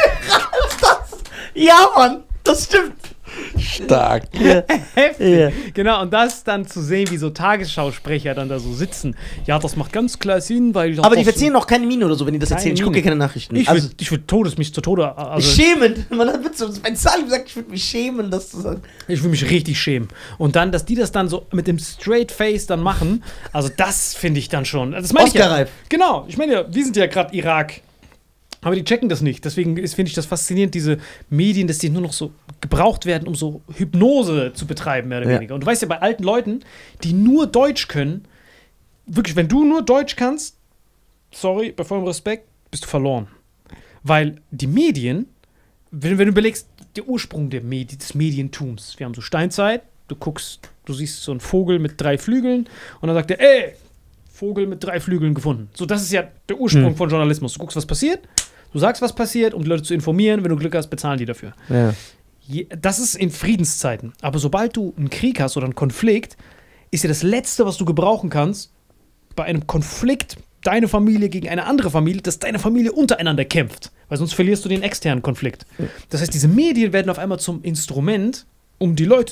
Ja, Mann, das stimmt. Stark. Heftig. Ja. Genau, und das dann zu sehen, wie so Tagesschausprecher dann da so sitzen. Ja, das macht ganz klar Sinn, weil... Aber die verziehen noch keine Miene oder so, wenn die das Keine erzählen. Ich gucke Miene. ja keine Nachrichten. Ich Also, würde mich zu Tode... Also, schämen. Man hat Witze. Wenn Salim sagt, ich würde mich schämen, das zu sagen. ich würde mich richtig schämen. Und dann, dass die das dann so mit dem Straight Face dann machen, also das finde ich dann schon... Das meine ich ja. Oscar-reif. Genau, ich meine ja, wir sind ja gerade Irak. Aber die checken das nicht. Deswegen finde ich das faszinierend, diese Medien, dass die nur noch so gebraucht werden, um so Hypnose zu betreiben, mehr oder Ja. weniger. Und du weißt ja, bei alten Leuten, die nur Deutsch können, wirklich, wenn du nur Deutsch kannst, sorry, bei vollem Respekt, bist du verloren. Weil die Medien, wenn du überlegst, der Ursprung des Medientums, wir haben so Steinzeit, du siehst so einen Vogel mit 3 Flügeln und dann sagt er, ey, Vogel mit 3 Flügeln gefunden. So, das ist ja der Ursprung von Journalismus. Du guckst, was passiert, du sagst, was passiert, um die Leute zu informieren. Wenn du Glück hast, bezahlen die dafür. Ja. Das ist in Friedenszeiten. Aber sobald du einen Krieg hast oder einen Konflikt, ist ja das Letzte, was du gebrauchen kannst, bei einem Konflikt, deine Familie gegen eine andere Familie, dass deine Familie untereinander kämpft. Weil sonst verlierst du den externen Konflikt. Das heißt, diese Medien werden auf einmal zum Instrument, um die Leute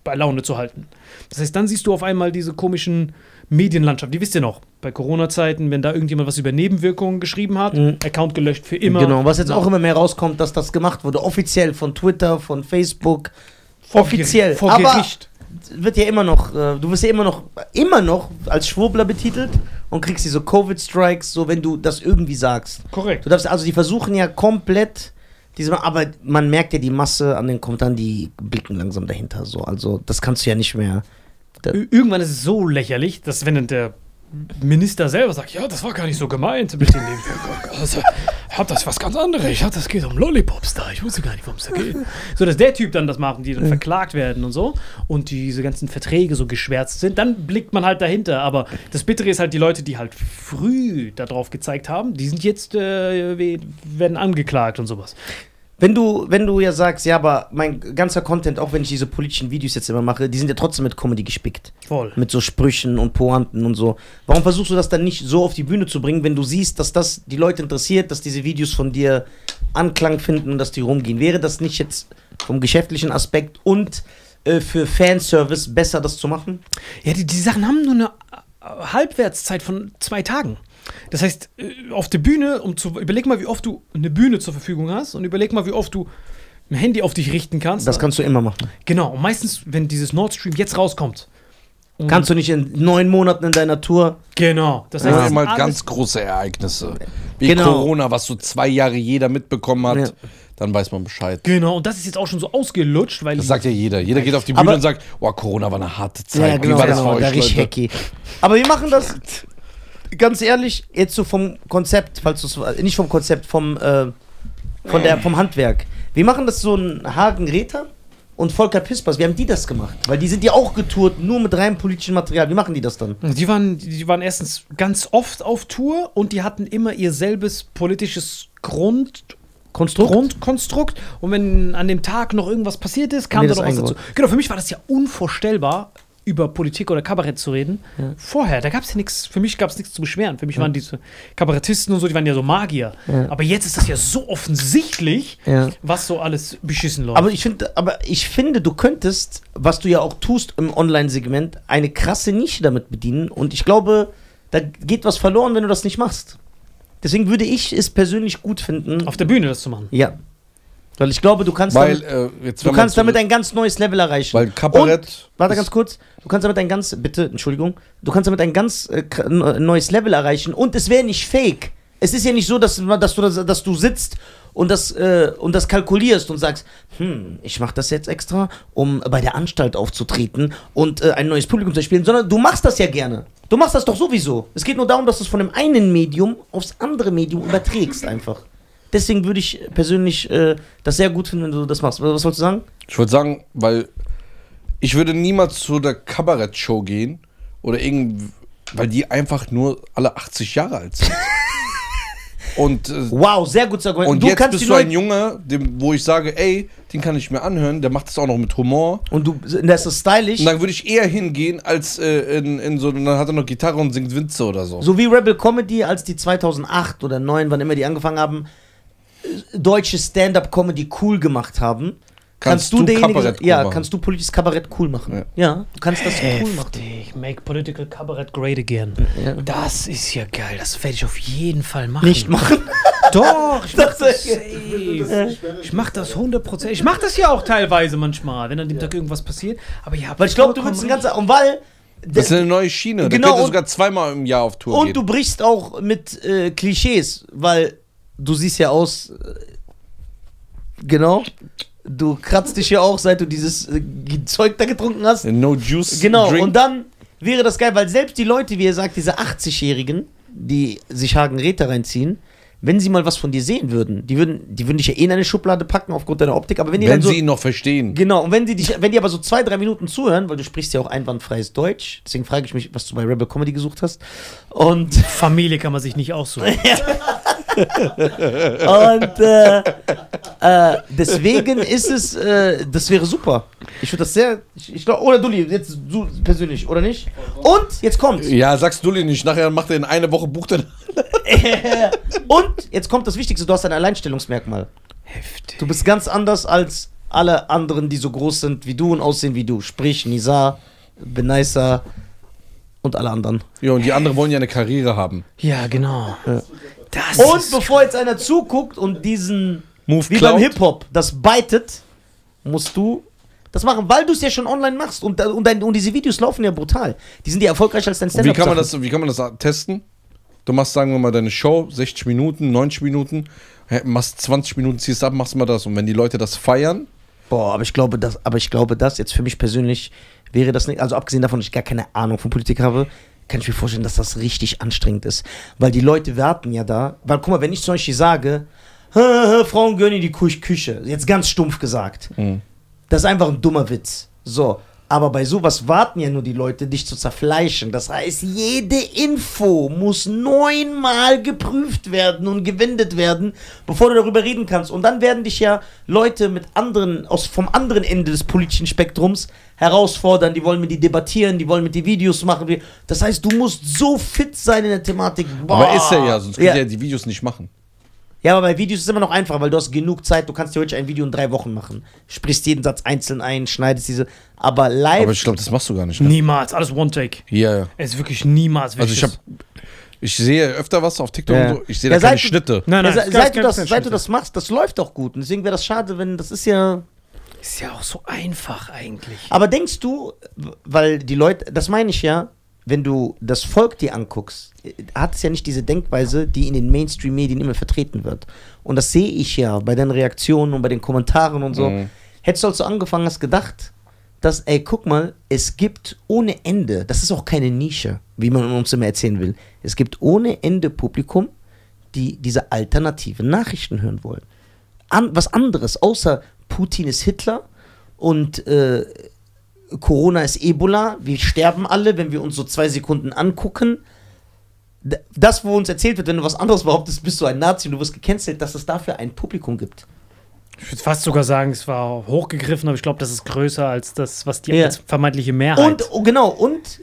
bei Laune zu halten. Das heißt, dann siehst du auf einmal diese komischen Medienlandschaft. Die wisst ihr noch, bei Corona-Zeiten, wenn da irgendjemand was über Nebenwirkungen geschrieben hat, Account gelöscht für immer. Genau, was jetzt auch immer mehr rauskommt, dass das gemacht wurde, offiziell von Twitter, von Facebook, offiziell. Vor Aber Gericht. wird ja immer noch, du wirst ja immer noch als Schwurbler betitelt und kriegst diese Covid-Strikes, so wenn du das irgendwie sagst. Korrekt. Du darfst, also die versuchen ja komplett, aber man merkt ja die Masse an den Kommentaren, die blicken langsam dahinter, so. Also das kannst du ja nicht mehr. Irgendwann ist es so lächerlich, dass wenn dann der Minister selber sagt, ja, das war gar nicht so gemeint mit den Nebenwirkungen. Also, das ist was ganz anderes. Das geht um Lollipops da. Ich wusste gar nicht, worum es da geht. So, dass der Typ dann das macht, die dann verklagt werden und so und diese ganzen Verträge so geschwärzt sind, dann blickt man halt dahinter. Aber das Bittere ist halt, die Leute, die halt früh darauf gezeigt haben, die sind jetzt, werden angeklagt und sowas. Wenn du ja sagst, ja, aber mein ganzer Content, auch wenn ich diese politischen Videos jetzt immer mache, die sind ja trotzdem mit Comedy gespickt. Voll. Mit so Sprüchen und Pointen und so. Warum versuchst du das dann nicht so auf die Bühne zu bringen, wenn du siehst, dass das die Leute interessiert, dass diese Videos von dir Anklang finden und dass die rumgehen? Wäre das nicht jetzt vom geschäftlichen Aspekt und für Fanservice besser, das zu machen? Ja, die Sachen haben nur eine Halbwertszeit von 2 Tagen. Das heißt, auf der Bühne, überleg mal, wie oft du eine Bühne zur Verfügung hast und überleg mal, wie oft du ein Handy auf dich richten kannst. Das kannst du immer machen. Genau, und meistens, wenn dieses Nord Stream jetzt rauskommt. Kannst du nicht in 9 Monaten in deiner Tour. Genau. Das Das heißt, sind das halt sind ganz große Ereignisse. Wie Genau. Corona, was so 2 Jahre jeder mitbekommen hat, Ja. dann weiß man Bescheid. Genau, und das ist jetzt auch schon so ausgelutscht, weil Das sagt ja jeder. Jeder geht auf die Bühne Aber- und sagt, oh, Corona war eine harte Zeit. Ja, genau, Wie war das für da euch, richtig Leute? hacky. Aber wir machen das, ganz ehrlich, jetzt so vom Konzept, falls du es, nicht vom Konzept, vom Handwerk. Wir machen das so ein Hagen Räther und Volker Pispers. Wie haben die das gemacht? Weil die sind ja auch getourt, nur mit reinem politischem Material. Wie machen die das dann? die waren erstens ganz oft auf Tour und die hatten immer ihr selbes politisches Grundkonstrukt. Und wenn an dem Tag noch irgendwas passiert ist, kam Nee, da das noch was dazu. eingebaut. Genau, für mich war das ja unvorstellbar, über Politik oder Kabarett zu reden. Ja. Vorher, da gab es ja nichts, für mich gab es nichts zu beschweren. Für mich waren diese Kabarettisten und so, die waren ja so Magier. Ja. Aber jetzt ist das ja so offensichtlich, Ja. was so alles beschissen läuft. Aber ich finde, du könntest, was du ja auch tust im Online-Segment, eine krasse Nische damit bedienen. Und ich glaube, da geht was verloren, wenn du das nicht machst. Deswegen würde ich es persönlich gut finden. auf der Bühne das zu machen. Ja. Weil ich glaube, du kannst Weil, damit, jetzt, du wenn man kannst so- damit ein ganz neues Level erreichen. Weil Kabarett. Und, warte ist- ganz kurz. Du kannst damit du kannst damit ein ganz neues Level erreichen und es wäre nicht fake. Es ist ja nicht so, dass du sitzt und das kalkulierst und sagst, ich mache das jetzt extra, um bei der Anstalt aufzutreten und ein neues Publikum zu spielen, sondern du machst das ja gerne. Du machst das doch sowieso. Es geht nur darum, dass du es von dem einen Medium aufs andere Medium überträgst einfach. Deswegen würde ich persönlich das sehr gut finden, wenn du das machst. Was wolltest du sagen? Ich würde sagen, weil ich würde niemals zu der Kabarettshow gehen oder weil die einfach nur alle 80 Jahre alt sind. Und Wow, sehr gut Argument. Und du jetzt kannst bist die du ein Leute Junge, wo ich sage, ey, den kann ich mir anhören, der macht das auch noch mit Humor. und das ist stylisch. Und dann würde ich eher hingehen, als in so, und dann hat er noch Gitarre und singt Witze oder so. So wie Rebel Comedy, als die 2008 oder 2009, wann immer die angefangen haben, deutsche Stand-Up-Comedy cool gemacht haben, Kannst du Kabarett cool machen. kannst du politisches Kabarett cool machen. Ja, du kannst das cool machen. Heftig. Make political cabaret great again. Ja. Das ist ja geil. Das werde ich auf jeden Fall machen. Nicht machen. Doch, ich mach das Das- safe. Ich mach das 100%. Ich mach das ja auch teilweise manchmal, wenn an dem Tag irgendwas passiert. Aber ja, Weil ich glaube, du willst ein ganzer. Und weil. Das ist eine neue Schiene. Genau, Der könnte und- sogar 2-mal im Jahr auf Tour Und gehen. du brichst auch mit Klischees, weil du siehst ja aus. Genau. Du kratzt dich ja auch, seit du dieses Zeug da getrunken hast. No Juice Genau, Drink. und dann wäre das geil, weil selbst die Leute, wie ihr sagt, diese 80-Jährigen, die sich Hagen Räther reinziehen, wenn sie mal was von dir sehen würden, die würden dich ja eh in eine Schublade packen aufgrund deiner Optik, aber wenn die wenn dann so. sie ihn noch verstehen. Genau, und wenn die aber so 2-3 Minuten zuhören, weil du sprichst ja auch einwandfreies Deutsch, deswegen frage ich mich, was du bei Rebel Comedy gesucht hast. Und Familie kann man sich nicht aussuchen. deswegen ist es, das wäre super. Ich würde das sehr, ich glaube, oder Dulli, jetzt du persönlich, oder nicht? Und, jetzt kommt's. Ja, sagst Dulli nicht. Nachher macht er in einer Woche, bucht er. Und, jetzt kommt das Wichtigste, du hast ein Alleinstellungsmerkmal. Heftig. Du bist ganz anders als alle anderen, die so groß sind wie du und aussehen wie du. Sprich, Nizar, Benaisa und alle anderen. Ja, und die anderen wollen ja eine Karriere haben. Ja, genau. Das Und ist bevor jetzt einer zuguckt und diesen, Move wie klaut. beim Hip-Hop, das beitet, musst du das machen, weil du es ja schon online machst. Und diese Videos laufen ja brutal. Die sind ja erfolgreicher als dein Und wie kann man Stand-Up. das testen? Du machst, sagen wir mal, deine Show, 60 Minuten, 90 Minuten, machst 20 Minuten, ziehst ab, machst mal das. Und wenn die Leute das feiern, Boah, aber ich glaube, das jetzt für mich persönlich wäre das nicht, also abgesehen davon, dass ich gar keine Ahnung von Politik habe, kann ich mir vorstellen, dass das richtig anstrengend ist. Weil die Leute warten ja da, weil guck mal, wenn ich zum Beispiel sage, Frauen gehören in die Küche, jetzt ganz stumpf gesagt, das ist einfach ein dummer Witz. So, aber bei sowas warten ja nur die Leute, dich zu zerfleischen. Das heißt, jede Info muss 9-mal geprüft werden und gewendet werden, bevor du darüber reden kannst. Und dann werden dich ja Leute vom anderen Ende des politischen Spektrums herausfordern. Die wollen mit dir debattieren, die wollen mit dir Videos machen. Das heißt, du musst so fit sein in der Thematik. Boah. aber ist er ja, sonst könnt ihr ja die Videos nicht machen. Ja, aber bei Videos ist es immer noch einfacher, weil du hast genug Zeit, du kannst theoretisch ein Video in 3 Wochen machen. Sprichst jeden Satz einzeln ein, schneidest diese, aber live... Aber ich glaube, das machst du gar nicht. Ne? niemals, alles One-Take. Ja, ja. Es ist wirklich niemals Also wichtig. ich sehe öfter was auf TikTok Ja. und so, ich sehe Ja, da keine seit- Schnitte. Nein, nein, Ja, es ist seit kein du das machst, das läuft doch gut. Und deswegen wäre das schade, wenn das ist ja... ist ja auch so einfach eigentlich. Aber denkst du, weil die Leute, das meine ich ja, wenn du das Volk dir anguckst, hat es ja nicht diese Denkweise, die in den Mainstream-Medien immer vertreten wird. Und das sehe ich ja bei deinen Reaktionen und bei den Kommentaren und so. Hättest du, als du angefangen hast, gedacht, dass, ey, guck mal, es gibt ohne Ende, das ist auch keine Nische, wie man uns immer erzählen will, es gibt ohne Ende Publikum, die diese alternativen Nachrichten hören wollen. Was anderes, außer Putin ist Hitler und Corona ist Ebola, wir sterben alle, wenn wir uns so 2 Sekunden angucken. Das, wo uns erzählt wird, wenn du was anderes behauptest, bist du ein Nazi und du wirst gecancelt, dass es dafür ein Publikum gibt. Ich würde fast sogar sagen, es war hochgegriffen, aber ich glaube, das ist größer als das, was die Ja. als vermeintliche Mehrheit. Und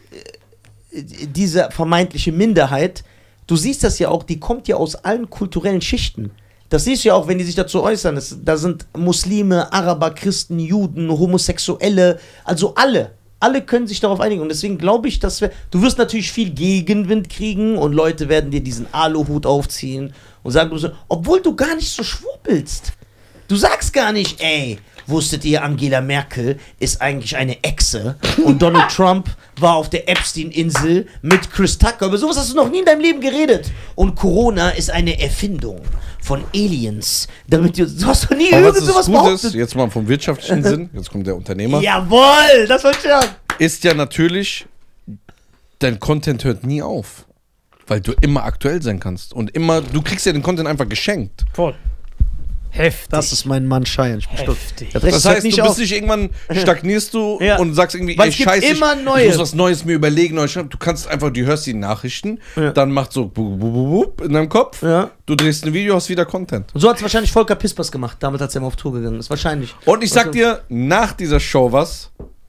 diese vermeintliche Minderheit, du siehst das ja auch, die kommt ja aus allen kulturellen Schichten. Das siehst du ja auch, wenn die sich dazu äußern. Da sind Muslime, Araber, Christen, Juden, Homosexuelle, also alle. Alle können sich darauf einigen. Und deswegen glaube ich, du wirst natürlich viel Gegenwind kriegen und Leute werden dir diesen Aluhut aufziehen und sagen, obwohl du gar nicht so schwurbelst. Du sagst gar nicht, ey, wusstet ihr, Angela Merkel ist eigentlich eine Echse und Donald Trump war auf der Epstein-Insel mit Chris Tucker. Über sowas hast du noch nie in deinem Leben geredet. Und Corona ist eine Erfindung von Aliens. Du hast doch nie Aber irgend was sowas das Gute ist, behauptet. jetzt mal vom wirtschaftlichen Sinn, jetzt kommt der Unternehmer, Jawohl, das wollte ich sagen. ist ja natürlich, dein Content hört nie auf. Weil du immer aktuell sein kannst. Und immer, du kriegst ja den Content einfach geschenkt. Voll. Heftig. Das ist mein Mann Cheyenne. Ich bin stolz. Heftig. Das Recht Das hört heißt, nicht du bist auf. nicht irgendwann, stagnierst du Ja. und sagst irgendwie, Weil ey, es gibt scheiße, immer ich Neues. muss was Neues mir überlegen. Du kannst einfach, du hörst die Nachrichten, Ja. dann macht so in deinem Kopf, Ja. du drehst ein Video, hast wieder Content. Und so hat es wahrscheinlich Volker Pispers gemacht. Damit hat er immer auf Tour gegangen. Das ist wahrscheinlich. Und ich sag dir, nach dieser Show was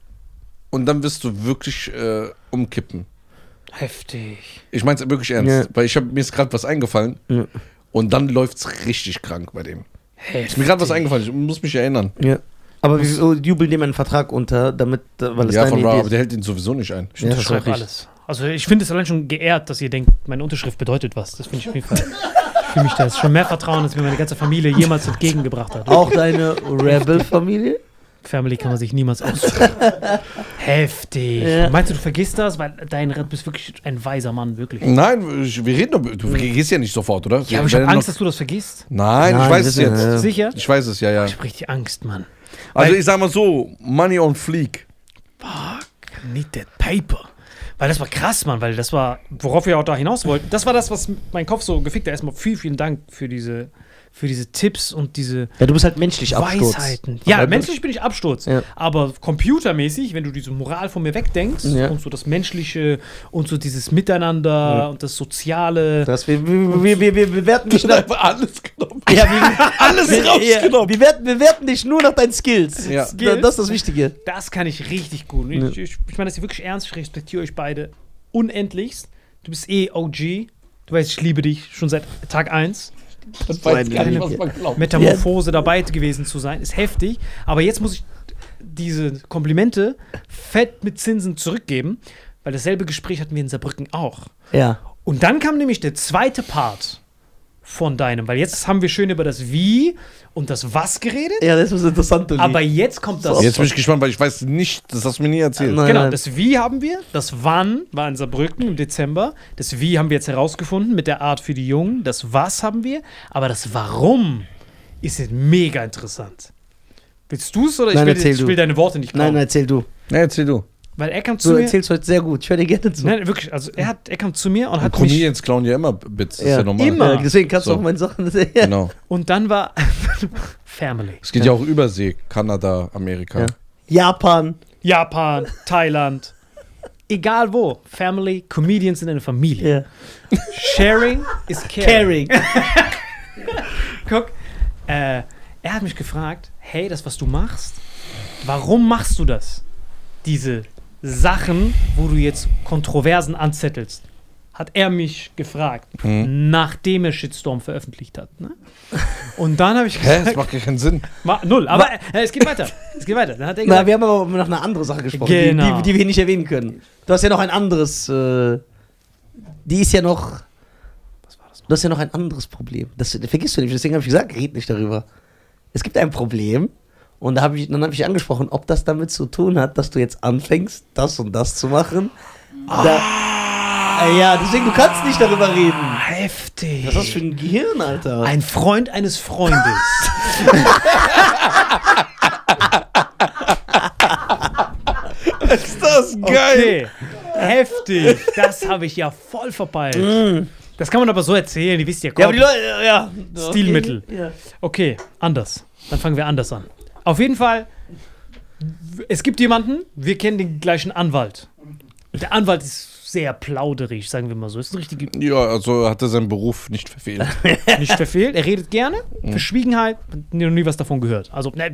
und dann wirst du wirklich umkippen. Heftig. Ich mein's wirklich ernst, Ja. weil mir ist gerade was eingefallen Ja. und dann läuft's richtig krank bei dem. Heftig. Ist mir gerade was eingefallen, ich muss mich erinnern. Ja. Aber wieso jubeln dem einen Vertrag unter, damit, weil es Ja, deine von Idee Ra, ist? aber der hält ihn sowieso nicht ein. Ich unterschreibe Ja, alles. Also ich finde es allein schon geehrt, dass ihr denkt, meine Unterschrift bedeutet was. Das finde ich auf jeden Fall. Ich fühle mich da ist schon mehr Vertrauen, als mir meine ganze Familie jemals entgegengebracht hat. Auch deine Rebel-Familie? Family kann man sich niemals aussuchen. Heftig. Ja. Meinst du vergisst das? Weil du bist wirklich ein weiser Mann, wirklich. Nein, wir reden doch, du gehst ja nicht sofort, oder? Ja, aber ich habe Angst, dass du das vergisst. Nein, ich Nein, weiß es wissen wir, jetzt. ja. Sicher? Ich weiß es, ja. Ich habe richtig Angst, Mann. Also Weil- ich sag mal so, Money on Fleek. Fuck, need that paper. Weil das war krass, Mann, weil das war, worauf wir auch da hinaus wollten. Das war das, was mein Kopf so gefickt hat. Erstmal vielen Dank für diese Tipps und diese Ja, du bist halt menschlich Absturz. Weisheiten. Ja, Aber menschlich bin ich Absturz. Ja. Aber computermäßig, wenn du diese Moral von mir wegdenkst Ja. und so das Menschliche und so dieses Miteinander und das Soziale. Wir bewerten dich nach... einfach alles genommen. Ja, Alles rausgenommen. wir bewerten dich nur nach deinen Skills. Ja. Das ist das Wichtige. Das kann ich richtig gut. Ich meine das hier wirklich ernst. Ich respektiere euch beide unendlichst. Du bist OG. Du weißt, ich liebe dich schon seit Tag 1. Das weiß gar nicht, eine was man glaubt. Metamorphose dabei gewesen zu sein, ist heftig. Aber jetzt muss ich diese Komplimente fett mit Zinsen zurückgeben, weil dasselbe Gespräch hatten wir in Saarbrücken auch. Ja. Und dann kam nämlich der zweite Part von deinem, weil jetzt haben wir schön über das Wie und das Was geredet, Ja, das ist interessant, Uli. aber jetzt kommt das. Jetzt bin ich gespannt, weil ich weiß nicht, das hast du mir nie erzählt. Nein. Genau, das Wie haben wir, das Wann war in Saarbrücken im Dezember, das Wie haben wir jetzt herausgefunden mit der Art für die Jungen, das Was haben wir, aber das Warum ist jetzt mega interessant. Willst du es oder Nein, ich erzähl will du. deine Worte nicht Nein, klauen? erzähl du. Ja, erzähl du. Weil er kam zu Du mir, erzählst heute sehr gut. Ich höre dir gerne zu. nein, wirklich, also er kam zu mir und hat mich, Comedians klauen ja immer Bits, das ist ja normal. Immer. Ja, deswegen kannst du So. auch meine Sachen sehen. Genau. und dann war Family. Es geht ja auch Übersee, Kanada, Amerika. Ja. Japan. Japan, Thailand, egal wo, Family, Comedians sind eine Familie. Ja. Sharing is caring. Caring. Guck, er hat mich gefragt, hey, das, was du machst, warum machst du das? Diese Sachen, wo du jetzt Kontroversen anzettelst, hat er mich gefragt, nachdem er Shitstorm veröffentlicht hat. Ne? Und dann habe ich Hä? Das gesagt, macht gar keinen Sinn. null, aber es geht weiter. Es geht weiter. Dann hat er Na, gesagt, wir haben aber noch eine andere Sache gesprochen, Genau. die wir nicht erwähnen können. Du hast ja noch ein anderes, die ist ja noch, du hast ja noch ein anderes Problem. Das vergisst du nicht, deswegen habe ich gesagt, red nicht darüber. Es gibt ein Problem und dann habe ich angesprochen, ob das damit zu tun hat, dass du jetzt anfängst, das und das zu machen. Ja, deswegen, du kannst nicht darüber reden. heftig. Was ist das für ein Gehirn, Alter? Ein Freund eines Freundes. Ist das Okay, heftig. Das habe ich ja voll verpeilt. Das kann man aber so erzählen, die wisst ja, Ja, aber die Leute, ja. Stilmittel. Ja. Okay, anders. Dann fangen wir anders an. Auf jeden Fall, es gibt jemanden, wir kennen den gleichen Anwalt. Der Anwalt ist sehr plauderig, sagen wir mal so. Ist ein richtiger, Ja, also hat er seinen Beruf nicht verfehlt. nicht verfehlt. Er redet gerne. Verschwiegenheit, noch nie was davon gehört. Also, Also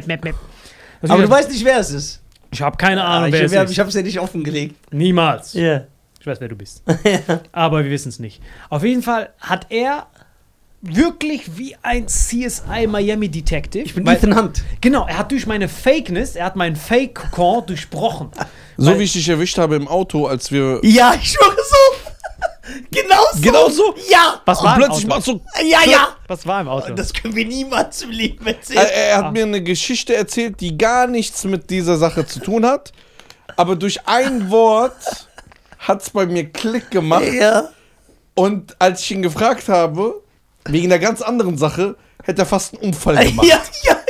Aber du weißt nicht, wer es ist. ich habe keine Ahnung, wer es ist. Ich habe es ja nicht offengelegt. Niemals. Ja. Ich weiß, wer du bist. Aber wir wissen es nicht. Auf jeden Fall hat er wirklich wie ein CSI Miami Detective. Ich bin Ethan Hunt. Genau, er hat durch meine Fakeness, er hat meinen Fake-Core durchbrochen. So wie ich dich erwischt habe im Auto, als wir. Ja, ich schwöre so. Genau so? Ja. Was Und war im plötzlich Auto? macht so. Ja. Was war im Auto? Das können wir niemals im Leben erzählen. Er hat mir eine Geschichte erzählt, die gar nichts mit dieser Sache zu tun hat. Aber durch ein Wort hat es bei mir Klick gemacht. Ja. Und als ich ihn gefragt habe, wegen einer ganz anderen Sache, hätte er fast einen Unfall gemacht. Ja.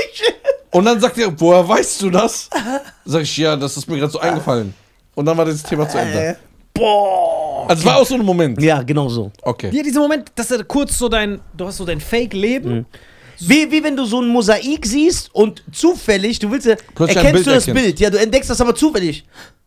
Und dann sagt er, woher weißt du das? Sag ich, ja, das ist mir gerade so eingefallen. Und dann war das Thema zu Ende. Boah! Also es war auch so ein Moment. Ja, genau so. Okay. Ja, dieser Moment, dass er kurz so du hast so dein Fake-Leben. Wie wenn du so ein Mosaik siehst und zufällig, du willst ja, Plötzlich ein erkennst Bild du das erkennst. Bild. Ja, du entdeckst das aber zufällig.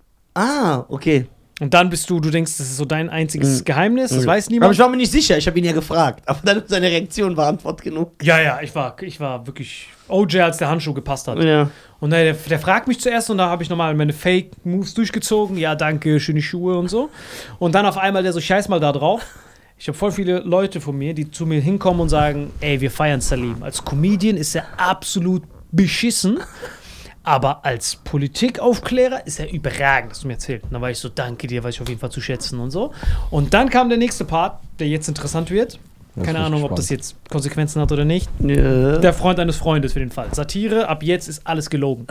Ah, okay. Und dann du denkst, das ist so dein einziges Geheimnis, das weiß Aber niemand. ich war mir nicht sicher, ich habe ihn ja gefragt. Aber dann seine Reaktion war Antwort genug. Ja, ich war wirklich OJ, als der Handschuh gepasst hat. Ja. Und der fragt mich zuerst und da habe ich nochmal meine Fake-Moves durchgezogen. Ja, danke, schöne Schuhe und so. Und dann auf einmal der so, scheiß mal da drauf. Ich habe voll viele Leute von mir, die zu mir hinkommen und sagen, ey, wir feiern Salim. Als Comedian ist er absolut beschissen, aber als Politikaufklärer ist er überragend, hast du mir erzählt. Und dann war ich so, danke dir, weiß ich auf jeden Fall zu schätzen und so. Und dann kam der nächste Part, der jetzt interessant wird. Keine bin Ahnung, ob gespannt. das jetzt Konsequenzen hat oder nicht. Ja. Der Freund eines Freundes für den Fall. Satire, ab jetzt ist alles gelogen.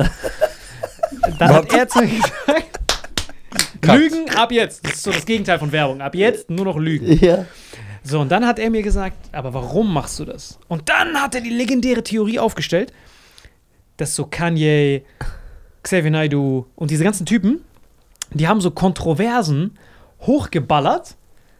Dann hat er zu mir gesagt, Lügen ab jetzt. Das ist so das Gegenteil von Werbung. Ab jetzt nur noch Lügen. Ja. So, und dann hat er mir gesagt, aber warum machst du das? Und dann hat er die legendäre Theorie aufgestellt, dass so Kanye, Xavier Naidoo und diese ganzen Typen, die haben so Kontroversen hochgeballert,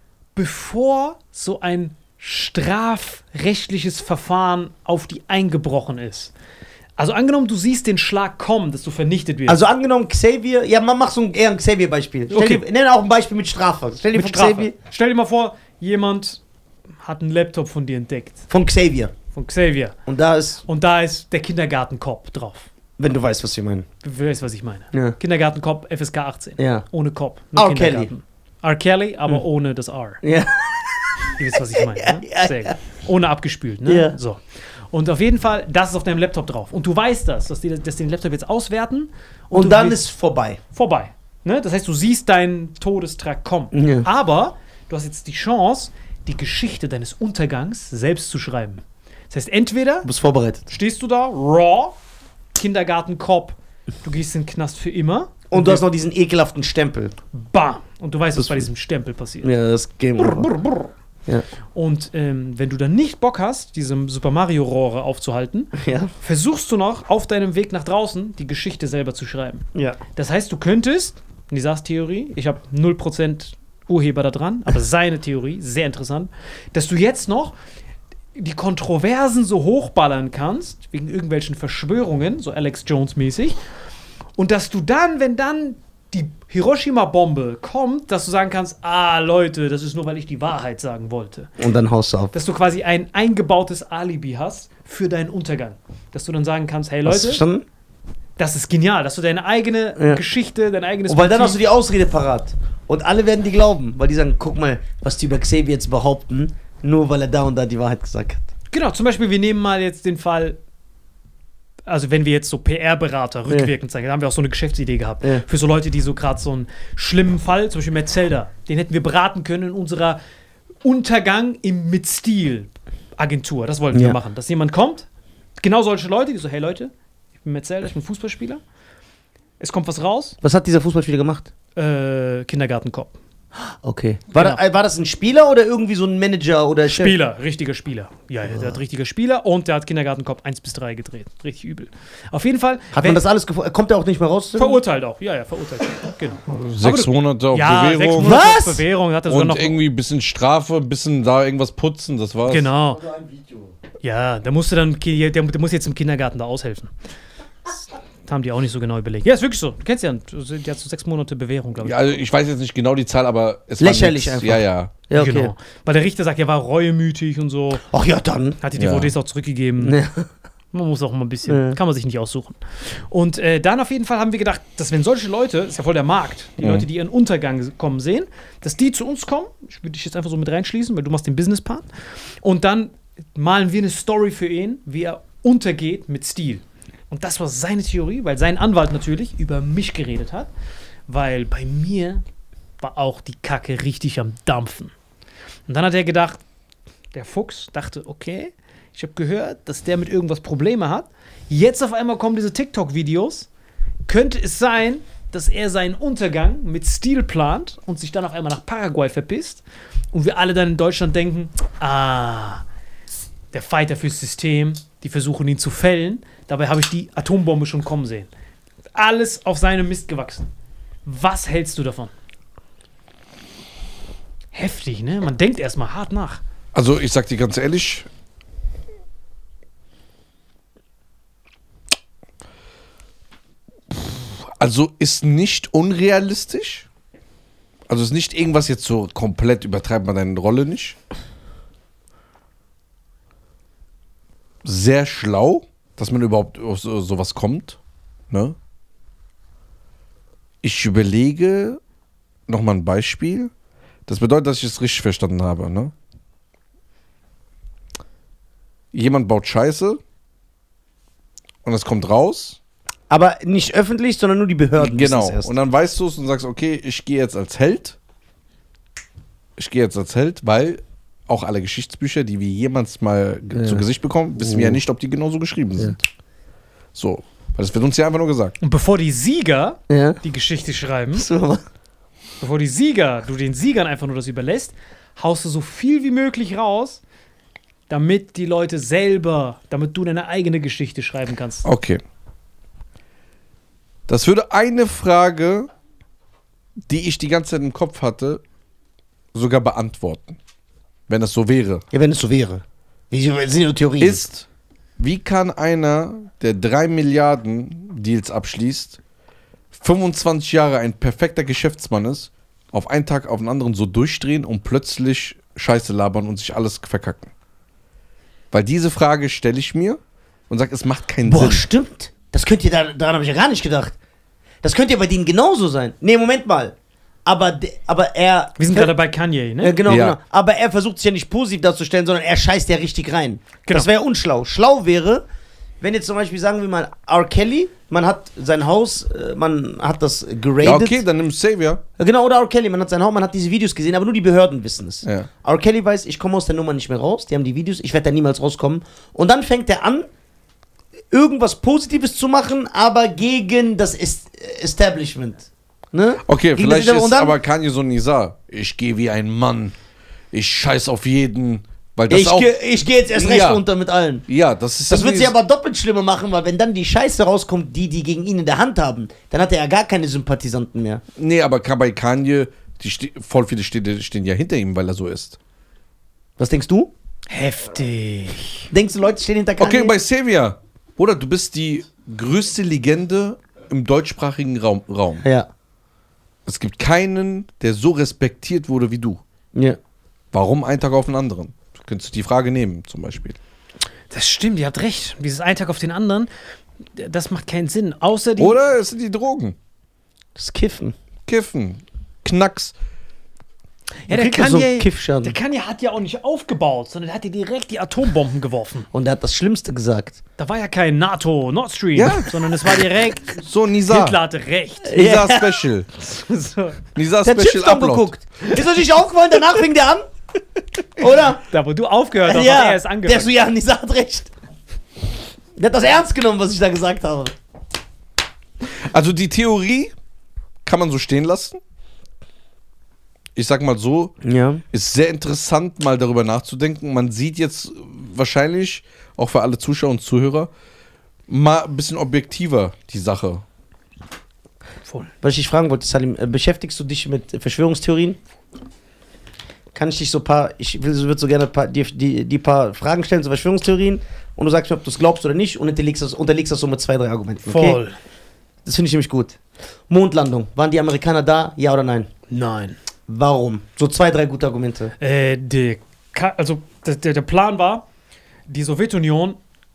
bevor so ein strafrechtliches Verfahren auf die eingebrochen ist. Also angenommen, du siehst den Schlag kommen, dass du vernichtet wirst. Also angenommen, Xavier, ja, man macht so eher ein Xavier-Beispiel. Okay. Nenne auch ein Beispiel mit Strafe. Stell dir mit von Strafe. Xavier. Stell dir mal vor, jemand hat einen Laptop von dir entdeckt. Von Xavier. Von Xavier. Und da ist, Und da ist der Kindergartenkopf drauf. wenn du weißt, was ich meine. Du weißt, was ich meine. Ja. Kindergartenkopf, FSK 18. Ja. Ohne Kopf. R. Kindergarten. R. Kelly, aber ohne das R. Ja. Ihr wisst, was ich meine. Ne? Ja, Sehr ja. gut. Ohne abgespült, ne? Ja. So. Und auf jeden Fall, das ist auf deinem Laptop drauf. Und du weißt dass die den Laptop jetzt auswerten. Und du dann willst- ist vorbei. vorbei. Ne? Das heißt, du siehst deinen Todestrakt kommen. Ja. Aber du hast jetzt die Chance, die Geschichte deines Untergangs selbst zu schreiben. Das heißt, entweder Du bist vorbereitet. stehst du da, raw, Kindergartenkopf, du gehst in den Knast für immer. Und du hast noch diesen ekelhaften Stempel. Bam! Und du weißt, was bei diesem Stempel passiert. Ja, das Game Over. Ja. Und wenn du dann nicht Bock hast, diese Super Mario-Rohre aufzuhalten, Ja. versuchst du noch auf deinem Weg nach draußen die Geschichte selber zu schreiben. Ja. Das heißt, du könntest, Nisas Theorie, ich habe 0% Urheber da dran, aber seine Theorie, sehr interessant, dass du jetzt noch die Kontroversen so hochballern kannst, wegen irgendwelchen Verschwörungen, so Alex Jones mäßig, und dass du dann, wenn dann die Hiroshima-Bombe kommt, dass du sagen kannst, Leute, das ist nur, weil ich die Wahrheit sagen wollte. Und dann haust du ab. Dass du quasi ein eingebautes Alibi hast für deinen Untergang. Dass du dann sagen kannst, hey Hast du Leute, verstanden? das ist genial, dass du deine eigene Ja. Geschichte, dein eigenes Und weil dann Motiv- hast du die Ausrede parat. Und alle werden die glauben, weil die sagen, guck mal, was die über Xavier jetzt behaupten, nur weil er da und da die Wahrheit gesagt hat. Genau, zum Beispiel, wir nehmen mal jetzt den Fall, also wenn wir jetzt so PR-Berater rückwirkend zeigen, da haben wir auch so eine Geschäftsidee gehabt. Ja. Für so Leute, die so gerade so einen schlimmen Fall, zum Beispiel Metzelder, den hätten wir beraten können in unserer Untergang mit Stil-Agentur. Das wollten wir Ja. machen. Dass jemand kommt, genau solche Leute, die so, hey Leute, ich bin Metzelder, ich bin Fußballspieler. Es kommt was raus, Was hat dieser Fußballspieler gemacht? Kindergartenkopf. Okay. War das ein Spieler oder irgendwie so ein Manager oder Chef? Spieler, richtiger Spieler. Ja, der hat richtiger Spieler und der hat Kindergartenkopf 1-3 gedreht. Richtig übel. Auf jeden Fall. Hat man das alles gefunden? Kommt er auch nicht mehr raus? Verurteilt auch. Ja, verurteilt. Genau. 6 Monate auf Ja, 6 Bewährung. Monate Was? auf Bewährung. Hat er sogar Und noch. irgendwie ein bisschen Strafe, ein bisschen da irgendwas putzen, das war's. Genau. Oder ein Video. Ja, der musste dann, der muss jetzt im Kindergarten da aushelfen. Das haben die auch nicht so genau überlegt. Ja, ist wirklich so. Du kennst ja, der hat so 6 Monate Bewährung, glaube ich. Ja, also ich weiß jetzt nicht genau die Zahl, aber es Lächerlich war nix. einfach. Ja, ja. Ja, okay. Genau. Weil der Richter sagt, er war reuemütig und so. Ach ja, dann. Hat die Ja. DVDs auch zurückgegeben. Ja. Man muss auch mal ein bisschen, Ja. kann man sich nicht aussuchen. Und dann auf jeden Fall haben wir gedacht, dass wenn solche Leute, ist ja voll der Markt, die Leute, die ihren Untergang kommen sehen, dass die zu uns kommen, ich würde dich jetzt einfach so mit reinschließen, weil du machst den Businesspart, und dann malen wir eine Story für ihn, wie er untergeht mit Stil. Und das war seine Theorie, weil sein Anwalt natürlich über mich geredet hat, weil bei mir war auch die Kacke richtig am Dampfen. Und dann hat er gedacht, der Fuchs dachte, okay, ich habe gehört, dass der mit irgendwas Probleme hat. Jetzt auf einmal kommen diese TikTok-Videos. Könnte es sein, dass er seinen Untergang mit Stil plant und sich dann auf einmal nach Paraguay verpisst und wir alle dann in Deutschland denken, der Fighter fürs System, die versuchen ihn zu fällen. Dabei habe ich die Atombombe schon kommen sehen. Alles auf seinem Mist gewachsen. Was hältst du davon? Heftig, ne? Man denkt erstmal hart nach. Also ich sag dir ganz ehrlich, also ist nicht unrealistisch. Also ist nicht irgendwas jetzt so komplett, übertreibt man deine Rolle nicht. Sehr schlau, dass man überhaupt auf sowas kommt. Ne? Ich überlege nochmal ein Beispiel. Das bedeutet, dass ich es richtig verstanden habe. Ne? Jemand baut Scheiße und es kommt raus. Aber nicht öffentlich, sondern nur die Behörden. wissen Genau. es erst. Und dann weißt du es und sagst, okay, ich gehe jetzt als Held. Ich gehe jetzt als Held, weil auch alle Geschichtsbücher, die wir jemals mal zu Gesicht bekommen, wissen wir ja nicht, ob die genauso geschrieben sind. So. Weil das wird uns ja einfach nur gesagt. Und bevor die Sieger Ja. die Geschichte schreiben, So. bevor du den Siegern einfach nur das überlässt, haust du so viel wie möglich raus, damit die Leute selber, damit du deine eigene Geschichte schreiben kannst. Okay. Das würde eine Frage, die ich die ganze Zeit im Kopf hatte, sogar beantworten. Wenn es so wäre. Ja, wenn es so wäre. Wie sind die Theorien? Ist, wie kann einer, der 3 Milliarden Deals abschließt, 25 Jahre ein perfekter Geschäftsmann ist, auf einen Tag auf den anderen so durchdrehen und plötzlich Scheiße labern und sich alles verkacken? Weil diese Frage stelle ich mir und sage, es macht keinen Boah, Sinn. stimmt. Das könnt ihr daran habe ich ja gar nicht gedacht. Das könnte ja bei denen genauso sein. Nee, Moment mal. aber er... Wir sind gerade bei Kanye, ne? Genau, Ja. genau. Aber er versucht sich ja nicht positiv darzustellen, sondern er scheißt ja richtig rein. Genau. Das wäre ja unschlau. Schlau wäre, wenn jetzt zum Beispiel, sagen wir mal, R. Kelly, man hat sein Haus, man hat das geradet. Ja, okay, dann nimm Xavier. Genau, oder R. Kelly, man hat sein Haus, man hat diese Videos gesehen, aber nur die Behörden wissen es. Ja. R. Kelly weiß, ich komme aus der Nummer nicht mehr raus, die haben die Videos, ich werde da niemals rauskommen. Und dann fängt er an, irgendwas Positives zu machen, aber gegen das Establishment. Ne? Okay, Gegen vielleicht das ist und dann- aber Kanye so ein Nizar. Ich gehe wie ein Mann. Ich scheiß auf jeden. Weil das auch... Ich gehe jetzt erst recht Ja. runter mit allen. Ja, das ist... Das wird sie aber doppelt schlimmer machen, weil wenn dann die Scheiße rauskommt, die gegen ihn in der Hand haben, dann hat er ja gar keine Sympathisanten mehr. Nee, aber bei Kanye, voll viele stehen ja hinter ihm, weil er so ist. Was denkst du? Heftig. Denkst du, Leute stehen hinter Kanye? Okay, bei Xavier. Bruder, du bist die größte Legende im deutschsprachigen Raum. Ja. Es gibt keinen, der so respektiert wurde wie du. Ja. Warum einen Tag auf den anderen? Du könntest die Frage nehmen, zum Beispiel. Das stimmt, ihr habt recht. Dieses ein Tag auf den anderen, das macht keinen Sinn. Außer die. Oder es sind die Drogen. Das Kiffen. Kiffen. Knacks. Ja, der kriegt doch so Kanye, Kiffschaden. der Kanye hat ja auch nicht aufgebaut, sondern der hat ja direkt die Atombomben geworfen. Und er hat das Schlimmste gesagt. Da war ja kein NATO, Nord Stream, Ja. sondern es war direkt. So, Nizar. Hitler hatte recht. Nizar Special. So. Nizar Der hat Special Shitstorm Upload. geguckt. Ist euch nicht aufgefallen, danach fing der an? Oder? Da, wo du aufgehört hast, hat er erst Der angefangen. so, ja, Nisa hat recht. Der hat das ernst genommen, was ich da gesagt habe. Also die Theorie kann man so stehen lassen. Ich sag mal so, Ja. ist sehr interessant, mal darüber nachzudenken. Man sieht jetzt wahrscheinlich, auch für alle Zuschauer und Zuhörer, mal ein bisschen objektiver die Sache. Voll. Was ich dich fragen wollte, Salim, beschäftigst du dich mit Verschwörungstheorien? Kann ich dich so ein paar, würde so gerne die paar Fragen stellen zu Verschwörungstheorien und du sagst mir, ob du es glaubst oder nicht und unterlegst das so mit 2, 3 Argumenten. Okay? Voll. Das finde ich nämlich gut. Mondlandung, waren die Amerikaner da, ja oder nein? Nein. Warum? So 2, 3 gute Argumente. Der Plan war, die Sowjetunion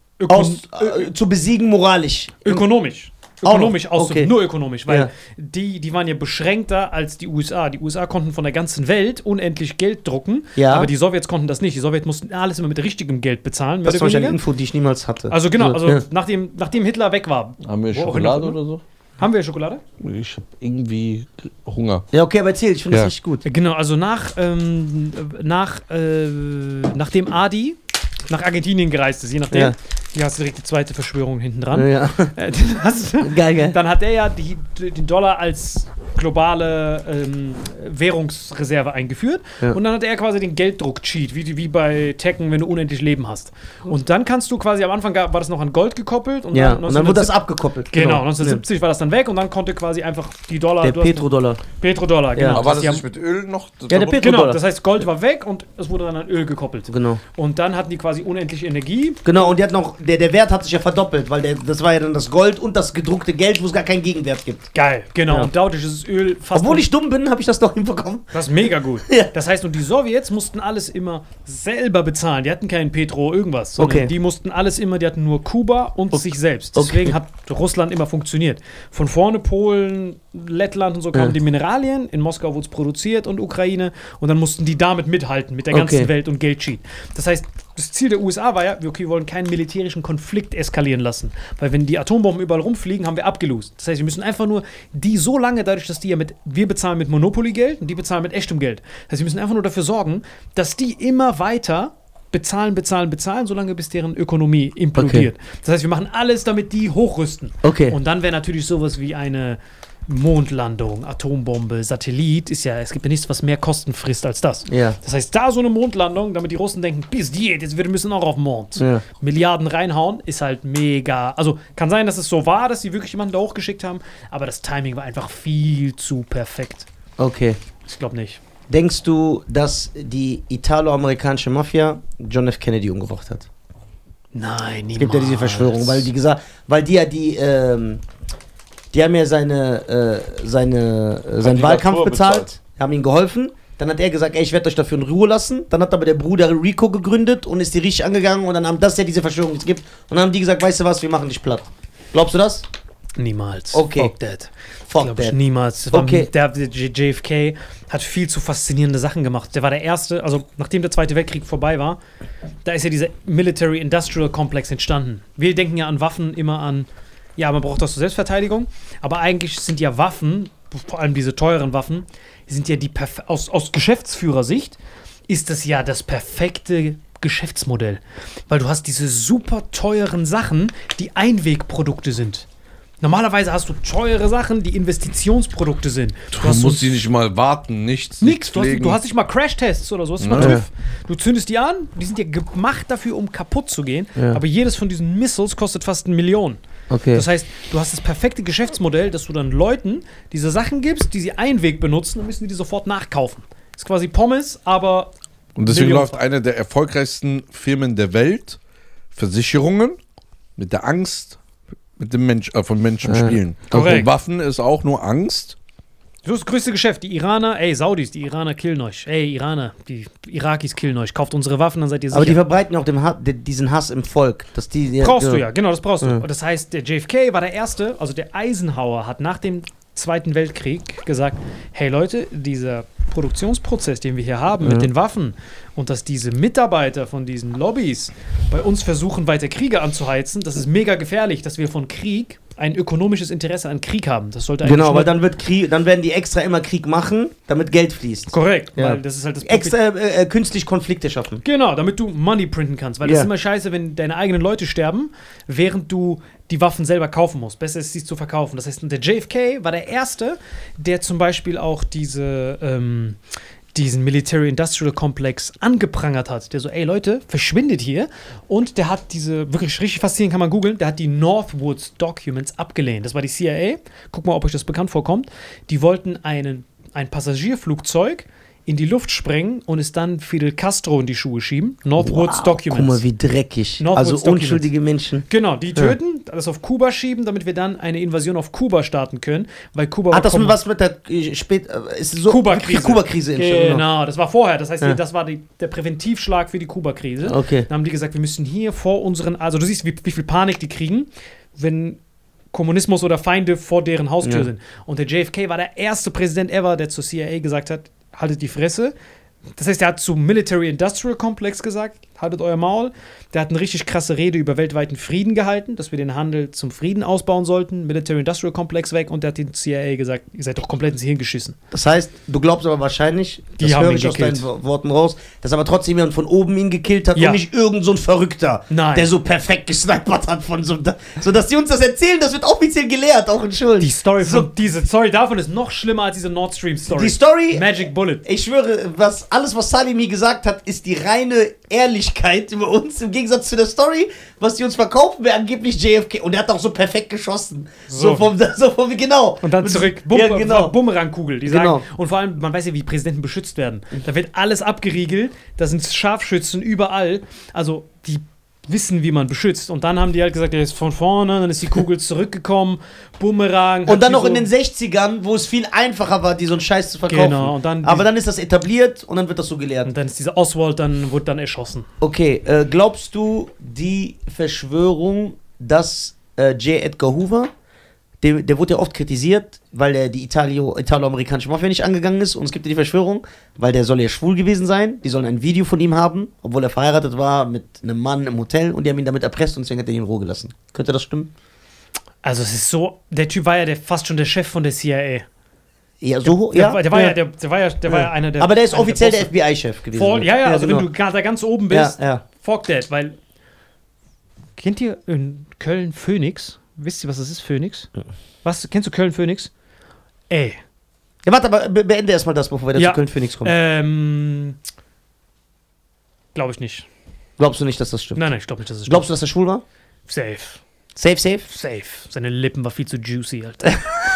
Zu besiegen moralisch. ökonomisch Auch noch? auszubilden. Okay. Nur ökonomisch, weil Ja. die waren ja beschränkter als die USA. Die USA konnten von der ganzen Welt unendlich Geld drucken, Ja. aber die Sowjets konnten das nicht. Die Sowjets mussten alles immer mit richtigem Geld bezahlen. mehr Das ist oder wahrscheinlich eine weniger. Info, die ich niemals hatte. Also genau, also ja. nachdem Hitler weg war. Haben wir Wo- Schokolade oder oder so? Haben wir Schokolade? Ich hab irgendwie Hunger. Ja, okay, aber erzähl, ich finde Ja. das richtig gut. Genau, also nachdem Adi nach Argentinien gereist ist, je nachdem, Ja. hier hast du direkt die zweite Verschwörung hinten dran. Ja. Geil. Dann hat er ja den Dollar als globale Währungsreserve eingeführt. Ja. Und dann hat er quasi den Gelddruck-Cheat, wie bei Tekken, wenn du unendlich Leben hast. Und dann kannst du quasi, am Anfang war das noch an Gold gekoppelt. Und Ja, dann und dann wurde das 1970 abgekoppelt. Genau, 1970 war das dann weg und dann konnte quasi einfach die Dollar. Der du hast- Petrodollar. Petrodollar, genau. Ja. Aber war Das das heißt, nicht mit Öl noch? Ja, der verbunden? Genau, Petrodollar. das heißt, Gold war weg und es wurde dann an Öl gekoppelt. Genau. Und dann hatten die quasi unendlich Energie. Genau, und die hat noch, der Wert hat sich ja verdoppelt, weil das war ja dann das Gold und das gedruckte Geld, wo es gar keinen Gegenwert gibt. Geil, genau. Ja. Und dadurch ist das Öl fast. Obwohl ich dumm bin, habe ich das doch hinbekommen. Das ist mega gut. Ja. Das heißt, und die Sowjets mussten alles immer selber bezahlen. Die hatten keinen Petro irgendwas. Sondern Okay. die mussten alles immer, die hatten nur Kuba und sich selbst. Okay. Deswegen hat Russland immer funktioniert. Von vorne Polen, Lettland und so kamen Ja. die Mineralien. In Moskau wurde es produziert und Ukraine. Und dann mussten die damit mithalten, mit der ganzen Okay. Welt und Geldschied. Das heißt, das Ziel der USA war ja, okay, wir wollen keinen militärischen Konflikt eskalieren lassen. Weil wenn die Atombomben überall rumfliegen, haben wir abgelost. Das heißt, wir müssen einfach nur die so lange, dadurch, dass die ja wir bezahlen mit Monopoly-Geld und die bezahlen mit echtem Geld. Das heißt, wir müssen einfach nur dafür sorgen, dass die immer weiter bezahlen, solange bis deren Ökonomie implodiert. Das heißt, wir machen alles, damit die hochrüsten. Okay. Und dann wäre natürlich sowas wie eine Mondlandung, Atombombe, Satellit, es gibt ja nichts, was mehr Kosten frisst als das. Ja. Das heißt, da so eine Mondlandung, damit die Russen denken, bis die, wir müssen auch auf den Mond. Ja. Milliarden reinhauen, ist halt mega. Also kann sein, dass es so war, dass sie wirklich jemanden da hochgeschickt haben, aber das Timing war einfach viel zu perfekt. Okay. Ich glaube nicht. Denkst du, dass die italo-amerikanische Mafia John F. Kennedy umgebracht hat? Nein, niemals. Es gibt ja diese Verschwörung, weil die haben ja seinen die Wahlkampf Natur bezahlt, bezahlt. haben ihm geholfen. Dann hat er gesagt, ey, ich werde euch dafür in Ruhe lassen. Dann hat aber der Bruder Rico gegründet und ist die richtig angegangen und dann haben das ja diese Verschwörung, die es gibt. Und dann haben die gesagt, weißt du was, wir machen dich platt. Glaubst du das? Niemals. Okay. Fuck that. Fuck Glaube ich that. niemals. Das war- Okay. Der JFK hat viel zu faszinierende Sachen gemacht. Der war der Erste, also nachdem der Zweite Weltkrieg vorbei war, da ist ja dieser Military-Industrial-Komplex entstanden. Wir denken ja an Waffen immer an, ja, man braucht das zur Selbstverteidigung, aber eigentlich sind ja Waffen, vor allem diese teuren Waffen, sind ja die aus Geschäftsführersicht ist das ja das perfekte Geschäftsmodell. Weil du hast diese super teuren Sachen, die Einwegprodukte sind. Normalerweise hast du teure Sachen, die Investitionsprodukte sind. Du musst die nicht mal warten, nichts Du pflegen. hast nicht mal Crash-Tests oder so. Hast nicht mal TÜV. Du zündest die an, die sind ja gemacht dafür, um kaputt zu gehen. Ja. Aber jedes von diesen Missiles kostet fast 1 Million. Okay. Das heißt, du hast das perfekte Geschäftsmodell, dass du dann Leuten diese Sachen gibst, die sie Einweg benutzen, dann müssen die sofort nachkaufen. Ist quasi Pommes, aber Und deswegen Millionenfach. läuft eine der erfolgreichsten Firmen der Welt, Versicherungen, mit der Angst mit dem von Menschen spielen. Korrekt. Und Waffen ist auch nur Angst. das ist das größte Geschäft. Die Iraner, Saudis, die Iraner killen euch. Iraner, die Irakis killen euch. Kauft unsere Waffen, dann seid ihr sicher. Aber die verbreiten auch diesen Hass im Volk. Dass die, Brauchst du ja, genau, das brauchst du. Ja. Und das heißt, der JFK war der Erste, also der Eisenhower hat nach dem Zweiten Weltkrieg gesagt, hey Leute, dieser Produktionsprozess, den wir hier haben mit den Waffen und dass diese Mitarbeiter von diesen Lobbys bei uns versuchen, weiter Kriege anzuheizen, das ist mega gefährlich, dass wir von Krieg ein ökonomisches Interesse an Krieg haben. Das sollte eigentlich Genau, weil mal- dann werden die extra immer Krieg machen, damit Geld fließt. korrekt, Ja. weil das ist halt das Extra künstlich Konflikte schaffen. Genau, damit du Money printen kannst. Weil das Ja. ist immer scheiße, wenn deine eigenen Leute sterben, während du die Waffen selber kaufen musst. Besser ist, sie zu verkaufen. Das heißt, der JFK war der Erste, der zum Beispiel auch diesen Military-Industrial-Komplex angeprangert hat. Der so, ey Leute, verschwindet hier. Und der hat diese, wirklich richtig faszinierend, kann man googeln, der hat die Northwoods Documents abgelehnt. Das war die CIA. Guck mal, ob euch das bekannt vorkommt. Die wollten ein Passagierflugzeug in die Luft sprengen und es dann Fidel Castro in die Schuhe schieben. Northwoods Documents. Guck mal, wie dreckig. Northwoods Also Documents. unschuldige Menschen. Genau, die töten, das auf Kuba schieben, damit wir dann eine Invasion auf Kuba starten können, weil Kuba Hat das war was mit der ist so Kuba-Krise. Kuba-Krise entstanden. Genau, das war vorher. Das heißt, Ja. das war der Präventivschlag für die Kuba-Krise. Okay. Dann haben die gesagt, wir müssen hier vor unseren, also du siehst, wie viel Panik die kriegen, wenn Kommunismus oder Feinde vor deren Haustür Ja. sind. Und der JFK war der erste Präsident ever, der zur CIA gesagt hat, haltet die Fresse. Das heißt, er hat zum Military-Industrial-Komplex gesagt, haltet euer Maul. Der hat eine richtig krasse Rede über weltweiten Frieden gehalten, dass wir den Handel zum Frieden ausbauen sollten, Military-Industrial-Komplex weg, und der hat den CIA gesagt, ihr seid doch komplett ins Hirn geschissen. Das heißt, du glaubst aber wahrscheinlich, Die das haben höre ihn ich aus gekillt. deinen Worten raus, dass aber trotzdem jemand von oben ihn gekillt hat Ja. und nicht irgend so ein Verrückter, Nein. der so perfekt gesnipert hat von so dass die uns das erzählen, das wird offiziell gelehrt, auch in Schulen. Die Story So- diese Story davon ist noch schlimmer als diese Nord Stream Story. Die Story, Magic Bullet. ich schwöre, alles, was Salimi gesagt hat, ist die reine Ehrlichkeit über uns, im Gegensatz zu der Story, was die uns verkaufen, wäre angeblich JFK. Und er hat auch so perfekt geschossen. So. Genau. Und dann zurück. Ja, genau. Bumerangkugel. Die Genau. sagen, und vor allem, man weiß ja, wie Präsidenten beschützt werden. Da wird alles abgeriegelt, da sind Scharfschützen überall. Also, die wissen, wie man beschützt. Und dann haben die halt gesagt, der ist von vorne, dann ist die Kugel zurückgekommen, Bumerang. Und hat dann die noch so in den 60ern, wo es viel einfacher war, die so einen Scheiß zu verkaufen. Genau, und dann Aber dann ist das etabliert und dann wird das so gelehrt. Und dann ist dieser Oswald, wurde dann erschossen. Okay, glaubst du die Verschwörung, dass J. Edgar Hoover, der wurde ja oft kritisiert, weil er die italo-amerikanische Mafia nicht angegangen ist, und es gibt ja die Verschwörung, weil der soll ja schwul gewesen sein, die sollen ein Video von ihm haben, obwohl er verheiratet war mit einem Mann im Hotel, und die haben ihn damit erpresst und deswegen hat er ihn in Ruhe gelassen. Könnte das stimmen? Also, es ist so, der Typ war ja fast schon der Chef von der CIA. Ja, so, Der ja. war ja einer der. Aber der ist einer offiziell der Bosse. FBI-Chef gewesen. Voll, ja, also genau. wenn du da ganz oben bist, Ja. fuck that, weil. Kennt ihr in Köln Phoenix? Wisst ihr, was das ist, Phoenix? Was? Kennst du Köln Phoenix? Ey. Ja, warte, aber beende erstmal das, bevor wir da Ja. zu Köln-Phoenix kommen. Glaube ich nicht. Glaubst du nicht, dass das stimmt? Nein, ich glaube nicht, dass es stimmt. Glaubst du, dass er schwul war? Safe. Safe? Safe. Seine Lippen war viel zu juicy, Alter.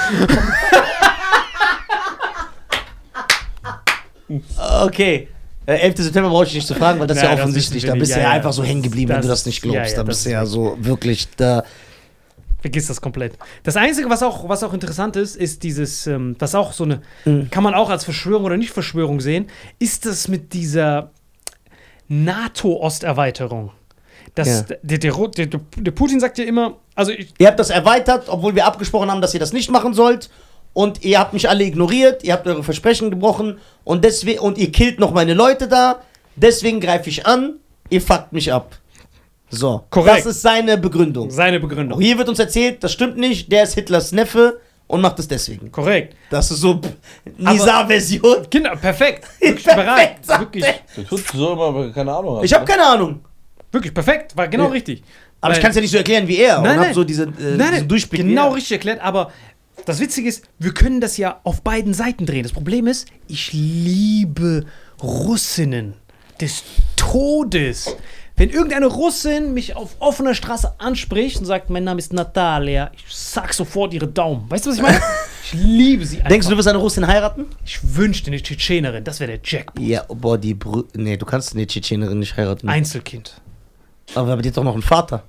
Okay. 11. September brauche ich nicht zu fragen, weil das ist ja das offensichtlich. wissen wir Da bist nicht. du ja Ja, einfach so hängen geblieben, wenn du das nicht glaubst. Da das bist du ist ja so wirklich da. Vergiss das komplett. Das Einzige, was auch interessant ist, ist dieses, was auch so eine, kann man auch als Verschwörung oder nicht Verschwörung sehen, ist das mit dieser NATO-Osterweiterung. Das, der Putin sagt ja immer, also Ihr habt das erweitert, obwohl wir abgesprochen haben, dass ihr das nicht machen sollt. Und ihr habt mich alle ignoriert, ihr habt eure Versprechen gebrochen und ihr killt noch meine Leute da. Deswegen greife ich an, ihr fuckt mich ab. So, Korrekt. Das ist seine Begründung. seine Begründung. Hier wird uns erzählt, das stimmt nicht, der ist Hitlers Neffe und macht es deswegen. Korrekt. Das ist so Nizar-Version. Genau, perfekt. Wirklich Perfekt, bereit. sagt Wirklich, er. Der tut so immer, keine Ahnung. Ich habe keine Ahnung. wirklich perfekt. War genau richtig. Aber ich kann es ja nicht so erklären wie er. Nein, und hab nein. so diesen Durchblick. wie Genau er. richtig erklärt, aber das Witzige ist, wir können das ja auf beiden Seiten drehen. Das Problem ist, ich liebe Russinnen des Todes. Wenn irgendeine Russin mich auf offener Straße anspricht und sagt, mein Name ist Natalia, ich sag sofort ihre Daumen. Weißt du, was ich meine? Ich liebe sie einfach. Denkst du, du wirst eine Russin heiraten? Ich wünschte eine Tschetschenerin, das wäre der Jackpot. Ja, boah, nee, du kannst eine Tschetschenerin nicht heiraten. Einzelkind. Aber die hat doch noch einen Vater.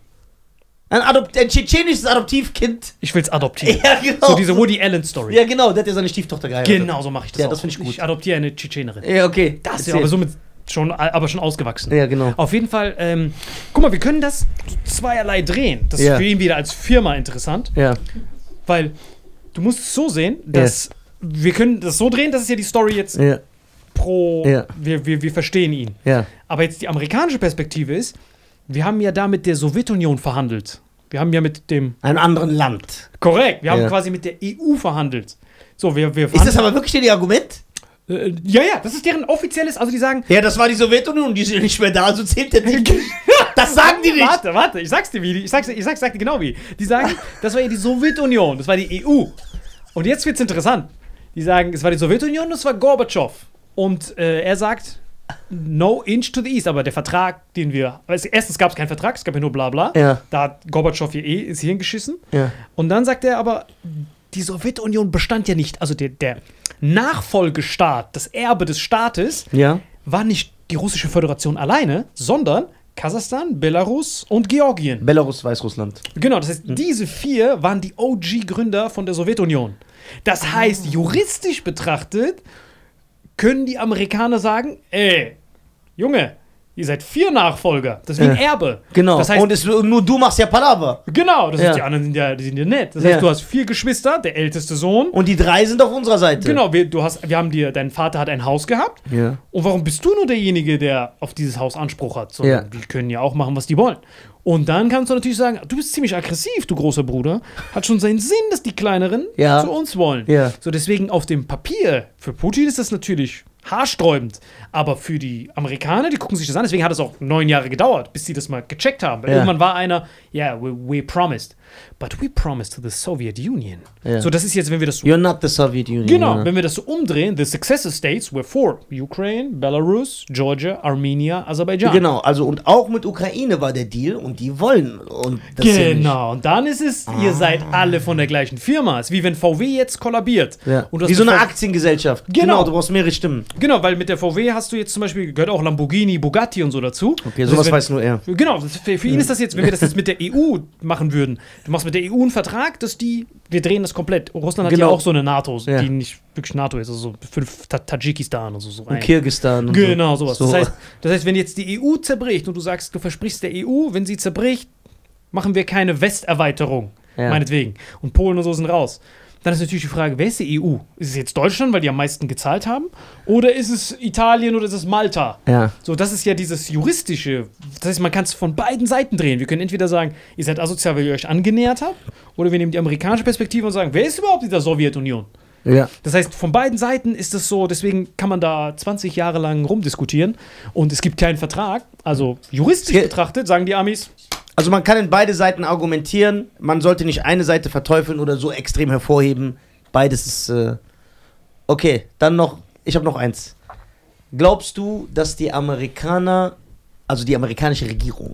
Ein tschetschenisches Adoptivkind. Ich will's adoptieren. Ja, genau. So diese Woody Allen Story. Ja, genau, der hat ja seine Stieftochter geheiratet. Genau, so mache ich das Ja, auch. das finde ich gut. Ich adoptiere eine Tschetschenerin. Ja, okay. Das ist Erzähl. aber somit schon ausgewachsen. Ja, genau. Auf jeden Fall, guck mal, wir können das zweierlei drehen. Das Ja. ist für ihn wieder als Firma interessant, Ja. weil du musst es so sehen, dass wir können das so drehen, das ist ja die Story jetzt Ja. pro, Ja. wir verstehen ihn. Ja. Aber jetzt die amerikanische Perspektive ist, wir haben ja da mit der Sowjetunion verhandelt. Wir haben ja mit dem, Einem anderen Land. korrekt, wir haben Ja. quasi mit der EU verhandelt. So, wir Ist das aber wirklich ihr Argument? ja, das ist deren offizielles, also die sagen, Ja, das war die Sowjetunion, die ist ja nicht mehr da, also zählt der nicht. Das sagen die nicht. Warte, ich sag's dir wie. Ich sag dir genau wie. Die sagen, das war ja die Sowjetunion, das war die EU. Und jetzt wird's interessant. Die sagen, es war die Sowjetunion, das war Gorbatschow. Und er sagt, no inch to the east. Aber der Vertrag, den wir. Erstens gab es keinen Vertrag, es gab ja nur Blabla. Ja. Da hat Gorbatschow hier ins Hirn geschissen. Ja. Und dann sagt er aber, die Sowjetunion bestand ja nicht. Also der Nachfolgestaat, das Erbe des Staates, Ja. war nicht die russische Föderation alleine, sondern Kasachstan, Belarus und Georgien. Belarus, Weißrussland. Genau, das heißt, diese 4 waren die OG-Gründer von der Sowjetunion. Das heißt, juristisch betrachtet können die Amerikaner sagen, ey, Junge, ihr seid 4 Nachfolger. Das ist wie ein Erbe. Genau. Das heißt, Und nur du machst ja Palaver. genau, das Ja. heißt, die anderen sind ja nett. Das heißt, Ja. du hast 4 Geschwister, der älteste Sohn. Und die 3 sind auf unserer Seite. Genau, dein Vater hat ein Haus gehabt. Ja. Und warum bist du nur derjenige, der auf dieses Haus Anspruch hat? Sondern Ja. wir können ja auch machen, was die wollen. Und dann kannst du natürlich sagen, du bist ziemlich aggressiv, du großer Bruder. Hat schon seinen Sinn, dass die Kleineren Ja. zu uns wollen. Ja. So, deswegen auf dem Papier, für Putin ist das natürlich haarsträubend. Aber für die Amerikaner, die gucken sich das an. Deswegen hat es auch 9 Jahre gedauert, bis sie das mal gecheckt haben. Weil Ja. irgendwann war einer, we promised. But we promised to the Soviet Union. Ja. So, das ist jetzt, wenn wir das so You're not the Soviet Union. Genau, Ja. wenn wir das so umdrehen, the successor states were 4. Ukraine, Belarus, Georgia, Armenia, Aserbaidschan. Genau, also und auch mit Ukraine war der Deal und die wollen. Und das ist ja nicht- Genau, und dann ist es, ihr seid alle von der gleichen Firma. Es ist wie wenn VW jetzt kollabiert. Ja. Und du hast Wie so mit eine VW Aktiengesellschaft. Genau. Du brauchst mehrere Stimmen. Genau, weil mit der VW hast du jetzt zum Beispiel, gehört auch Lamborghini, Bugatti und so dazu. Okay, Das sowas heißt, wenn- weiß nur er. Genau, für ihn ist das jetzt, wenn wir das jetzt mit der EU machen würden, du machst mit der EU einen Vertrag, dass wir drehen das komplett. Russland hat ja Genau. auch so eine NATO, Ja. die nicht wirklich NATO ist, also so 5 Tadschikistan und so. Und Kirgisistan und Genau, so. sowas. So. Das heißt, wenn jetzt die EU zerbricht und du sagst, du versprichst der EU, wenn sie zerbricht, machen wir keine Westerweiterung, Ja. meinetwegen. Und Polen und so sind raus. Dann ist natürlich die Frage, wer ist die EU? Ist es jetzt Deutschland, weil die am meisten gezahlt haben? Oder ist es Italien oder ist es Malta? Ja. So, das ist ja dieses juristische. Das heißt, man kann es von beiden Seiten drehen. Wir können entweder sagen, ihr seid asozial, weil ihr euch angenähert habt, oder wir nehmen die amerikanische Perspektive und sagen, wer ist überhaupt in der Sowjetunion? Ja. Das heißt, von beiden Seiten ist es so, deswegen kann man da 20 Jahre lang rumdiskutieren und es gibt keinen Vertrag. Also juristisch Ja. betrachtet, sagen die Amis, Also man kann in beide Seiten argumentieren. Man sollte nicht eine Seite verteufeln oder so extrem hervorheben. Beides ist. Okay, dann noch. Ich habe noch eins. Glaubst du, dass die Amerikaner, also die amerikanische Regierung,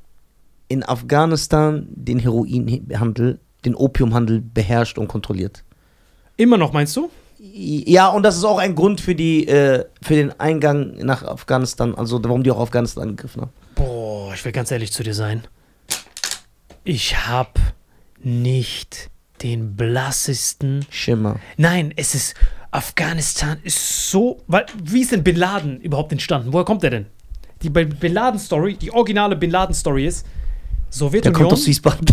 in Afghanistan den Heroinhandel, den Opiumhandel beherrscht und kontrolliert? immer noch, meinst du? Ja, und das ist auch ein Grund für den Eingang nach Afghanistan, also warum die auch Afghanistan angegriffen haben. Boah, ich will ganz ehrlich zu dir sein. Ich hab nicht den blassesten. Schimmer. Nein, es ist. Afghanistan ist so. Wie ist denn Bin Laden überhaupt entstanden? Woher kommt er denn? die Bin Laden-Story, die originale Bin Laden-Story ist, Der kommt Sowjetunion, aus Wiesbaden.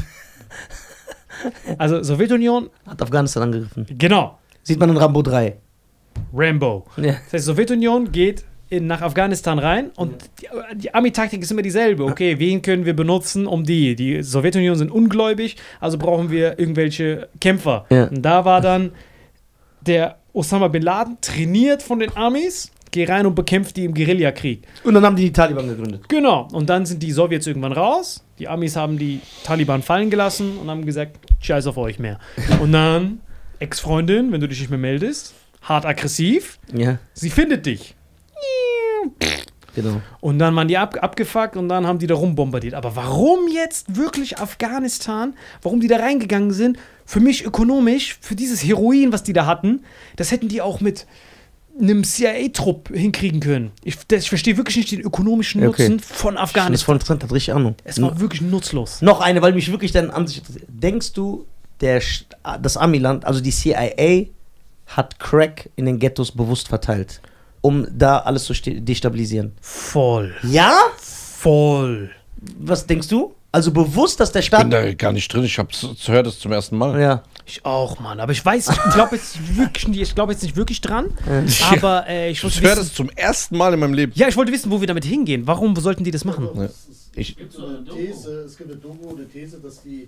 also Sowjetunion, Hat Afghanistan angegriffen. genau, Sieht man in Rambo 3. Rambo. Ja. Das heißt, Sowjetunion geht nach Afghanistan rein und die Army-Taktik ist immer dieselbe. Okay, wen können wir benutzen, um die Sowjetunion sind ungläubig, also brauchen wir irgendwelche Kämpfer. Ja. Und da war dann der Osama Bin Laden trainiert von den Amis, geh rein und bekämpft die im Guerillakrieg. Und dann haben die Taliban gegründet. Genau. Und dann sind die Sowjets irgendwann raus. Die Amis haben die Taliban fallen gelassen und haben gesagt, scheiß auf euch mehr. Und dann, Ex-Freundin, wenn du dich nicht mehr meldest, hart aggressiv, Ja, sie findet dich. genau. Und dann waren die abgefuckt und dann haben die da rumbombardiert. Aber warum jetzt wirklich Afghanistan, warum die da reingegangen sind, für mich ökonomisch, für dieses Heroin, was die da hatten, das hätten die auch mit einem CIA-Trupp hinkriegen können. Ich verstehe wirklich nicht den ökonomischen Okay. Nutzen von Das ist Afghanistan. voll interessant, hat richtig Ahnung. Es war wirklich nutzlos. Noch eine, weil mich wirklich deine Ansicht interessiert. Denkst du, das Amiland, also die CIA, hat Crack in den Ghettos bewusst verteilt, um da alles zu destabilisieren? Voll. Ja? Voll. Was denkst du? Also bewusst, dass der Ich bin Staat... da gar nicht drin. Ich höre das zum ersten Mal. Ja. Ich auch, Mann. Aber ich weiß, ich glaube jetzt nicht wirklich dran. Aber ich wollte Ich höre wissen, das zum ersten Mal in meinem Leben. ja, ich wollte wissen, wo wir damit hingehen. Warum sollten die das machen? Ja. Es gibt so eine These, es gibt eine Doku, eine These, dass die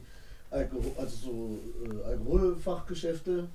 Alkoholfachgeschäfte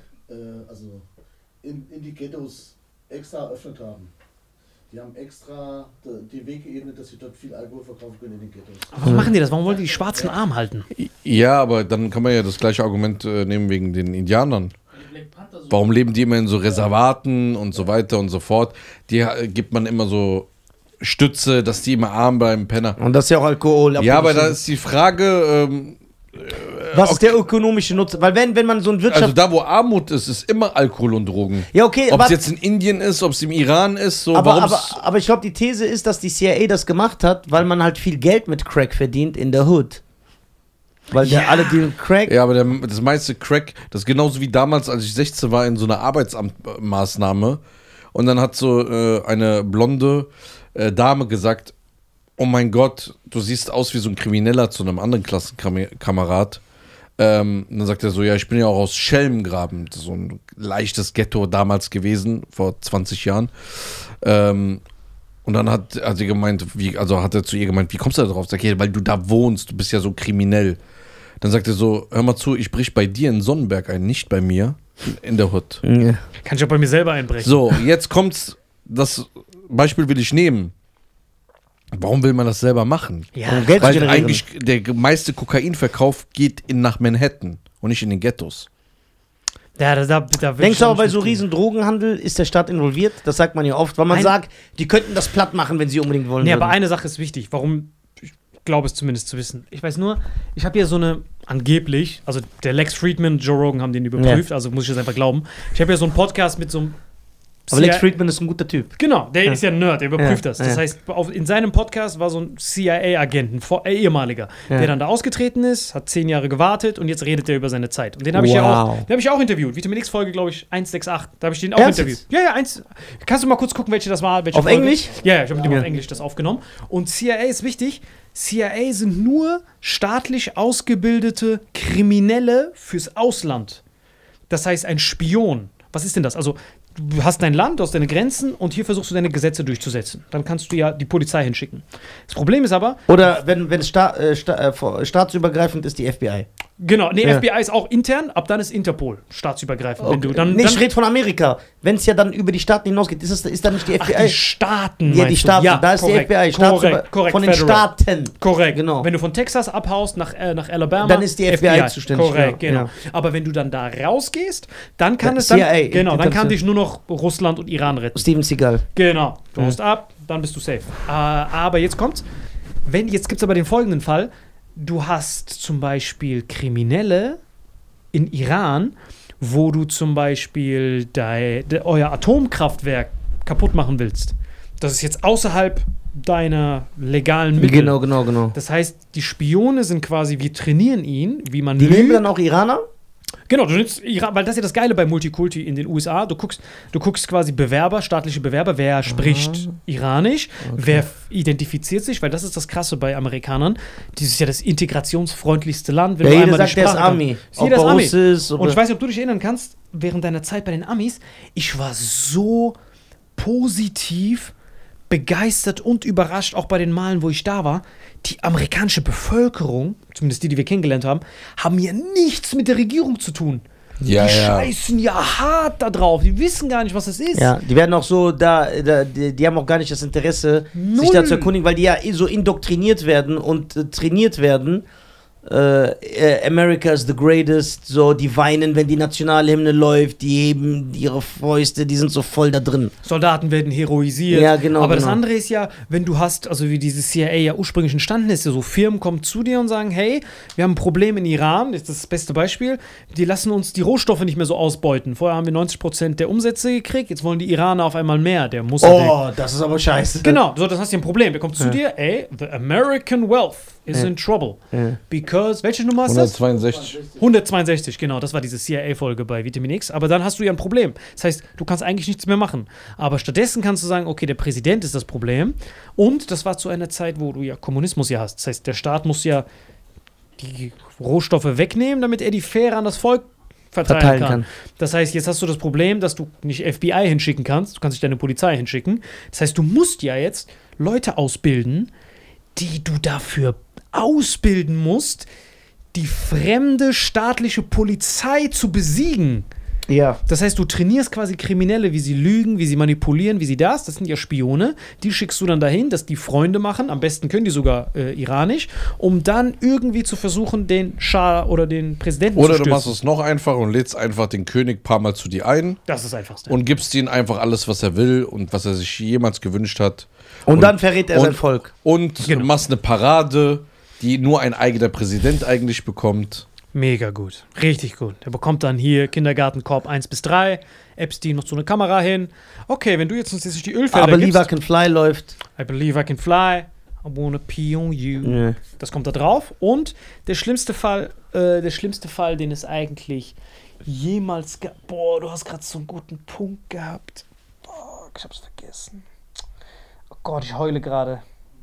also in die Ghettos extra eröffnet haben. Die haben extra den Weg geebnet, dass sie dort viel Alkohol verkaufen können in den Ghettos. Aber warum machen die das? Warum wollen die die Schwarzen arm halten? Ja, aber dann kann man ja das gleiche Argument nehmen wegen den Indianern. Warum leben die immer in so Reservaten und so weiter und so fort? Die gibt man immer so Stütze, dass die immer arm bleiben, Penner. Und das ist ja auch Alkohol. Ja, aber da ist die Frage, was ist der ökonomische Nutzen? Weil wenn man so ein Wirtschaft... also da wo Armut ist, ist immer Alkohol und Drogen. ja, okay, Ob aber, es jetzt in Indien ist, ob es im Iran ist, so aber ich glaube, die These ist, dass die CIA das gemacht hat, weil man halt viel Geld mit Crack verdient in der Hood. Weil Ja. alle dealen Crack... Ja, aber das meiste Crack, das ist genauso wie damals, als ich 16 war, in so einer Arbeitsamtmaßnahme. Und dann hat so eine blonde Dame gesagt, oh mein Gott, du siehst aus wie so ein Krimineller zu einem anderen Klassenkamerad. Und dann sagt er so, ja, ich bin ja auch aus Schelmengraben, so ein leichtes Ghetto damals gewesen, vor 20 Jahren. Und dann hat sie gemeint, hat er zu ihr gemeint, wie kommst du da drauf? Sag ich, weil du da wohnst, du bist ja so kriminell. Dann sagt er so, hör mal zu, ich brich bei dir in Sonnenberg ein, nicht bei mir, in der Hood. Ja. Kann ich auch bei mir selber einbrechen. So, jetzt kommt's, das Beispiel will ich nehmen. Warum will man das selber machen? Ja. Um Geld zu Weil generieren. eigentlich der meiste Kokainverkauf geht nach Manhattan und nicht in den Ghettos. Ja, da will Denkst ich du auch aber bei nicht so mitgehen. riesen Drogenhandel ist der Staat involviert? Das sagt man ja oft, weil man Ein- sagt, die könnten das platt machen, wenn sie unbedingt wollen Nee, würden. aber eine Sache ist wichtig. Warum? Ich glaube es zumindest zu wissen. Ich weiß nur, ich habe hier so eine, angeblich, also der Lex Friedman und Joe Rogan haben den überprüft, also muss ich das einfach glauben. Ich habe hier so einen Podcast mit so einem Aber Lex Friedman ist ein guter Typ. Genau, der ist ja ein Nerd, der überprüft Ja, das. Das ja. heißt, in seinem Podcast war so ein CIA-Agent, ein ehemaliger, Ja. der dann da ausgetreten ist, hat 10 Jahre gewartet und jetzt redet er über seine Zeit. Und den habe ich ja auch, den habe ich auch interviewt. Vitamin X-Folge, glaube ich, 168. Da habe ich den auch Ernst interviewt. jetzt? Ja, Kannst du mal kurz gucken, welche das war? Welche Auf Folge? Englisch? Ja, ich habe mit dem Ja. auf Englisch das aufgenommen. Und CIA ist wichtig. CIA sind nur staatlich ausgebildete Kriminelle fürs Ausland. Das heißt, ein Spion. Was ist denn das? Also, du hast dein Land, du hast deine Grenzen und hier versuchst du deine Gesetze durchzusetzen. Dann kannst du ja die Polizei hinschicken. Das Problem ist aber, Oder wenn es staatsübergreifend ist, die FBI. genau, nee, Ja. FBI ist auch intern, ab dann ist Interpol staatsübergreifend. Wenn du Okay. dann, Nee, ich dann rede von Amerika. Wenn es ja dann über die Staaten hinausgeht, ist dann nicht die ach, FBI? die Staaten. Ja, meinst die du? Staaten. Ja, da ist korrekt, die FBI. korrekt, Von den Federal. Staaten. Korrekt. Genau. Wenn du von Texas abhaust nach Alabama, Dann ist die FBI zuständig, Korrekt, ja. genau. Ja. Aber wenn du dann da rausgehst, dann kann Ja, es dann, CIA, genau, dann kann international. dich nur noch Russland und Iran retten. Steven Seagal. Genau. Du haust ab, dann bist du safe. Aber jetzt kommt's. Jetzt gibt es aber den folgenden Fall. Du hast zum Beispiel Kriminelle in Iran, wo du zum Beispiel euer Atomkraftwerk kaputt machen willst. Das ist jetzt außerhalb deiner legalen Mittel. Genau. Das heißt, die Spione sind quasi, wir trainieren ihn, wie man Die nehmen lügt. dann auch Iraner? Genau, du nimmst Iran, weil das ist ja das Geile bei Multikulti in den USA. Du guckst quasi Bewerber, staatliche Bewerber, wer spricht Iranisch, wer identifiziert sich, weil das ist das Krasse bei Amerikanern. Dieses ist ja das integrationsfreundlichste Land. Wenn Ja, du jeder einmal sagt, der ist Ami. Jeder ist Ob Ami. Russis oder- Und ich weiß nicht, ob du dich erinnern kannst, während deiner Zeit bei den Amis, ich war so positiv begeistert und überrascht, auch bei den Malen, wo ich da war. Die amerikanische Bevölkerung, zumindest die wir kennengelernt haben, haben ja nichts mit der Regierung zu tun. Ja, die ja. scheißen ja hart da drauf. Die wissen gar nicht, was es ist. Ja, die werden auch so die haben auch gar nicht das Interesse, sich Null. da zu erkundigen, weil die ja so indoktriniert werden und trainiert werden. America is the greatest, so, die weinen, wenn die Nationalhymne läuft, die heben ihre Fäuste, die sind so voll da drin. Soldaten werden heroisiert. Ja, genau, Aber das genau. andere ist ja, wenn du hast, also wie dieses CIA ja ursprünglich entstanden ist, ja so Firmen kommen zu dir und sagen, hey, wir haben ein Problem in Iran, das ist das beste Beispiel, die lassen uns die Rohstoffe nicht mehr so ausbeuten. Vorher haben wir 90% der Umsätze gekriegt, jetzt wollen die Iraner auf einmal mehr. Der muss Oh, das ist aber scheiße. Genau, so, das hast du ein Problem. Der kommt zu dir, ey, the American wealth is in trouble. Ja. Because, welche Nummer ist das? 162. 162, genau, das war diese CIA-Folge bei Vitamin X. Aber dann hast du ja ein Problem. Das heißt, du kannst eigentlich nichts mehr machen. Aber stattdessen kannst du sagen, okay, der Präsident ist das Problem. Und das war zu einer Zeit, wo du ja Kommunismus ja hast. Das heißt, der Staat muss ja die Rohstoffe wegnehmen, damit er die fair an das Volk verteilen kann. Das heißt, jetzt hast du das Problem, dass du nicht FBI hinschicken kannst. Du kannst nicht deine Polizei hinschicken. Das heißt, du musst ja jetzt Leute ausbilden, die du dafür ausbilden musst, die fremde staatliche Polizei zu besiegen. Ja. Das heißt, du trainierst quasi Kriminelle, wie sie lügen, wie sie manipulieren, wie sie das sind ja Spione, die schickst du dann dahin, dass die Freunde machen, am besten können die sogar iranisch, um dann irgendwie zu versuchen, den Schah oder den Präsidenten Oder zu du machst stürzen. es noch einfacher und lädst einfach den König ein paar Mal zu dir ein Das ist das Einfachste. und gibst ihm einfach alles, was er will und was er sich jemals gewünscht hat. Und dann verrät er sein Volk. Und Genau. machst eine Parade, die nur ein eigener Präsident eigentlich bekommt. Mega gut. Richtig gut. Der bekommt dann hier Kindergartenkorb 1 bis 3, Epstein noch so eine Kamera hin. Okay, wenn du jetzt uns jetzt die Ölfelder Aber Believe I gibst, Can Fly läuft. I believe I can fly, I wanna pee on you. Ja. Das kommt da drauf. Und der schlimmste Fall, den es eigentlich jemals gab. Boah, du hast gerade so einen guten Punkt gehabt. Boah, ich hab's vergessen. Oh Gott, ich heule gerade.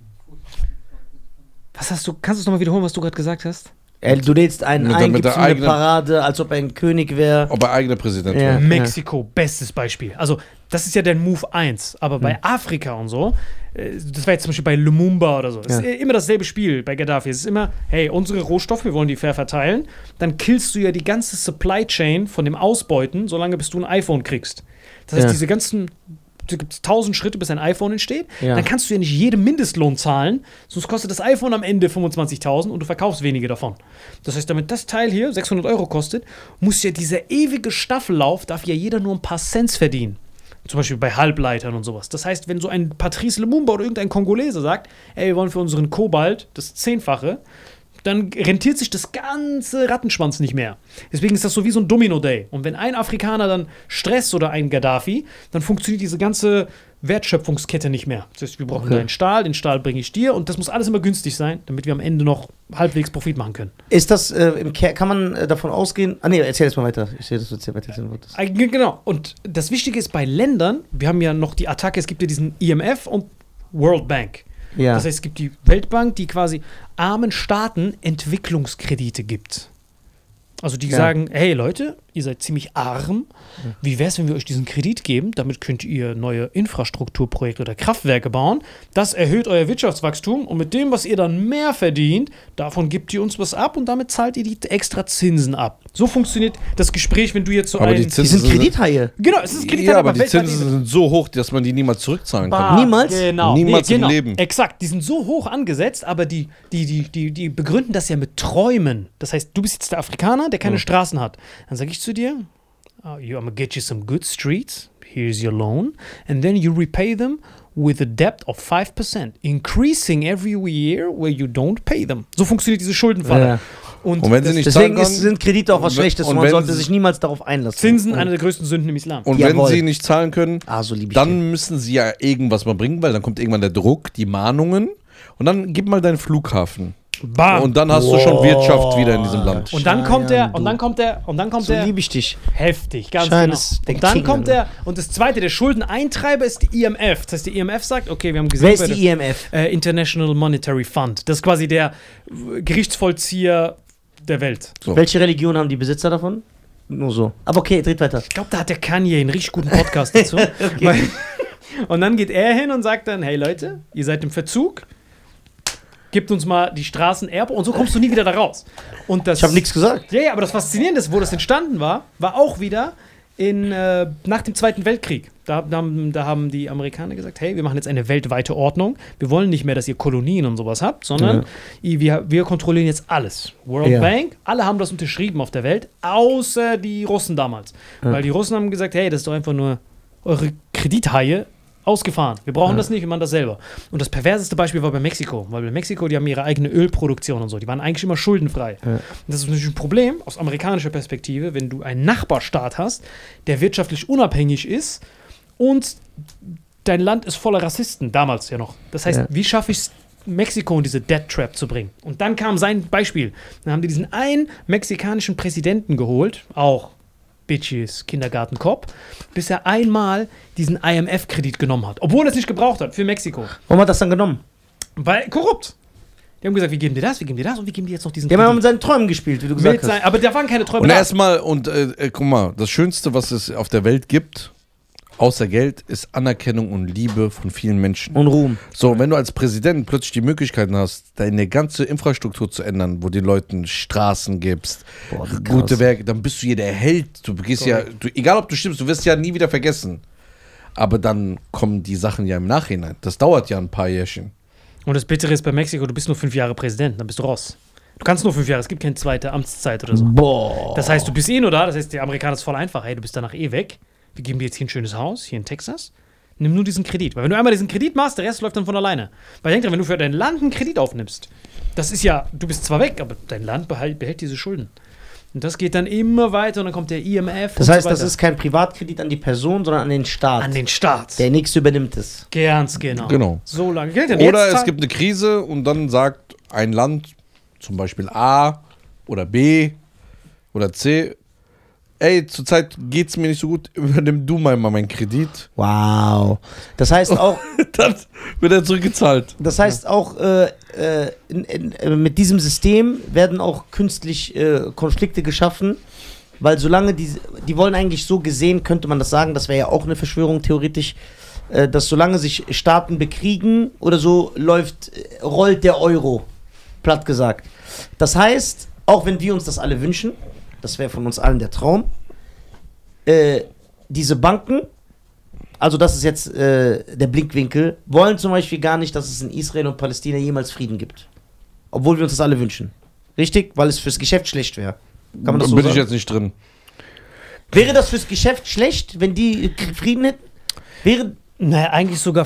Was hast du, kannst du es nochmal wiederholen, was du gerade gesagt hast? Du lädst einen Mit ein, der gibst ihm eine eigenen- Parade, als ob er ein König wäre. Ob er eigener Präsident Ja. wird. Mexiko, bestes Beispiel. Also, das ist ja der Move 1. Aber bei Afrika und so, das war jetzt zum Beispiel bei Lumumba oder so, das ist immer dasselbe Spiel bei Gaddafi. Es ist immer, hey, unsere Rohstoffe, wir wollen die fair verteilen. Dann killst du ja die ganze Supply Chain von dem Ausbeuten, solange bis du ein iPhone kriegst. Das heißt, diese ganzen, da gibt es 1000 Schritte, bis ein iPhone entsteht. Ja. Dann kannst du ja nicht jedem Mindestlohn zahlen, sonst kostet das iPhone am Ende 25.000 und du verkaufst wenige davon. Das heißt, damit das Teil hier 600 Euro kostet, muss ja dieser ewige Staffellauf, darf ja jeder nur ein paar Cents verdienen. Zum Beispiel bei Halbleitern und sowas. Das heißt, wenn so ein Patrice Lumumba oder irgendein Kongolese sagt, ey, wir wollen für unseren Kobalt das 10-fache, dann rentiert sich das ganze Rattenschwanz nicht mehr. Deswegen ist das so wie so ein Domino-Day. Und wenn ein Afrikaner dann Stress oder ein Gaddafi, dann funktioniert diese ganze Wertschöpfungskette nicht mehr. Das heißt, wir brauchen deinen Stahl, den Stahl bringe ich dir und das muss alles immer günstig sein, damit wir am Ende noch halbwegs Profit machen können. Ist das im Kern, kann man davon ausgehen? Ah, nee, erzähl jetzt mal weiter. Ich sehe, dass du jetzt weiter erzählen wolltest. Genau. Und das Wichtige ist bei Ländern, wir haben ja noch die Attacke, es gibt ja diesen IMF und World Bank. Ja. Das heißt, es gibt die Weltbank, die quasi armen Staaten Entwicklungskredite gibt. Also die sagen, hey Leute, ihr seid ziemlich arm. Wie wäre es, wenn wir euch diesen Kredit geben? Damit könnt ihr neue Infrastrukturprojekte oder Kraftwerke bauen. Das erhöht euer Wirtschaftswachstum und mit dem, was ihr dann mehr verdient, davon gebt ihr uns was ab und damit zahlt ihr die extra Zinsen ab. So funktioniert das Gespräch, wenn du jetzt so Aber die Die Zinsen sind Kredithaie. Genau, es ist Kredit, Ja, aber die weltweit Zinsen sind so hoch, dass man die niemals zurückzahlen kann. Bah, Niemals? Genau. Niemals im genau. Leben. Exakt, die sind so hoch angesetzt, aber die begründen das ja mit Träumen. Das heißt, du bist jetzt der Afrikaner, der keine Straßen hat. Dann sage ich zu dir, I'm gonna get you some good streets, here's your loan, and then you repay them with a debt of 5%, increasing every year where you don't pay them. So funktioniert diese Schuldenfalle. Ja. Und wenn sie nicht Deswegen zahlen kann, sind Kredite auch was und wenn- Schlechtes. und Man wenn sollte sie- sich niemals darauf einlassen. Zinsen, eine der größten Sünden im Islam. und Jawohl. wenn sie nicht zahlen können, So liebe ich dann müssen sie ja irgendwas mal bringen, weil dann kommt irgendwann der Druck, die Mahnungen und dann gib mal deinen Flughafen. Bam. Und dann hast du schon Wirtschaft wieder in diesem Land. Und dann kommt Schein, der, und dann kommt So der, liebe ich dich. heftig, ganz Schein genau. ist der Und dann King, kommt Alter. der, und das zweite, der Schuldeneintreiber ist die IMF. Das heißt, die IMF sagt, okay, wir haben gesehen, Wer ist die IMF? International Monetary Fund. Das ist quasi der Gerichtsvollzieher der Welt. So. Welche Religion haben die Besitzer davon? Nur so. Aber okay, dreht weiter. Ich glaube, da hat der Kanye einen richtig guten Podcast dazu. Weil, und dann geht er hin und sagt dann, hey Leute, ihr seid im Verzug, gebt uns mal die Straßenerbe und so kommst du nie wieder da raus. Und das, Ich habe nichts gesagt. Ja, aber das Faszinierende ist, wo das entstanden war auch wieder nach dem Zweiten Weltkrieg. Da haben die Amerikaner gesagt, hey, wir machen jetzt eine weltweite Ordnung. Wir wollen nicht mehr, dass ihr Kolonien und sowas habt, sondern wir kontrollieren jetzt alles. World Bank, alle haben das unterschrieben auf der Welt, außer die Russen damals. Weil die Russen haben gesagt, hey, das ist doch einfach nur eure Kredithaie ausgefahren. Wir brauchen das nicht, wir machen das selber. Und das perverseste Beispiel war bei Mexiko, weil bei Mexiko, die haben ihre eigene Ölproduktion und so, die waren eigentlich immer schuldenfrei. Und das ist natürlich ein Problem aus amerikanischer Perspektive, wenn du einen Nachbarstaat hast, der wirtschaftlich unabhängig ist und dein Land ist voller Rassisten, damals ja noch. Das heißt, wie schaffe ich es, Mexiko in diese Debt Trap zu bringen? Und dann kam sein Beispiel. Dann haben die diesen einen mexikanischen Präsidenten geholt, auch Bitches, Kindergartenkopf, bis er einmal diesen IMF-Kredit genommen hat. Obwohl er es nicht gebraucht hat für Mexiko. Warum hat das dann genommen? Weil korrupt. Die haben gesagt, wir geben dir das und wir geben dir jetzt noch diesen Die haben ja mit seinen Träumen gespielt, wie du gesagt hast. Aber da waren keine Träume Und da. erstmal, guck mal, das Schönste, was es auf der Welt gibt, außer Geld, ist Anerkennung und Liebe von vielen Menschen. Und Ruhm. So, wenn du als Präsident plötzlich die Möglichkeiten hast, deine ganze Infrastruktur zu ändern, wo den Leuten Straßen gibst, Boah, wie gute krass. Werke, dann bist du hier der Held. Du gehst egal ob du stimmst, du wirst ja nie wieder vergessen. Aber dann kommen die Sachen ja im Nachhinein. Das dauert ja ein paar Jährchen. Und das Bittere ist bei Mexiko, du bist nur 5 Jahre Präsident, dann bist du raus. Du kannst nur 5 Jahre, es gibt keine zweite Amtszeit oder so. Boah. Das heißt, du bist nur da, das heißt, die Amerikaner ist voll einfach, hey, du bist danach weg. Wir geben dir jetzt hier ein schönes Haus, hier in Texas. Nimm nur diesen Kredit. Weil wenn du einmal diesen Kredit machst, der Rest läuft dann von alleine. Weil denk dran, wenn du für dein Land einen Kredit aufnimmst, das ist ja, du bist zwar weg, aber dein Land behält diese Schulden. Und das geht dann immer weiter und dann kommt der IMF. Das und heißt, so das weiter. ist kein Privatkredit an die Person, sondern an den Staat. An den Staat. Der nächste übernimmt es. Ganz genau. Genau. So lange gilt denn Oder jetzt es gibt eine Krise und dann sagt ein Land, zum Beispiel A oder B oder C, ey, zurzeit geht's mir nicht so gut, übernimm du mal meinen Kredit. Wow. Das heißt auch, Dann wird er zurückgezahlt. mit diesem System werden auch künstlich Konflikte geschaffen, weil solange die wollen eigentlich so gesehen, könnte man das sagen, das wäre ja auch eine Verschwörung theoretisch, dass solange sich Staaten bekriegen oder so, rollt der Euro, platt gesagt. Das heißt, auch wenn wir uns das alle wünschen, das wäre von uns allen der Traum, diese Banken, also das ist jetzt der Blickwinkel, wollen zum Beispiel gar nicht, dass es in Israel und Palästina jemals Frieden gibt. Obwohl wir uns das alle wünschen. Richtig? Weil es fürs Geschäft schlecht wäre. Kann man das so Bin ich sagen? jetzt nicht drin. Wäre das fürs Geschäft schlecht, wenn die Frieden hätten? Naja, eigentlich sogar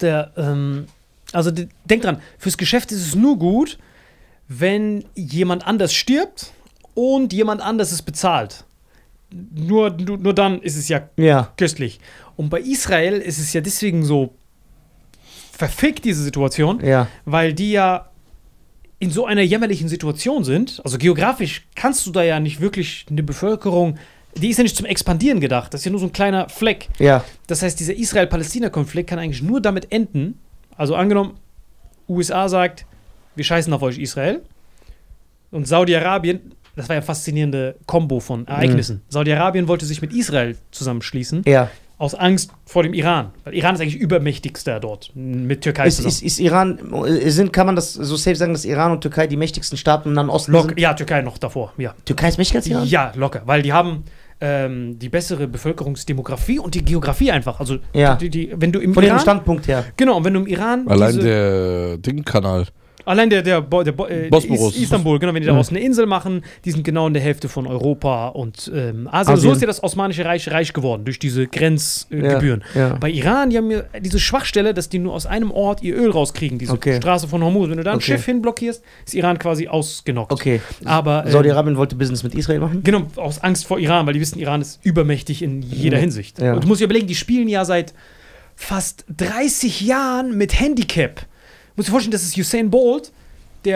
denk dran, fürs Geschäft ist es nur gut, wenn jemand anders stirbt und jemand anders es bezahlt. Nur dann ist es ja köstlich. Und bei Israel ist es ja deswegen so verfickt, diese Situation, weil die ja in so einer jämmerlichen Situation sind. Also geografisch kannst du da ja nicht wirklich eine Bevölkerung, die ist ja nicht zum Expandieren gedacht, das ist ja nur so ein kleiner Fleck. Ja. Das heißt, dieser Israel-Palästina-Konflikt kann eigentlich nur damit enden, also angenommen, USA sagt, wir scheißen auf euch Israel und Saudi-Arabien, das war ja eine faszinierende Kombo von Ereignissen. Saudi-Arabien wollte sich mit Israel zusammenschließen, aus Angst vor dem Iran. Weil Iran ist eigentlich übermächtigster dort, mit Türkei zusammen. Ist Iran, kann man das so safe sagen, dass Iran und Türkei die mächtigsten Staaten im Nahen Osten sind? Ja, Türkei noch davor, ja. Türkei ist mächtiger als Iran? Ja, locker, weil die haben die bessere Bevölkerungsdemografie und die Geografie einfach. Also, wenn du im von Iran, ihrem Standpunkt her. Genau, und wenn du im Iran Allein der Ding-Kanal. Allein der Bosporus. Istanbul, genau, wenn die daraus eine Insel machen, die sind genau in der Hälfte von Europa und Asien. So ist ja das Osmanische Reich reich geworden, durch diese Grenzgebühren. Bei Iran, die haben ja diese Schwachstelle, dass die nur aus einem Ort ihr Öl rauskriegen, diese Straße von Hormuz. Wenn du da ein Schiff hinblockierst, ist Iran quasi ausgenockt. Aber Saudi-Arabien wollte Business mit Israel machen? Genau, aus Angst vor Iran, weil die wissen, Iran ist übermächtig in jeder Hinsicht. Und du musst dir überlegen, die spielen ja seit fast 30 Jahren mit Handicap. Du musst dir vorstellen, das ist Usain Bolt, der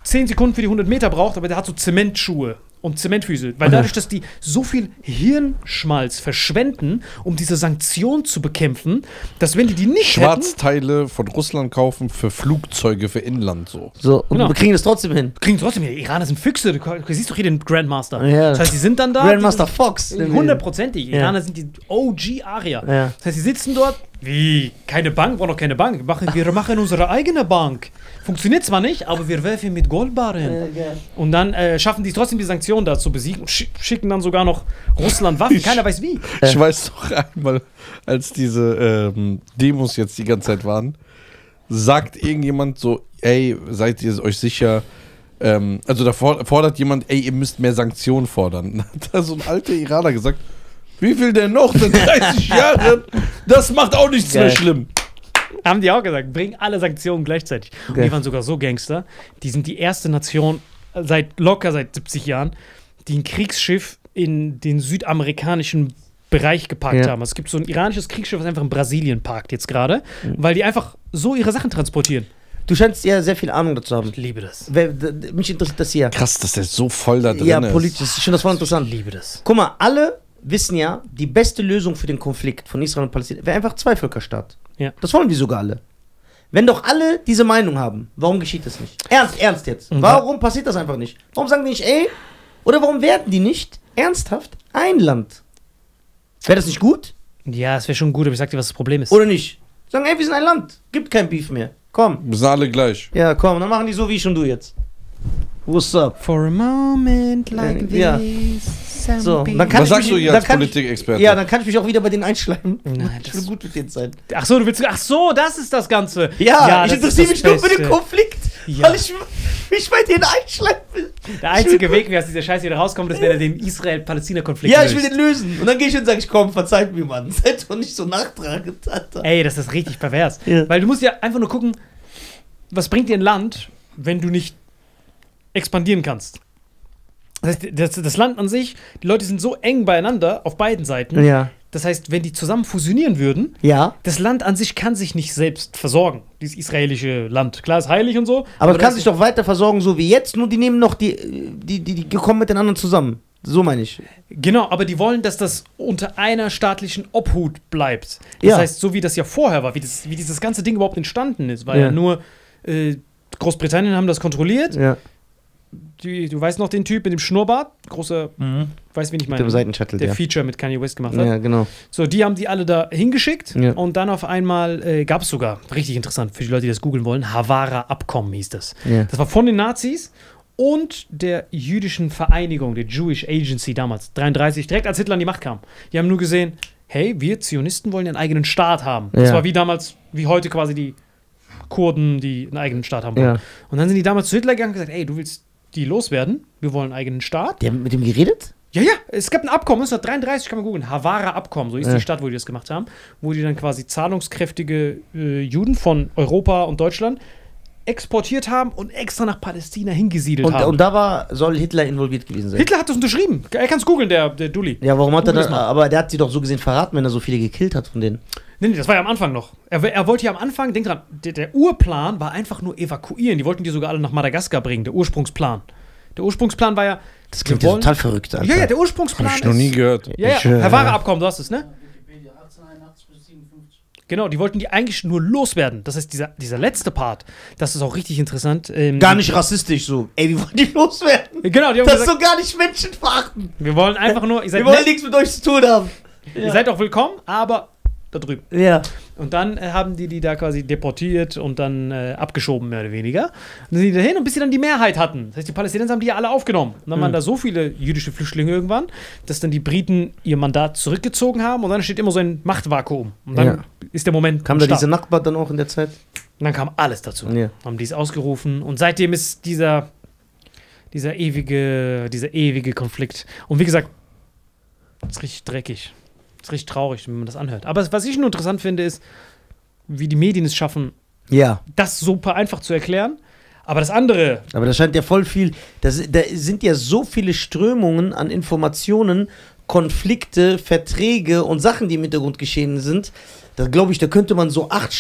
10 Sekunden für die 100 Meter braucht, aber der hat so Zementschuhe und Zementfüße. Weil dadurch, dass die so viel Hirnschmalz verschwenden, um diese Sanktionen zu bekämpfen, dass wenn die nicht hätten, Schwarzteile von Russland kaufen für Flugzeuge für Inland so. So, und Genau. wir kriegen das trotzdem hin. kriegen trotzdem, die Iraner sind Füchse, du siehst doch hier den Grandmaster. Ja. Das heißt, die sind dann da. Grandmaster die- Fox. 100%ig. Ja. Iraner sind die OG-Arier. Ja. Das heißt, die sitzen dort, wie, keine Bank, brauchen noch keine Bank. Wir machen unsere eigene Bank. Funktioniert zwar nicht, aber wir werfen mit Goldbarren. Und dann schaffen die trotzdem die Sanktionen da zu besiegen und schicken dann sogar noch Russland Waffen. Keiner weiß wie. Ich weiß doch einmal, als diese Demos jetzt die ganze Zeit waren, sagt irgendjemand so, ey, seid ihr euch sicher, also da fordert jemand, ey, ihr müsst mehr Sanktionen fordern. Dann hat da so ein alter Iraner gesagt, wie viel denn noch? Seit 30 Jahren? Das macht auch nichts mehr Geil. schlimm. Haben die auch gesagt, bring alle Sanktionen gleichzeitig. Und die waren sogar so Gangster, die sind die erste Nation seit 70 Jahren, die ein Kriegsschiff in den südamerikanischen Bereich geparkt Ja. haben. Es gibt so ein iranisches Kriegsschiff, was einfach in Brasilien parkt jetzt gerade, weil die einfach so ihre Sachen transportieren. Du scheinst ja sehr viel Ahnung dazu haben. Ich liebe das. Mich interessiert das hier. Krass, dass der so voll da drin Ja, ist. politisch. Ich finde das voll interessant. Ich liebe das. Guck mal, alle wissen ja, die beste Lösung für den Konflikt von Israel und Palästina wäre einfach Zweivölkerstaat. Ja. Das wollen wir sogar alle. Wenn doch alle diese Meinung haben, warum geschieht das nicht? Ernst jetzt. Und Warum passiert das einfach nicht? Warum sagen die nicht, ey, oder warum werden die nicht ernsthaft ein Land? Wäre das nicht gut? Ja, es wäre schon gut, aber ich sag dir, was das Problem ist. Oder nicht? Sagen, ey, wir sind ein Land. Gibt kein Beef mehr. Komm. Wir sind alle gleich. Ja, komm. Dann machen die so wie ich und du jetzt. What's up? For a moment like Ja. this. So, dann kann Was sagst du hier dann als kann ich- Politikexperte? Ja, dann kann ich mich auch wieder bei denen einschleimen. Nein, Ich will gut mit denen sein. Ach so, das ist das Ganze. Ja, ich das interessiere ist mich das nur für den Beste. Konflikt, Ja. weil ich mich bei denen einschleimen will. Der einzige Weg, wie aus dieser Scheiße wieder rauskommt, ist, wenn er den Israel-Palästina-Konflikt Ja, löst. ich will den lösen. Und dann gehe ich hin und sage ich, komm, verzeiht mir, Mann. Seid doch nicht so nachtragend, Alter. Ey, das ist richtig pervers. Ja. Weil du musst ja einfach nur gucken, was bringt dir ein Land, wenn du nicht expandieren kannst. Das heißt, das Land an sich, die Leute sind so eng beieinander auf beiden Seiten. Ja. Das heißt, wenn die zusammen fusionieren würden, Ja. das Land an sich kann sich nicht selbst versorgen. Dieses israelische Land. Klar, ist heilig und so. Aber es kann das- sich doch weiter versorgen, so wie jetzt, nur die nehmen noch die kommen mit den anderen zusammen. So meine ich. Genau, aber die wollen, dass das unter einer staatlichen Obhut bleibt. Das Ja. heißt, so wie das ja vorher war, wie dieses ganze Ding überhaupt entstanden ist, weil Ja. ja nur Großbritannien haben das kontrolliert. Ja. Du weißt noch den Typ mit dem Schnurrbart? Großer, weißt wen ich Mit meine? dem Seitenschattel, Der ja. Feature mit Kanye West gemacht hat. Ja, genau. So, die haben die alle da hingeschickt Ja. und dann auf einmal gab es sogar, richtig interessant für die Leute, die das googeln wollen, Havara-Abkommen hieß das. Ja. Das war von den Nazis und der jüdischen Vereinigung, der Jewish Agency damals, 33, direkt als Hitler an die Macht kam. Die haben nur gesehen, hey, wir Zionisten wollen einen eigenen Staat haben. Das Ja. war wie damals, wie heute quasi die Kurden, die einen eigenen Staat haben wollen. Ja. Und dann sind die damals zu Hitler gegangen und gesagt, ey, du willst die loswerden, wir wollen einen eigenen Staat. Die haben mit dem geredet? Ja, es gab ein Abkommen, 1933 kann man googeln, Havara-Abkommen, so ist Ja. die Stadt, wo die das gemacht haben, wo die dann quasi zahlungskräftige Juden von Europa und Deutschland exportiert haben und extra nach Palästina hingesiedelt haben. Und da soll Hitler involviert gewesen sein. Hitler hat das unterschrieben. Er kann es googeln, der Dulli. Ja, warum hat er Google das das? mal. Aber der hat sie doch so gesehen verraten, wenn er so viele gekillt hat von denen. Nee, das war ja am Anfang noch. Er wollte ja am Anfang, denk dran, der Urplan war einfach nur evakuieren. Die wollten die sogar alle nach Madagaskar bringen, der Ursprungsplan. Der Ursprungsplan war ja. Das klingt wir ja wollen- total verrückt, Alter. Ja, der Ursprungsplan Hab ich noch nie gehört. Ja, Ich, Havara-Abkommen, du hast es, ne? Wikipedia 1881 bis 57. Genau, die wollten die eigentlich nur loswerden. Das heißt, dieser letzte Part, das ist auch richtig interessant. Gar nicht rassistisch so. Ey, wir wollen die loswerden. Genau, die haben Das ist gesagt, so gar nicht menschenverachtend. wir wollen einfach nur, ihr seid, Wir wollen nett, nichts mit euch zu tun haben. ihr seid auch willkommen, aber da drüben. Ja. Und dann haben die da quasi deportiert und dann abgeschoben, mehr oder weniger. Und dann sind die dahin und bis sie dann die Mehrheit hatten. Das heißt, die Palästinenser haben die ja alle aufgenommen. Und dann waren da so viele jüdische Flüchtlinge irgendwann, dass dann die Briten ihr Mandat zurückgezogen haben und dann steht immer so ein Machtvakuum. Und dann Ja. ist der Moment Kam da Start. diese Nachbar dann auch in der Zeit? Und dann kam alles dazu. Ja. Haben die es ausgerufen und seitdem ist dieser ewige Konflikt. Und wie gesagt, ist richtig dreckig. Ist richtig traurig, wenn man das anhört. Aber was ich nur interessant finde, ist, wie die Medien es schaffen, Ja. das super einfach zu erklären. Aber das andere, Aber da scheint ja voll viel, da sind ja so viele Strömungen an Informationen Konflikte, Verträge und Sachen, die im Hintergrund geschehen sind, da glaube ich, da könnte man so 8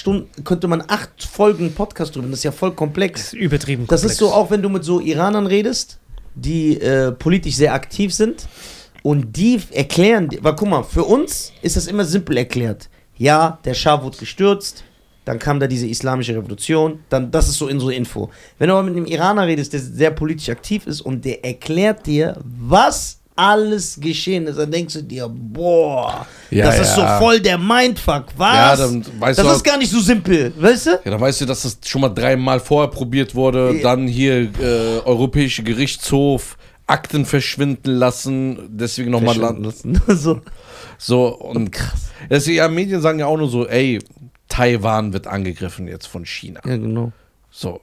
Folgen Podcast drüber. Das ist ja voll komplex. Das ist übertrieben Das komplex. ist so, auch wenn du mit so Iranern redest, die politisch sehr aktiv sind und die erklären, weil guck mal, für uns ist das immer simpel erklärt. Ja, der Schah wurde gestürzt, dann kam da diese islamische Revolution, dann das ist so in so Info. Wenn du aber mit einem Iraner redest, der sehr politisch aktiv ist und der erklärt dir, was alles geschehen ist, dann denkst du dir, boah, Ja, das ist so ja. voll der Mindfuck, was? Ja, dann weißt das du auch- ist gar nicht so simpel, weißt du? Ja, dann weißt du, dass das schon mal 3-mal vorher probiert wurde. Ja. Dann hier Europäischer Gerichtshof, Akten verschwinden lassen, deswegen nochmal Land. so. So, und krass. Deswegen, ja, Medien sagen ja auch nur so, ey, Taiwan wird angegriffen jetzt von China. Ja, genau. So.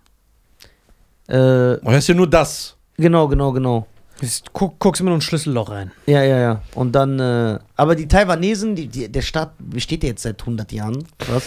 Äh, Und das ist ja nur das. genau. Guckst immer nur ein Schlüsselloch rein. Ja. Und dann, aber die Taiwanesen, der Staat besteht ja jetzt seit 100 Jahren. Was?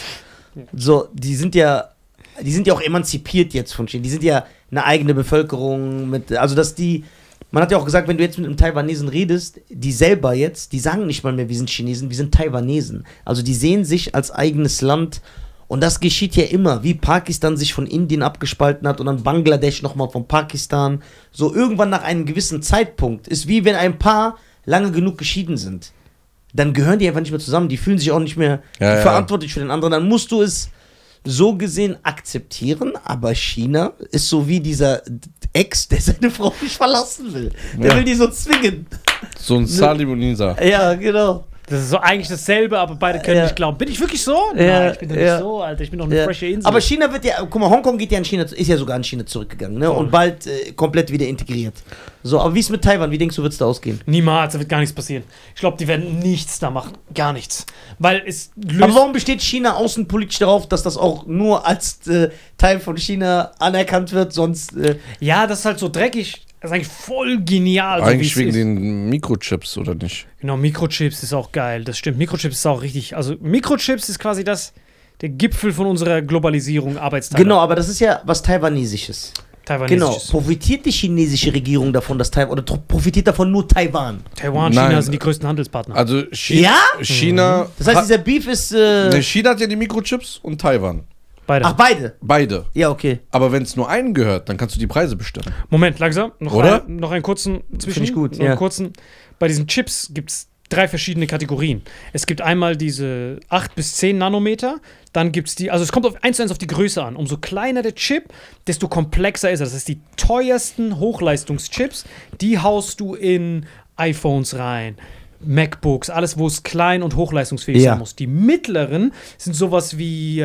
So, die sind ja auch emanzipiert jetzt von China. Die sind ja eine eigene Bevölkerung also dass man hat ja auch gesagt, wenn du jetzt mit einem Taiwanesen redest, die selber jetzt, die sagen nicht mal mehr, wir sind Chinesen, wir sind Taiwanesen. Also die sehen sich als eigenes Land. Und das geschieht ja immer, wie Pakistan sich von Indien abgespalten hat und dann Bangladesch nochmal von Pakistan. So irgendwann nach einem gewissen Zeitpunkt ist wie wenn ein Paar lange genug geschieden sind. Dann gehören die einfach nicht mehr zusammen, die fühlen sich auch nicht mehr Ja, ja. verantwortlich für den anderen. Dann musst du es so gesehen akzeptieren, aber China ist so wie dieser Ex, der seine Frau nicht verlassen will. Der Ja. will die so zwingen. So ein Salim und Nisa. Ja, genau. Das ist so eigentlich dasselbe, aber beide können Ja. nicht glauben. Bin ich wirklich so? Ja, Nein, ich bin doch ja. nicht so, Alter. Ich bin doch eine Ja. frische Insel. Aber China wird ja, guck mal, Hongkong geht ja ist ja sogar an China zurückgegangen, ne? Und bald komplett wieder integriert. So, aber wie ist mit Taiwan? Wie denkst du, wird es da ausgehen? Niemals, da wird gar nichts passieren. Ich glaube, die werden nichts da machen. Gar nichts. Weil es löst. Aber warum besteht China außenpolitisch darauf, dass das auch nur als Teil von China anerkannt wird, sonst Ja, das ist halt so dreckig. Das ist eigentlich voll genial. Eigentlich so wie wegen es ist. den Mikrochips, oder nicht? Genau, Mikrochips ist auch geil. Das stimmt. Mikrochips ist auch richtig. Also, Mikrochips ist quasi der Gipfel von unserer Globalisierung, Arbeitsteilung. Genau, aber das ist ja was Taiwanesisches. Genau. Taiwanesisches. Profitiert die chinesische Regierung davon, dass Taiwan, oder profitiert davon nur Taiwan? Taiwan, Nein. China sind die größten Handelspartner. Also Ja? China. Das heißt, dieser Beef ist. Ne, China hat ja die Mikrochips und Taiwan. Beide. Ach, beide. Beide. Ja, okay. Aber wenn es nur einen gehört, dann kannst du die Preise bestimmen. Moment, langsam. Oder? Noch einen kurzen Zwischen. Find ich gut, noch ja. einen kurzen. Bei diesen Chips gibt es 3 verschiedene Kategorien. Es gibt einmal diese 8 bis 10 Nanometer, dann gibt es die, also es kommt auf 1:1 auf die Größe an. Umso kleiner der Chip, desto komplexer ist er. Das heißt, die teuersten Hochleistungschips, die haust du in iPhones rein, MacBooks, alles, wo es klein und hochleistungsfähig Ja. sein muss. Die mittleren sind sowas wie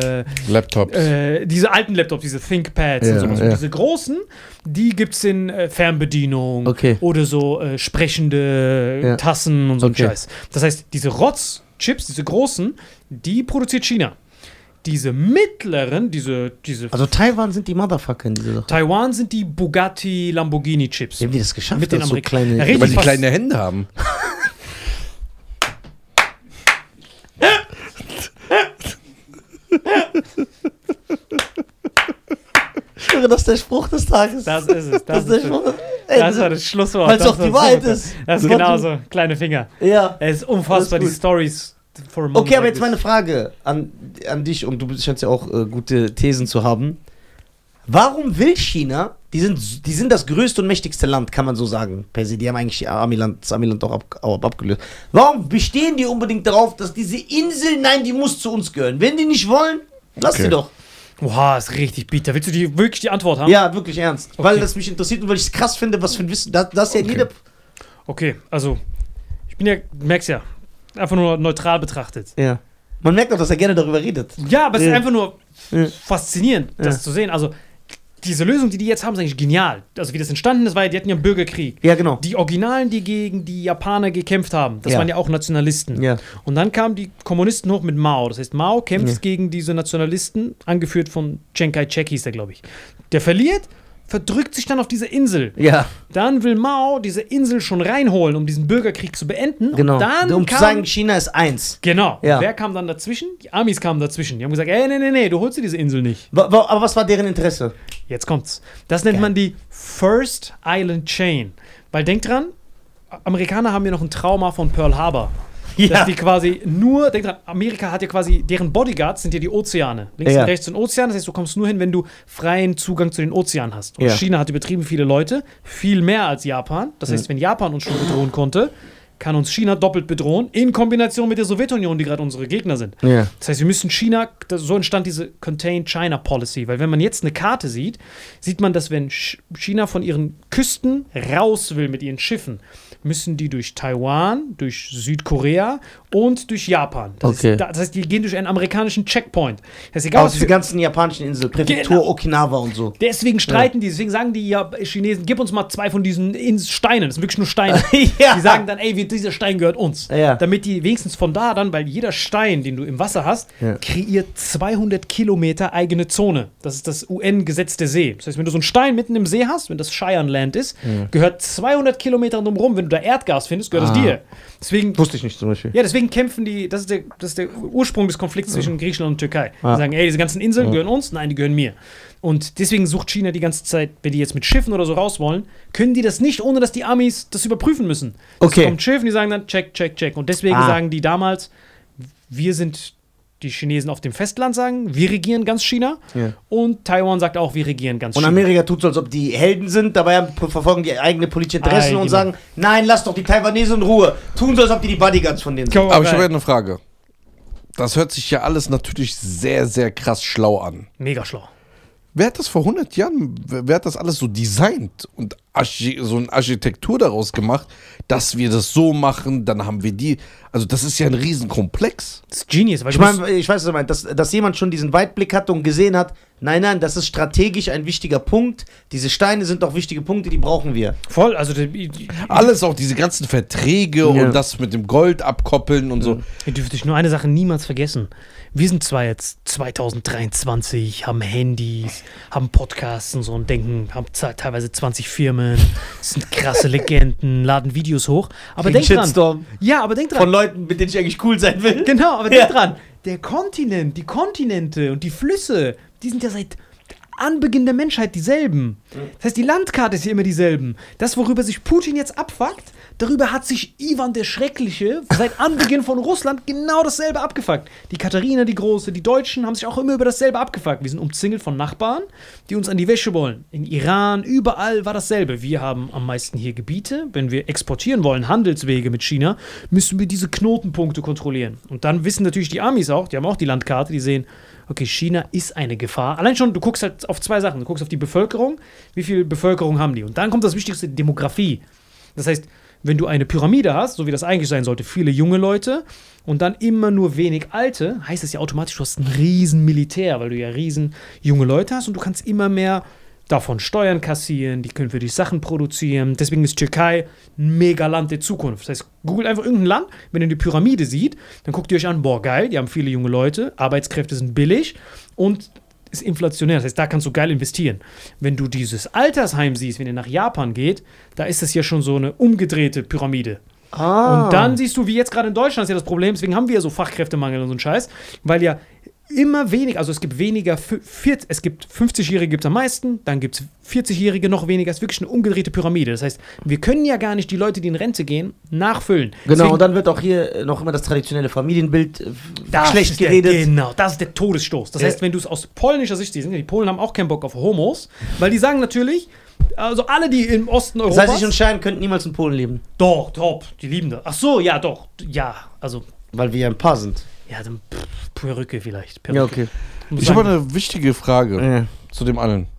Laptops. diese alten Laptops, diese ThinkPads Ja, und sowas. ja. Und diese großen, die gibt es in Fernbedienung Okay. oder so sprechende Ja. Tassen und so ein Okay. Scheiß. Das heißt, diese Rotz-Chips, diese großen, die produziert China. Diese mittleren, diese Also Taiwan sind die Motherfucker in dieser Sache. Taiwan sind die Bugatti Lamborghini Chips. Wie haben die das geschafft? Mit den dass so Amerikanern. kleine. Ja, richtig. Weil die fast- kleine Hände haben. Ich schwöre, das ist der Spruch des Tages. Das ist es. Das Das, ist der ist es. Spruch. Ey, Das war das Schlusswort. Weil's Das auch die war Wahrheit super. ist. Das ist Das genauso. Kleine Finger. Ja. Es ist unfassbar, Alles die gut. Stories. for a moment Okay, aber like jetzt this. meine Frage an dich, und du scheinst ja auch gute Thesen zu haben. Warum will China, die sind das größte und mächtigste Land, kann man so sagen, per se, die haben eigentlich das Amiland auch abgelöst. Warum bestehen die unbedingt darauf, dass diese Insel, nein, die muss zu uns gehören? Wenn die nicht wollen, lass Okay. sie doch. Oha, ist richtig bitter. Willst du wirklich die Antwort haben? Ja, wirklich ernst. Weil das mich interessiert und weil ich es krass finde, was für ein Wissen, das ja Okay. jeder... Okay, also, ich bin ja, merk's ja, einfach nur neutral betrachtet. Ja. Man merkt auch, dass er gerne darüber redet. Ja, aber es ist Ja. einfach nur Ja. faszinierend, das Ja. zu sehen. Also, diese Lösung, die jetzt haben, ist eigentlich genial. Also, wie das entstanden ist, war ja, die hatten ja einen Bürgerkrieg. Ja, genau. Die Originalen, die gegen die Japaner gekämpft haben, das Ja. waren ja auch Nationalisten. Ja. Und dann kamen die Kommunisten hoch mit Mao. Das heißt, Mao kämpft Ja. gegen diese Nationalisten, angeführt von Chiang Kai-shek hieß der, glaube ich. Der verliert, verdrückt sich dann auf diese Insel. Ja, Dann will Mao diese Insel schon reinholen, um diesen Bürgerkrieg zu beenden. genau. Und dann Um kam, zu sagen, China ist eins. genau. Ja. Wer kam dann dazwischen? Die Amis kamen dazwischen. Die haben gesagt, nee, du holst dir diese Insel nicht. Aber was war deren Interesse? Jetzt kommt's. Das nennt man die First Island Chain. Weil denk dran, Amerikaner haben ja noch ein Trauma von Pearl Harbor. Ja. Dass die quasi nur, denk dran, Amerika hat ja quasi, deren Bodyguards sind ja die Ozeane. Links Ja. und rechts sind Ozeane, das heißt, du kommst nur hin, wenn du freien Zugang zu den Ozeanen hast. Und Ja. China hat übertrieben viele Leute, viel mehr als Japan. Das heißt, wenn Japan uns schon bedrohen konnte, kann uns China doppelt bedrohen, in Kombination mit der Sowjetunion, die gerade unsere Gegner sind. Ja. Das heißt, wir müssen China, so entstand diese Contain China Policy, weil wenn man jetzt eine Karte sieht, sieht man, dass wenn China von ihren Küsten raus will mit ihren Schiffen, müssen die durch Taiwan, durch Südkorea und durch Japan. Okay. Das heißt, die gehen durch einen amerikanischen Checkpoint. Das ist egal, Aus was diese für, ganzen japanischen Inseln, Präfektur Genau. Okinawa und so. deswegen streiten die, deswegen sagen die Chinesen, gib uns mal 2 von diesen Steinen, das sind wirklich nur Steine. Ja. Die sagen dann, ey, dieser Stein gehört uns. Ja. Damit die wenigstens von da dann, weil jeder Stein, den du im Wasser hast, Ja. kreiert 200 Kilometer eigene Zone. Das ist das UN-Gesetz der See. Das heißt, wenn du so einen Stein mitten im See hast, wenn das Cheyenne Land ist, gehört 200 Kilometer drumherum, wenn du da Erdgas findest, gehört es dir. Deswegen, Wusste ich nicht zum Beispiel. ja, deswegen kämpfen die, das ist der Ursprung des Konflikts zwischen Griechenland und Türkei. Die sagen, ey, diese ganzen Inseln gehören uns, nein, die gehören mir. Und deswegen sucht China die ganze Zeit, wenn die jetzt mit Schiffen oder so raus wollen, können die das nicht, ohne dass die Amis das überprüfen müssen. Okay. Es kommt ein Schiff und die sagen dann, check, check, check. Und deswegen sagen die damals, wir sind, die Chinesen auf dem Festland sagen, wir regieren ganz China. Ja. Und Taiwan sagt auch, wir regieren ganz Und China. Amerika tut so, als ob die Helden sind, dabei verfolgen die eigene politische Interessen Genau. und sagen, nein, lass doch die Taiwanesen in Ruhe. Tun so, als ob die Bodyguards von denen sind. Aber ich habe eine Frage. Das hört sich ja alles natürlich sehr, sehr krass schlau an. Mega schlau. Wer hat das vor 100 Jahren, wer hat das alles so designt und so eine Architektur daraus gemacht, dass wir das so machen, dann haben wir die, also das ist ja ein Riesenkomplex. Das ist Genius. Weil Ich meine, ich weiß, was du meinst, dass jemand schon diesen Weitblick hat und gesehen hat, nein, das ist strategisch ein wichtiger Punkt. Diese Steine sind doch wichtige Punkte, die brauchen wir. voll, also Alles, auch diese ganzen Verträge Ja. und das mit dem Gold abkoppeln und so. ihr dürft euch nur eine Sache niemals vergessen. Wir sind zwar jetzt 2023, haben Handys, haben Podcasts und so und denken, haben teilweise 20 Firmen, sind krasse Legenden, laden Videos hoch. Aber Kriegen denk dran. Shitstorm Ja, aber denk dran. von Leuten, mit denen ich eigentlich cool sein will. Genau, aber Ja. denk dran. Der Kontinent, die Kontinente und die Flüsse, die sind ja seit Anbeginn der Menschheit dieselben. Das heißt, die Landkarte ist ja immer dieselben. Das, worüber sich Putin jetzt abfuckt, darüber hat sich Ivan der Schreckliche seit Anbeginn von Russland genau dasselbe abgefuckt. Die Katharina die Große, die Deutschen haben sich auch immer über dasselbe abgefuckt. Wir sind umzingelt von Nachbarn, die uns an die Wäsche wollen. In Iran, überall war dasselbe. Wir haben am meisten hier Gebiete. Wenn wir exportieren wollen, Handelswege mit China, müssen wir diese Knotenpunkte kontrollieren. Und dann wissen natürlich die Amis auch, die haben auch die Landkarte, die sehen, okay, China ist eine Gefahr. Allein schon, du guckst halt auf 2 Sachen. Du guckst auf die Bevölkerung, wie viel Bevölkerung haben die. Und dann kommt das Wichtigste, Demografie. Das heißt, wenn du eine Pyramide hast, so wie das eigentlich sein sollte, viele junge Leute und dann immer nur wenig Alte, heißt es ja automatisch, du hast ein riesen Militär, weil du ja riesen junge Leute hast und du kannst immer mehr davon Steuern kassieren, die können für dich Sachen produzieren. Deswegen ist Türkei ein Megaland der Zukunft. Das heißt, googelt einfach irgendein Land, wenn ihr die Pyramide sieht, dann guckt ihr euch an, boah, geil, die haben viele junge Leute, Arbeitskräfte sind billig und ist inflationär. Das heißt, da kannst du geil investieren. Wenn du dieses Altersheim siehst, wenn ihr nach Japan geht, da ist das ja schon so eine umgedrehte Pyramide. Und dann siehst du, wie jetzt gerade in Deutschland ist ja das Problem, deswegen haben wir ja so Fachkräftemangel und so einen Scheiß, weil ja immer weniger, also es gibt weniger, es gibt 50-Jährige gibt es am meisten, dann gibt es 40-Jährige noch weniger, es ist wirklich eine umgedrehte Pyramide. Das heißt, wir können ja gar nicht die Leute, die in Rente gehen, nachfüllen. Genau, Deswegen, und dann wird auch hier noch immer das traditionelle Familienbild das schlecht ist der- geredet. Genau, das ist der Todesstoß. Das Ja. heißt, wenn du es aus polnischer Sicht siehst, die Polen haben auch keinen Bock auf Homos, weil die sagen natürlich, also alle, die im Osten Das Europas... heißt, ich und Schein könnten niemals in Polen leben, Doch, top, die lieben das. Ach so, ja, doch, ja, also, weil wir ja ein Paar sind. ja, dann Perücke vielleicht. Perücke. Ja, okay. Muss Ich sagen. habe eine wichtige Frage Ja. zu dem allen.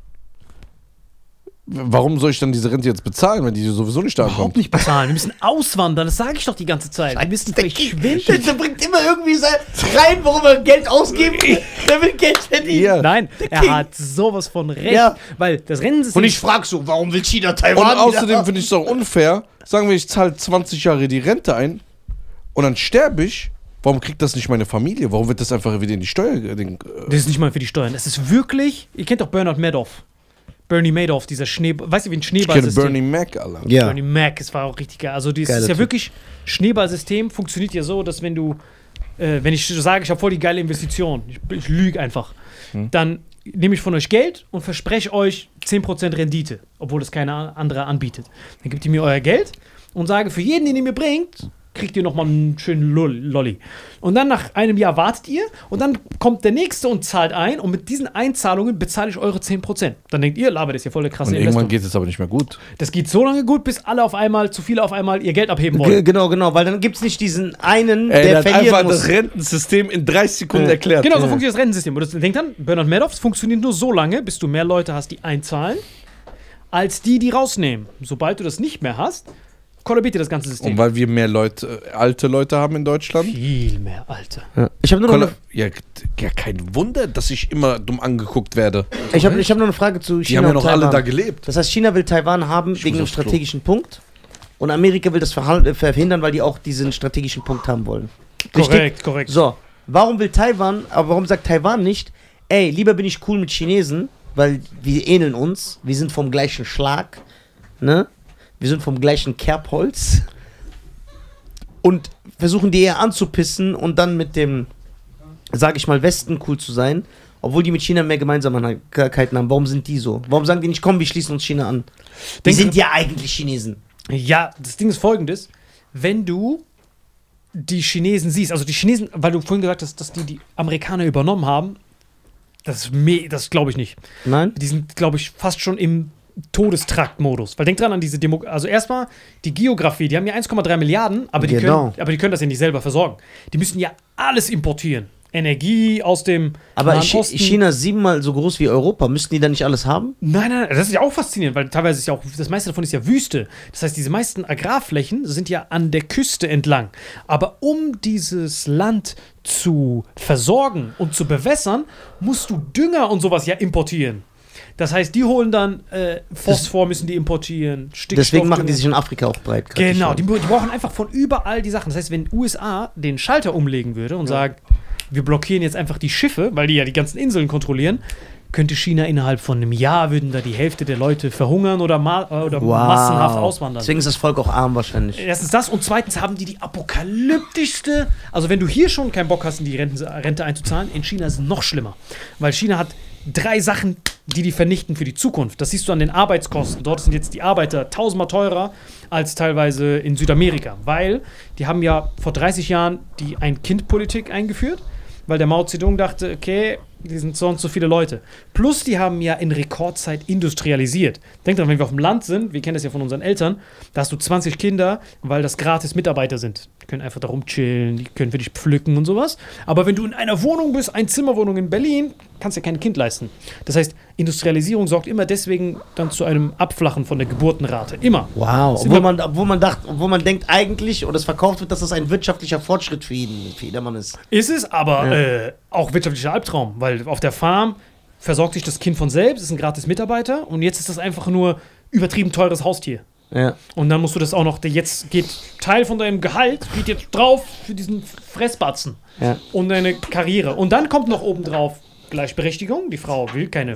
Warum soll ich dann diese Rente jetzt bezahlen, wenn die sowieso nicht da Überhaupt ankommt? nicht bezahlen. Wir müssen auswandern, das sage ich doch die ganze Zeit. Wir müssen verschwinden. Der bringt immer irgendwie rein, warum er Geld ausgeben will. Der will Geld verdienen. Ja. Nein, King. er hat sowas von recht. Ja. Weil das Rentensystem. Und ich frage so, warum will China Und Taiwan außerdem wieder? finde ich es auch unfair, sagen wir, ich zahle 20 Jahre die Rente ein und dann sterbe ich. Warum kriegt das nicht meine Familie? Warum wird das einfach wieder in die Steuer... Das ist nicht mal für die Steuern. Das ist wirklich. Ihr kennt doch Bernard Madoff. Bernie Madoff, dieser weißt du, wie ein Ich kenne Schneeballsystem. Bernie Mac, Alter. Ja. Bernie Mac, es war auch richtig geil. Also, das Geiler ist ja Typ. wirklich. Schneeballsystem funktioniert ja so, dass wenn du. Wenn ich sage, ich habe voll die geile Investition, ich lüge einfach, dann nehme ich von euch Geld und verspreche euch 10% Rendite, obwohl es keiner andere anbietet. Dann gebt ihr mir euer Geld und sage, für jeden, den ihr mir bringt, kriegt ihr nochmal einen schönen Lolli. Und dann nach einem Jahr wartet ihr und dann kommt der Nächste und zahlt ein und mit diesen Einzahlungen bezahle ich eure 10%. Dann denkt ihr, Laber, das ist ja voll der krasse Und Investor. irgendwann geht es aber nicht mehr gut. Das geht so lange gut, bis alle auf einmal, zu viele auf einmal ihr Geld abheben wollen. Genau, weil dann gibt es nicht diesen einen, Der der hat verlieren einfach muss. das Rentensystem in 30 Sekunden erklärt. Genau, so funktioniert das Rentensystem. Und das denkt dann, Bernard Madoff, es funktioniert nur so lange, bis du mehr Leute hast, die einzahlen, als die rausnehmen. Sobald du das nicht mehr hast, kollabiert dir das ganze System. Und weil wir mehr Leute, alte Leute haben in Deutschland. Viel mehr, Alter. Ich habe nur noch Ja, kein Wunder, dass ich immer dumm angeguckt werde. ich hab noch eine Frage zu Die China haben ja und noch Taiwan. alle da gelebt. Das heißt, China will Taiwan haben wegen einem aufs Klo. strategischen Punkt und Amerika will das verhindern, weil die auch diesen strategischen Punkt haben wollen. Richtig? Korrekt. So, warum sagt Taiwan nicht, ey, lieber bin ich cool mit Chinesen, weil wir ähneln uns, wir sind vom gleichen Schlag, ne? Wir sind vom gleichen Kerbholz und versuchen die eher anzupissen und dann mit dem, sag ich mal, Westen cool zu sein, obwohl die mit China mehr Gemeinsamkeiten haben. Warum sind die so? Warum sagen die nicht, komm, wir schließen uns China an? Die sind ja eigentlich Chinesen. Ja, das Ding ist folgendes. Wenn du die Chinesen siehst, also die Chinesen, weil du vorhin gesagt hast, dass die Amerikaner übernommen haben, das glaube ich nicht. Nein? Die sind, glaube ich, fast schon im Todestraktmodus. Weil denk dran an diese also erstmal die Geografie, die haben ja 1,3 Milliarden, aber die können das ja nicht selber versorgen. Die müssen ja alles importieren. Energie aus dem Aber Nahen Osten. China ist 7-mal so groß wie Europa. Müssten die da nicht alles haben? Nein, das ist ja auch faszinierend, weil teilweise ist ja auch, das meiste davon ist ja Wüste. Das heißt, diese meisten Agrarflächen sind ja an der Küste entlang. Aber um dieses Land zu versorgen und zu bewässern, musst du Dünger und sowas ja importieren. Das heißt, die holen dann Phosphor, müssen die importieren, Stickstoff. Deswegen machen die sich in Afrika auch breit. Genau, die brauchen einfach von überall die Sachen. Das heißt, wenn USA den Schalter umlegen würde und sagt, wir blockieren jetzt einfach die Schiffe, weil die ja die ganzen Inseln kontrollieren, könnte China innerhalb von einem Jahr, würden da die Hälfte der Leute verhungern oder massenhaft auswandern. Deswegen ist das Volk auch arm wahrscheinlich. Erstens das und zweitens haben die apokalyptischste, also wenn du hier schon keinen Bock hast, in die Rente einzuzahlen, in China ist es noch schlimmer. Weil China hat 3 Sachen, die vernichten für die Zukunft. Das siehst du an den Arbeitskosten. Dort sind jetzt die Arbeiter 1000-mal teurer als teilweise in Südamerika. Weil die haben ja vor 30 Jahren die Ein-Kind-Politik eingeführt, weil der Mao Zedong dachte, okay, die sind so und so viele Leute. Plus die haben ja in Rekordzeit industrialisiert. Denk dran, wenn wir auf dem Land sind, wir kennen das ja von unseren Eltern, da hast du 20 Kinder, weil das gratis Mitarbeiter sind. Die können einfach da rumchillen, die können für dich pflücken und sowas. Aber wenn du in einer Wohnung bist, Einzimmerwohnung in Berlin, kannst du ja kein Kind leisten. Das heißt, Industrialisierung sorgt immer deswegen dann zu einem Abflachen von der Geburtenrate. Immer. Wow, obwohl man denkt eigentlich, oder es verkauft wird, dass das ein wirtschaftlicher Fortschritt für jedermann ist. Ist es, aber auch wirtschaftlicher Albtraum, weil auf der Farm versorgt sich das Kind von selbst, ist ein gratis Mitarbeiter und jetzt ist das einfach nur übertrieben teures Haustier. Ja. Und dann musst du das auch noch, jetzt geht Teil von deinem Gehalt, geht jetzt drauf für diesen Fressbatzen und deine Karriere. Und dann kommt noch obendrauf Gleichberechtigung, die Frau will keine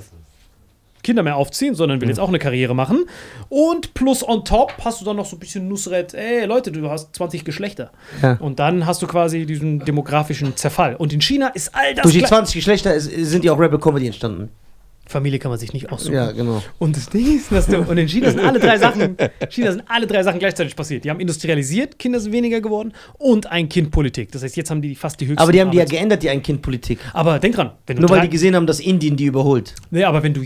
Kinder mehr aufziehen, sondern will jetzt auch eine Karriere machen. Und plus on top hast du dann noch so ein bisschen Nusret, ey Leute, du hast 20 Geschlechter. Ja. Und dann hast du quasi diesen demografischen Zerfall. Und in China ist all das... Durch die 20 Geschlechter sind ja auch Rebel Comedy entstanden. Familie kann man sich nicht aussuchen. Ja, genau. Und das Ding ist, und in China sind alle 3 Sachen gleichzeitig passiert. Die haben industrialisiert, Kinder sind weniger geworden und Ein-Kind-Politik. Das heißt, jetzt haben die fast die höchsten. Aber die haben die ja geändert, die Ein-Kind-Politik. Aber denk dran, wenn du nur weil die gesehen haben, dass Indien die überholt. Nee, aber wenn du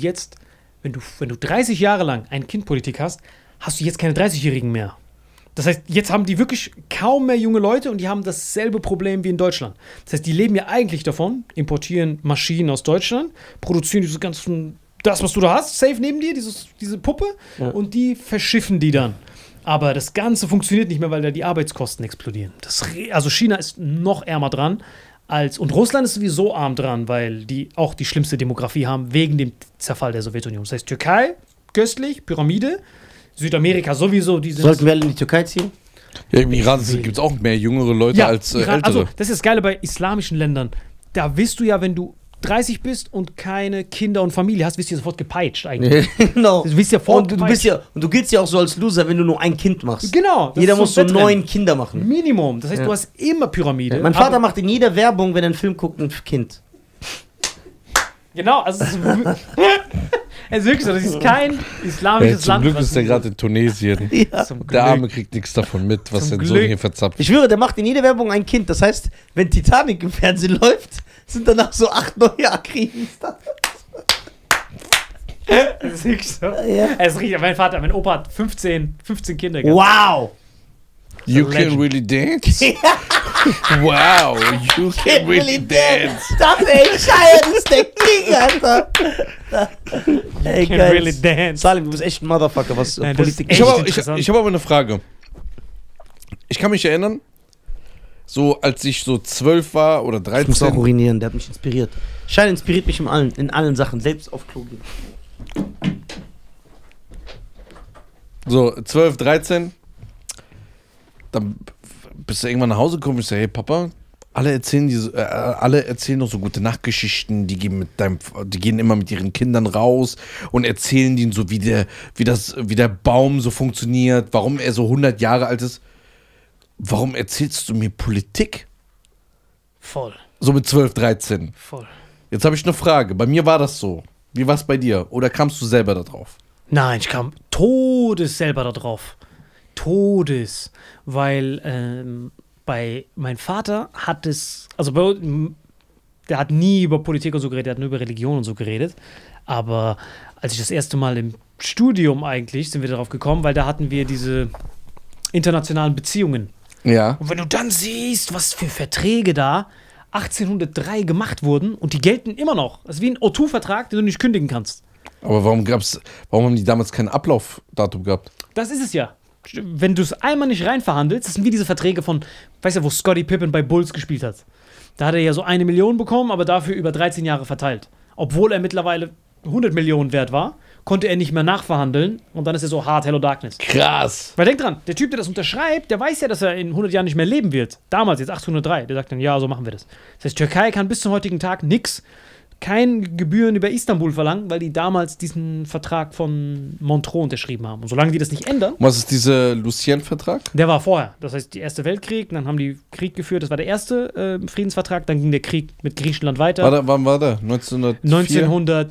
30 Jahre lang Ein-Kind-Politik hast, hast du jetzt keine 30-Jährigen mehr. Das heißt, jetzt haben die wirklich kaum mehr junge Leute und die haben dasselbe Problem wie in Deutschland. Das heißt, die leben ja eigentlich davon, importieren Maschinen aus Deutschland, produzieren diese ganzen, das, was du da hast, safe neben dir, diese Puppe, und die verschiffen die dann. Aber das Ganze funktioniert nicht mehr, weil da die Arbeitskosten explodieren. Also China ist noch ärmer dran und Russland ist sowieso arm dran, weil die auch die schlimmste Demografie haben, wegen dem Zerfall der Sowjetunion. Das heißt, Türkei, köstlich, Pyramide, Südamerika sowieso. Sollten wir alle in die Türkei ziehen? Ja, im Iran gibt es auch mehr jüngere Leute als ältere. Also, das ist das Geile bei islamischen Ländern. Da wirst du ja, wenn du 30 bist und keine Kinder und Familie hast, wirst du ja sofort gepeitscht eigentlich. Genau. Du wirst ja du giltst ja auch so als Loser, wenn du nur ein Kind machst. Genau. Jeder muss so 9 Kinder machen. Minimum. Das heißt, du hast immer Pyramide. Mein Vater macht in jeder Werbung, wenn er einen Film guckt, ein Kind. Genau, also Es ist wirklich so, das ist kein islamisches Zum Land. Glück was ist der die- gerade in Tunesien. Ja. Zum Glück. Der Arme kriegt nichts davon mit, was Zum sein Sohn Glück. hier verzapft. Ich schwöre, der macht in jeder Werbung ein Kind. Das heißt, wenn Titanic im Fernsehen läuft, sind danach so 8 neue Akribis da. Das ist wirklich so. Ja. Es ist richtig, mein Opa hat 15 Kinder gehabt. Wow! You a can legend. really dance? Wow, you can really dance. Das, ey, Cheyenne ist der King, Alter. Ey, Can really dance. Salim, du bist echt ein Motherfucker, was Nein, das Politik ist Ich echt habe interessant. ich hab aber eine Frage. Ich kann mich erinnern, so als ich so 12 war oder Ich muss auch 13. urinieren, der hat mich inspiriert. Cheyenne inspiriert mich in allen Sachen, selbst auf Klo gehen. So 12, 13. Dann bist du irgendwann nach Hause gekommen und ich sag, hey Papa, alle erzählen noch so gute Nachtgeschichten, die gehen immer mit ihren Kindern raus und erzählen denen so, wie der Baum so funktioniert, warum er so 100 Jahre alt ist. Warum erzählst du mir Politik? Voll, So mit 12, 13. voll. Jetzt habe ich eine Frage. Bei mir war das so. Wie war es bei dir? Oder kamst du selber da drauf? Nein, ich kam todes selber da drauf. Todes. Weil mein Vater hat es, also der hat nie über Politik und so geredet, der hat nur über Religion und so geredet. Aber als ich das erste Mal im Studium eigentlich, sind wir darauf gekommen, weil da hatten wir diese internationalen Beziehungen. Ja. Und wenn du dann siehst, was für Verträge da 1803 gemacht wurden und die gelten immer noch. Das ist wie ein O2-Vertrag, den du nicht kündigen kannst. Aber warum haben die damals kein Ablaufdatum gehabt? Das ist es ja. Wenn du es einmal nicht rein verhandelst, das sind wie diese Verträge von, weißt du, wo Scottie Pippen bei Bulls gespielt hat. Da hat er ja so 1 Million bekommen, aber dafür über 13 Jahre verteilt. Obwohl er mittlerweile 100 Millionen wert war, konnte er nicht mehr nachverhandeln und dann ist er so hart Hello Darkness. Krass. Weil denk dran, der Typ, der das unterschreibt, der weiß ja, dass er in 100 Jahren nicht mehr leben wird. Damals, jetzt 1803, der sagt dann, ja, so machen wir das. Das heißt, Türkei kann bis zum heutigen Tag keine Gebühren über Istanbul verlangen, weil die damals diesen Vertrag von Montreux unterschrieben haben. Und solange die das nicht ändern, Was ist dieser Lucien-Vertrag? der war vorher. Das heißt, der Erste Weltkrieg, dann haben die Krieg geführt, das war der erste Friedensvertrag, dann ging der Krieg mit Griechenland weiter. Wann war der? 1904?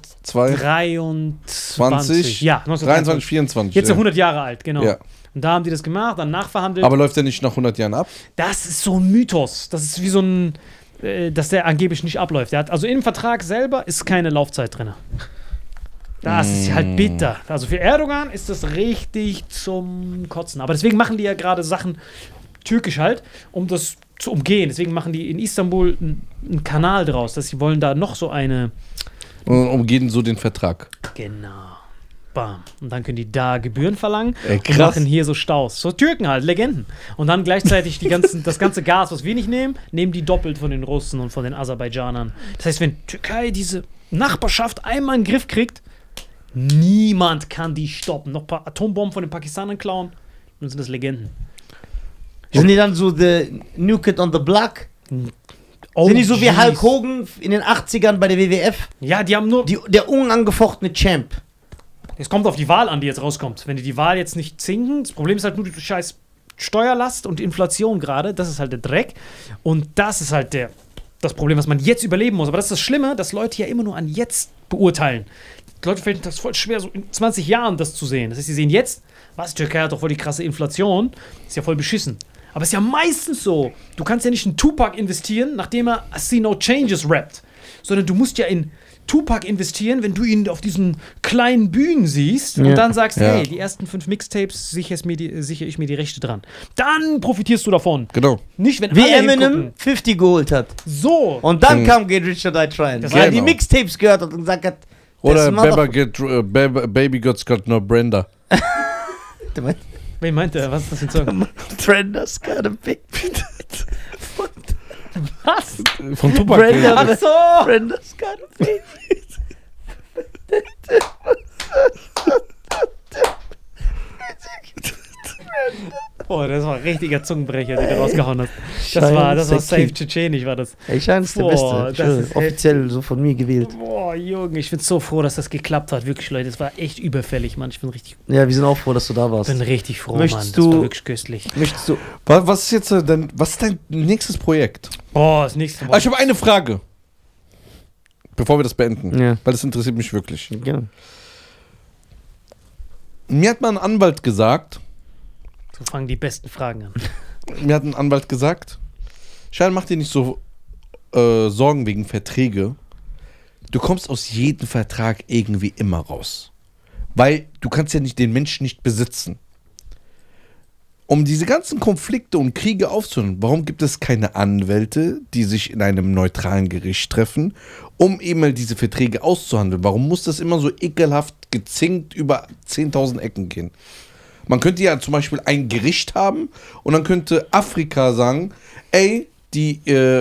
1923. Ja, 23, 24. Jetzt ist er ja. 100 Jahre alt, genau. Ja. Und da haben die das gemacht, dann nachverhandelt. Aber läuft der nicht nach 100 Jahren ab? Das ist so ein Mythos. Das ist wie so ein, dass der angeblich nicht abläuft. Also im Vertrag selber ist keine Laufzeit drin. Das ist halt bitter. Also für Erdogan ist das richtig zum Kotzen. Aber deswegen machen die ja gerade Sachen türkisch halt, um das zu umgehen. Deswegen machen die in Istanbul einen Kanal draus, dass sie wollen da noch so eine... Und umgehen so den Vertrag. Genau. Bam. Und dann können die da Gebühren verlangen Ey, und krass. machen hier so Staus. So Türken halt, Legenden. Und dann gleichzeitig das ganze Gas, was wir nicht nehmen, nehmen die doppelt von den Russen und von den Aserbaidschanern. Das heißt, wenn Türkei diese Nachbarschaft einmal in den Griff kriegt, niemand kann die stoppen. Noch ein paar Atombomben von den Pakistanern klauen, dann sind das Legenden. Sind die dann so the New Kid on the Block? Oh, Sind die so wie jeez. Hulk Hogan in den 80ern bei der WWF? Ja, die haben nur... Der unangefochtene Champ. Es kommt auf die Wahl an, die jetzt rauskommt. Wenn die Wahl jetzt nicht zinken, das Problem ist halt nur die scheiß Steuerlast und Inflation gerade, das ist halt der Dreck. Und das ist halt das Problem, was man jetzt überleben muss. Aber das ist das Schlimme, dass Leute ja immer nur an jetzt beurteilen. Die Leute finden das voll schwer, so in 20 Jahren das zu sehen. Das heißt, sie sehen jetzt, was, Türkei hat doch voll die krasse Inflation, ist ja voll beschissen. Aber es ist ja meistens so, du kannst ja nicht in Tupac investieren, nachdem er I See No Changes rappt, sondern du musst ja in Tupac investieren, wenn du ihn auf diesen kleinen Bühnen siehst und dann sagst, Ja. hey, die ersten 5 Mixtapes sichere ich mir die Rechte dran. Dann profitierst du davon. Genau. Nicht, wenn Wie alle Eminem hingucken. 50 geholt hat. So. Und dann kam Get Rich or Die Trying. Das Weil er genau. die Mixtapes gehört hat und gesagt hat, Oder das Baby God's Got No Brenda. Wen meint er? Was ist das für ein Song? Brenda's got a big Was? Von Tupac. Brenda. Ach so. Brenda's got a big Boah, das war ein richtiger Zungenbrecher, den du rausgehauen hast. Das war safe tschetschenisch, war das. Ey, Schein ist der Boah, Beste. Ich das schwöre, ist offiziell so von mir gewählt. Boah, Junge, ich bin so froh, dass das geklappt hat. Wirklich, Leute, das war echt überfällig, Mann. Ich bin richtig Ja, wir sind auch froh, dass du da warst. richtig froh, Möchtest Mann. Das du- war wirklich köstlich. Möchtest du... Was ist jetzt was ist dein nächstes Projekt? Boah, das nächste Ah, ich habe eine Frage. Bevor wir das beenden. Ja. Weil das interessiert mich wirklich. Gerne. Mir hat mal ein Anwalt gesagt, So fangen die besten Fragen an. Schein, mach dir nicht so Sorgen wegen Verträge. Du kommst aus jedem Vertrag irgendwie immer raus. Weil du kannst ja nicht den Menschen nicht besitzen. Um diese ganzen Konflikte und Kriege aufzunehmen, warum gibt es keine Anwälte, die sich in einem neutralen Gericht treffen, um eben mal diese Verträge auszuhandeln? Warum muss das immer so ekelhaft gezinkt über 10.000 Ecken gehen? Man könnte ja zum Beispiel ein Gericht haben und dann könnte Afrika sagen, ey, die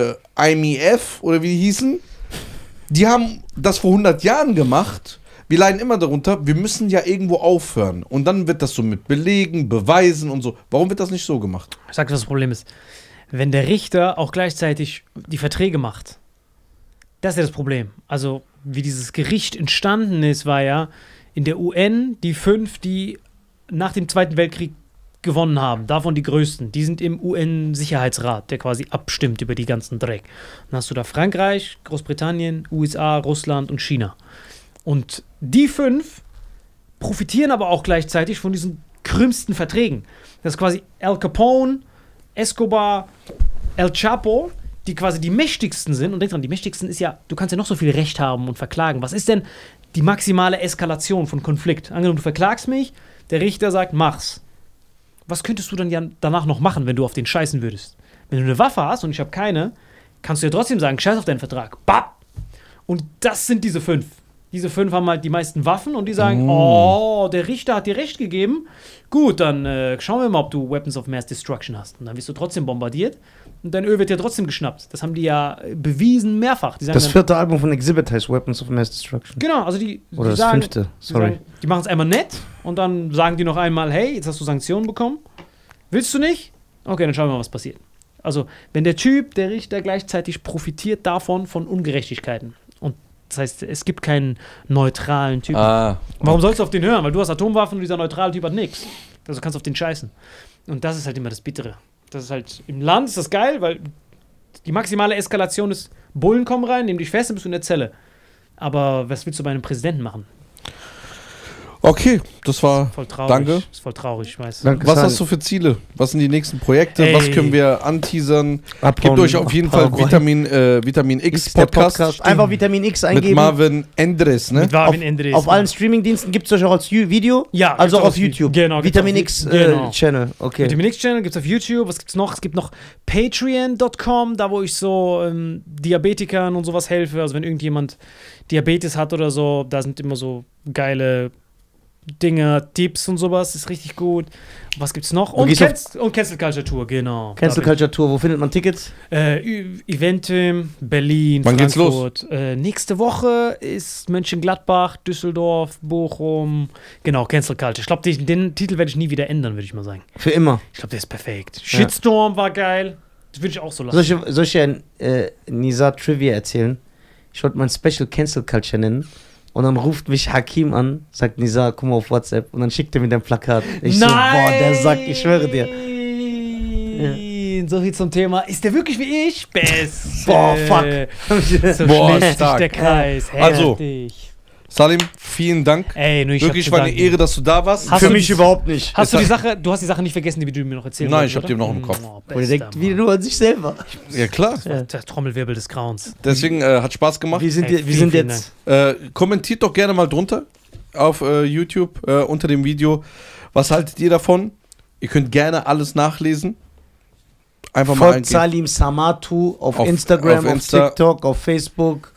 IMF oder wie die hießen, die haben das vor 100 Jahren gemacht. Wir leiden immer darunter, wir müssen ja irgendwo aufhören. Und dann wird das so mit Belegen, Beweisen und so. Warum wird das nicht so gemacht? Ich sag, was das Problem ist. Wenn der Richter auch gleichzeitig die Verträge macht, das ist ja das Problem. Also, wie dieses Gericht entstanden ist, war ja in der UN die 5, die nach dem Zweiten Weltkrieg gewonnen haben. Davon die größten. Die sind im UN-Sicherheitsrat, der quasi abstimmt über die ganzen Dreck. Dann hast du da Frankreich, Großbritannien, USA, Russland und China. Und die 5 profitieren aber auch gleichzeitig von diesen krümmsten Verträgen. Das ist quasi Al Capone, Escobar, El Chapo, die quasi die mächtigsten sind. Und denk dran, die mächtigsten ist ja, du kannst ja noch so viel Recht haben und verklagen. Was ist denn die maximale Eskalation von Konflikt? Angenommen, du verklagst mich, der Richter sagt, mach's. Was könntest du dann ja danach noch machen, wenn du auf den scheißen würdest? Wenn du eine Waffe hast und ich habe keine, kannst du ja trotzdem sagen, scheiß auf deinen Vertrag. Bap! Und das sind diese 5. Diese 5 haben halt die meisten Waffen und die sagen, oh, der Richter hat dir Recht gegeben. Gut, dann schauen wir mal, ob du Weapons of Mass Destruction hast. Und dann wirst du trotzdem bombardiert und dein Öl wird ja trotzdem geschnappt. Das haben die ja bewiesen mehrfach. Die sagen Das dann, 4. Album von Exhibit heißt Weapons of Mass Destruction. genau, also die Oder das sagen, 5. Sorry. Die machen es einmal nett und dann sagen die noch einmal, hey, jetzt hast du Sanktionen bekommen. Willst du nicht? Okay, dann schauen wir mal, was passiert. Also, wenn der Richter gleichzeitig profitiert davon von Ungerechtigkeiten. Und das heißt, es gibt keinen neutralen Typen. Warum sollst du auf den hören? Weil du hast Atomwaffen und dieser neutrale Typ hat nichts. Also kannst du auf den scheißen. Und das ist halt immer das Bittere. Das ist halt, im Land ist das geil, weil die maximale Eskalation ist, Bullen kommen rein, nehmen dich fest und bist du in der Zelle. Aber was willst du bei einem Präsidenten machen? Okay, das war. Voll traurig. Danke. Ist voll traurig, ich weiß. Danke, Was Salih. hast du für Ziele? Was sind die nächsten Projekte? Ey. Was können wir anteasern? Abhauen Gebt euch auf jeden nach Fall Paraguay. Vitamin X Ist der Podcast, Einfach Vitamin X mit eingeben. Marvin Endres, ne? Mit Marvin Endres. Auf allen Streamingdiensten gibt es euch auch als Video? Ja, Also gibt's auch auf auf YouTube. Genau, gibt's Vitamin auf- X genau. Channel. Okay. Vitamin X-Channel gibt es auf YouTube. Was gibt's noch? Es gibt noch Patreon.com, da wo ich so Diabetikern und sowas helfe. Also wenn irgendjemand Diabetes hat oder so, da sind immer so geile Dinge, Tipps und sowas. Ist richtig gut. Was gibt's noch? Und gehst auf- Cancel Culture Tour, genau. Cancel Culture Tour, wo findet man Tickets? Eventim, Berlin, Wann geht's Frankfurt. Nächste Woche ist Mönchengladbach, Düsseldorf, Bochum. Genau, Cancel Culture. Ich glaube, den Titel werde ich nie wieder ändern, würde ich mal sagen. Für immer. Ich glaube, der ist perfekt. Shitstorm war geil. Das würde ich auch so lassen. Soll ich ein Nisa Trivia erzählen? Ich wollte mein Special Cancel Culture nennen. Und dann ruft mich Hakim an, sagt Nisa, komm mal auf WhatsApp. Und dann schickt er mir dein Plakat. Ich so, boah, der Sack, ich schwöre dir. So viel zum Thema. Ist der wirklich wie ich? Best. Boah, fuck. So Boah, schließt sich stark. der Kreis. Also, Heftig. Salim, vielen Dank. Ey, nur ich Wirklich hab war zu eine danken. Ehre, dass du da warst. Hast Für du mich die- überhaupt nicht. Du hast die Sache nicht vergessen, die du mir noch erzählt hast. Nein, ich hab die noch im Kopf. Oh, Und ihr denkt wieder nur an sich selber. Ja, klar. Der Trommelwirbel des Grauens. Deswegen hat Spaß gemacht. Wir sind, Ey, wir vielen, sind vielen jetzt. Kommentiert doch gerne mal drunter auf YouTube unter dem Video. Was haltet ihr davon? Ihr könnt gerne alles nachlesen. Einfach mal Folgt eingeben. Salim Samatu auf Auf- Instagram, auf auf Insta. TikTok, auf Facebook.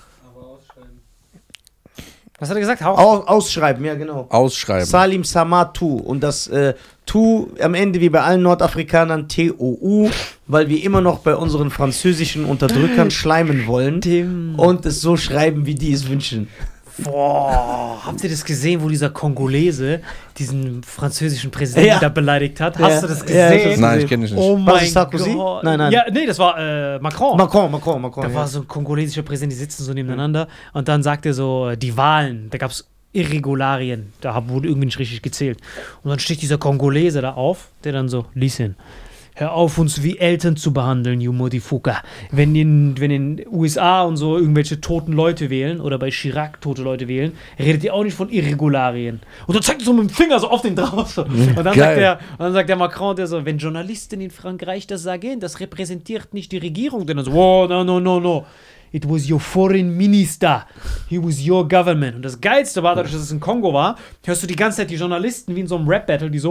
Was hat er gesagt? Hau. Ausschreiben, ja genau. Ausschreiben. Salim Samatu. Und das Tu am Ende wie bei allen Nordafrikanern T-O-U, weil wir immer noch bei unseren französischen Unterdrückern schleimen wollen und es so schreiben, wie die es wünschen. Boah, habt ihr das gesehen, wo dieser Kongolese diesen französischen Präsidenten Ja. da beleidigt hat? Ja. Hast du das Ja, gesehen? ich hab's Nein, ich kenne dich nicht. Oh Was mein ist Sarkozy? Gott. Nein, nein. Ja, nee, das war Macron. Macron. Da war so ein kongolesischer Präsident, die sitzen so nebeneinander und dann sagt er so, die Wahlen, da gab es Irregularien, da wurde irgendwie nicht richtig gezählt. Und dann steht dieser Kongolese da auf, der dann so, lies hin. hör auf, uns wie Eltern zu behandeln, you Motherfucker. Wenn in USA und so irgendwelche toten Leute wählen oder bei Chirac tote Leute wählen, redet ihr auch nicht von Irregularien. Und dann zeigt er so mit dem Finger so auf den drauf. So. Und dann sagt der Macron, der so, wenn Journalisten in Frankreich das sagen, das repräsentiert nicht die Regierung. Dann so, oh, no. It was your foreign minister. He was your government. Und das Geilste war, dadurch, dass es in Kongo war, hörst du die ganze Zeit die Journalisten wie in so einem Rap-Battle, die so,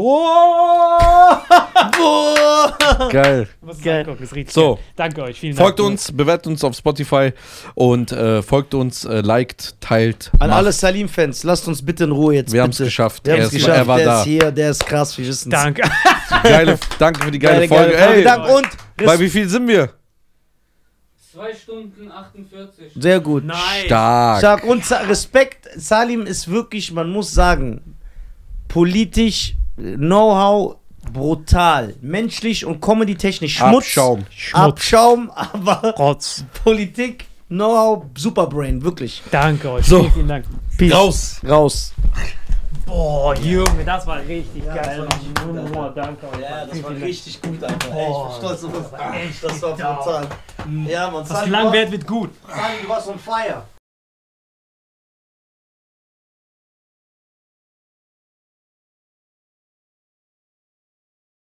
Geil. was geil. Angucken, ist richtig So. geil. Danke euch, vielen Dank. Folgt uns, bewertet uns auf Spotify und folgt uns, liked, teilt. An macht. alle Salim-Fans, lasst uns bitte in Ruhe jetzt. Wir haben es bitte. geschafft. Wir haben es geschafft. Er war der da. ist hier, der ist krass, wir wissen es. Danke. Danke für die geile Folge. Ey, Dank und bei wie viel sind wir? 2 Stunden 48. sehr gut. Nice. Stark. Und Respekt, Salim ist wirklich, man muss sagen, politisch, Know-how, brutal. Menschlich und comedy-technisch Schmutz. Abschaum, aber Rotz. Politik, Know-how, Superbrain, wirklich. Danke euch. So. Vielen Dank. Peace. Raus. Boah, Junge, das war richtig geil. gut, Boah, danke euch. das war richtig gut, Alter. Boah, ich bin stolz auf das. echt Das war brutal. Ja, man, Was lang wird, wird gut. Salim, du warst on fire.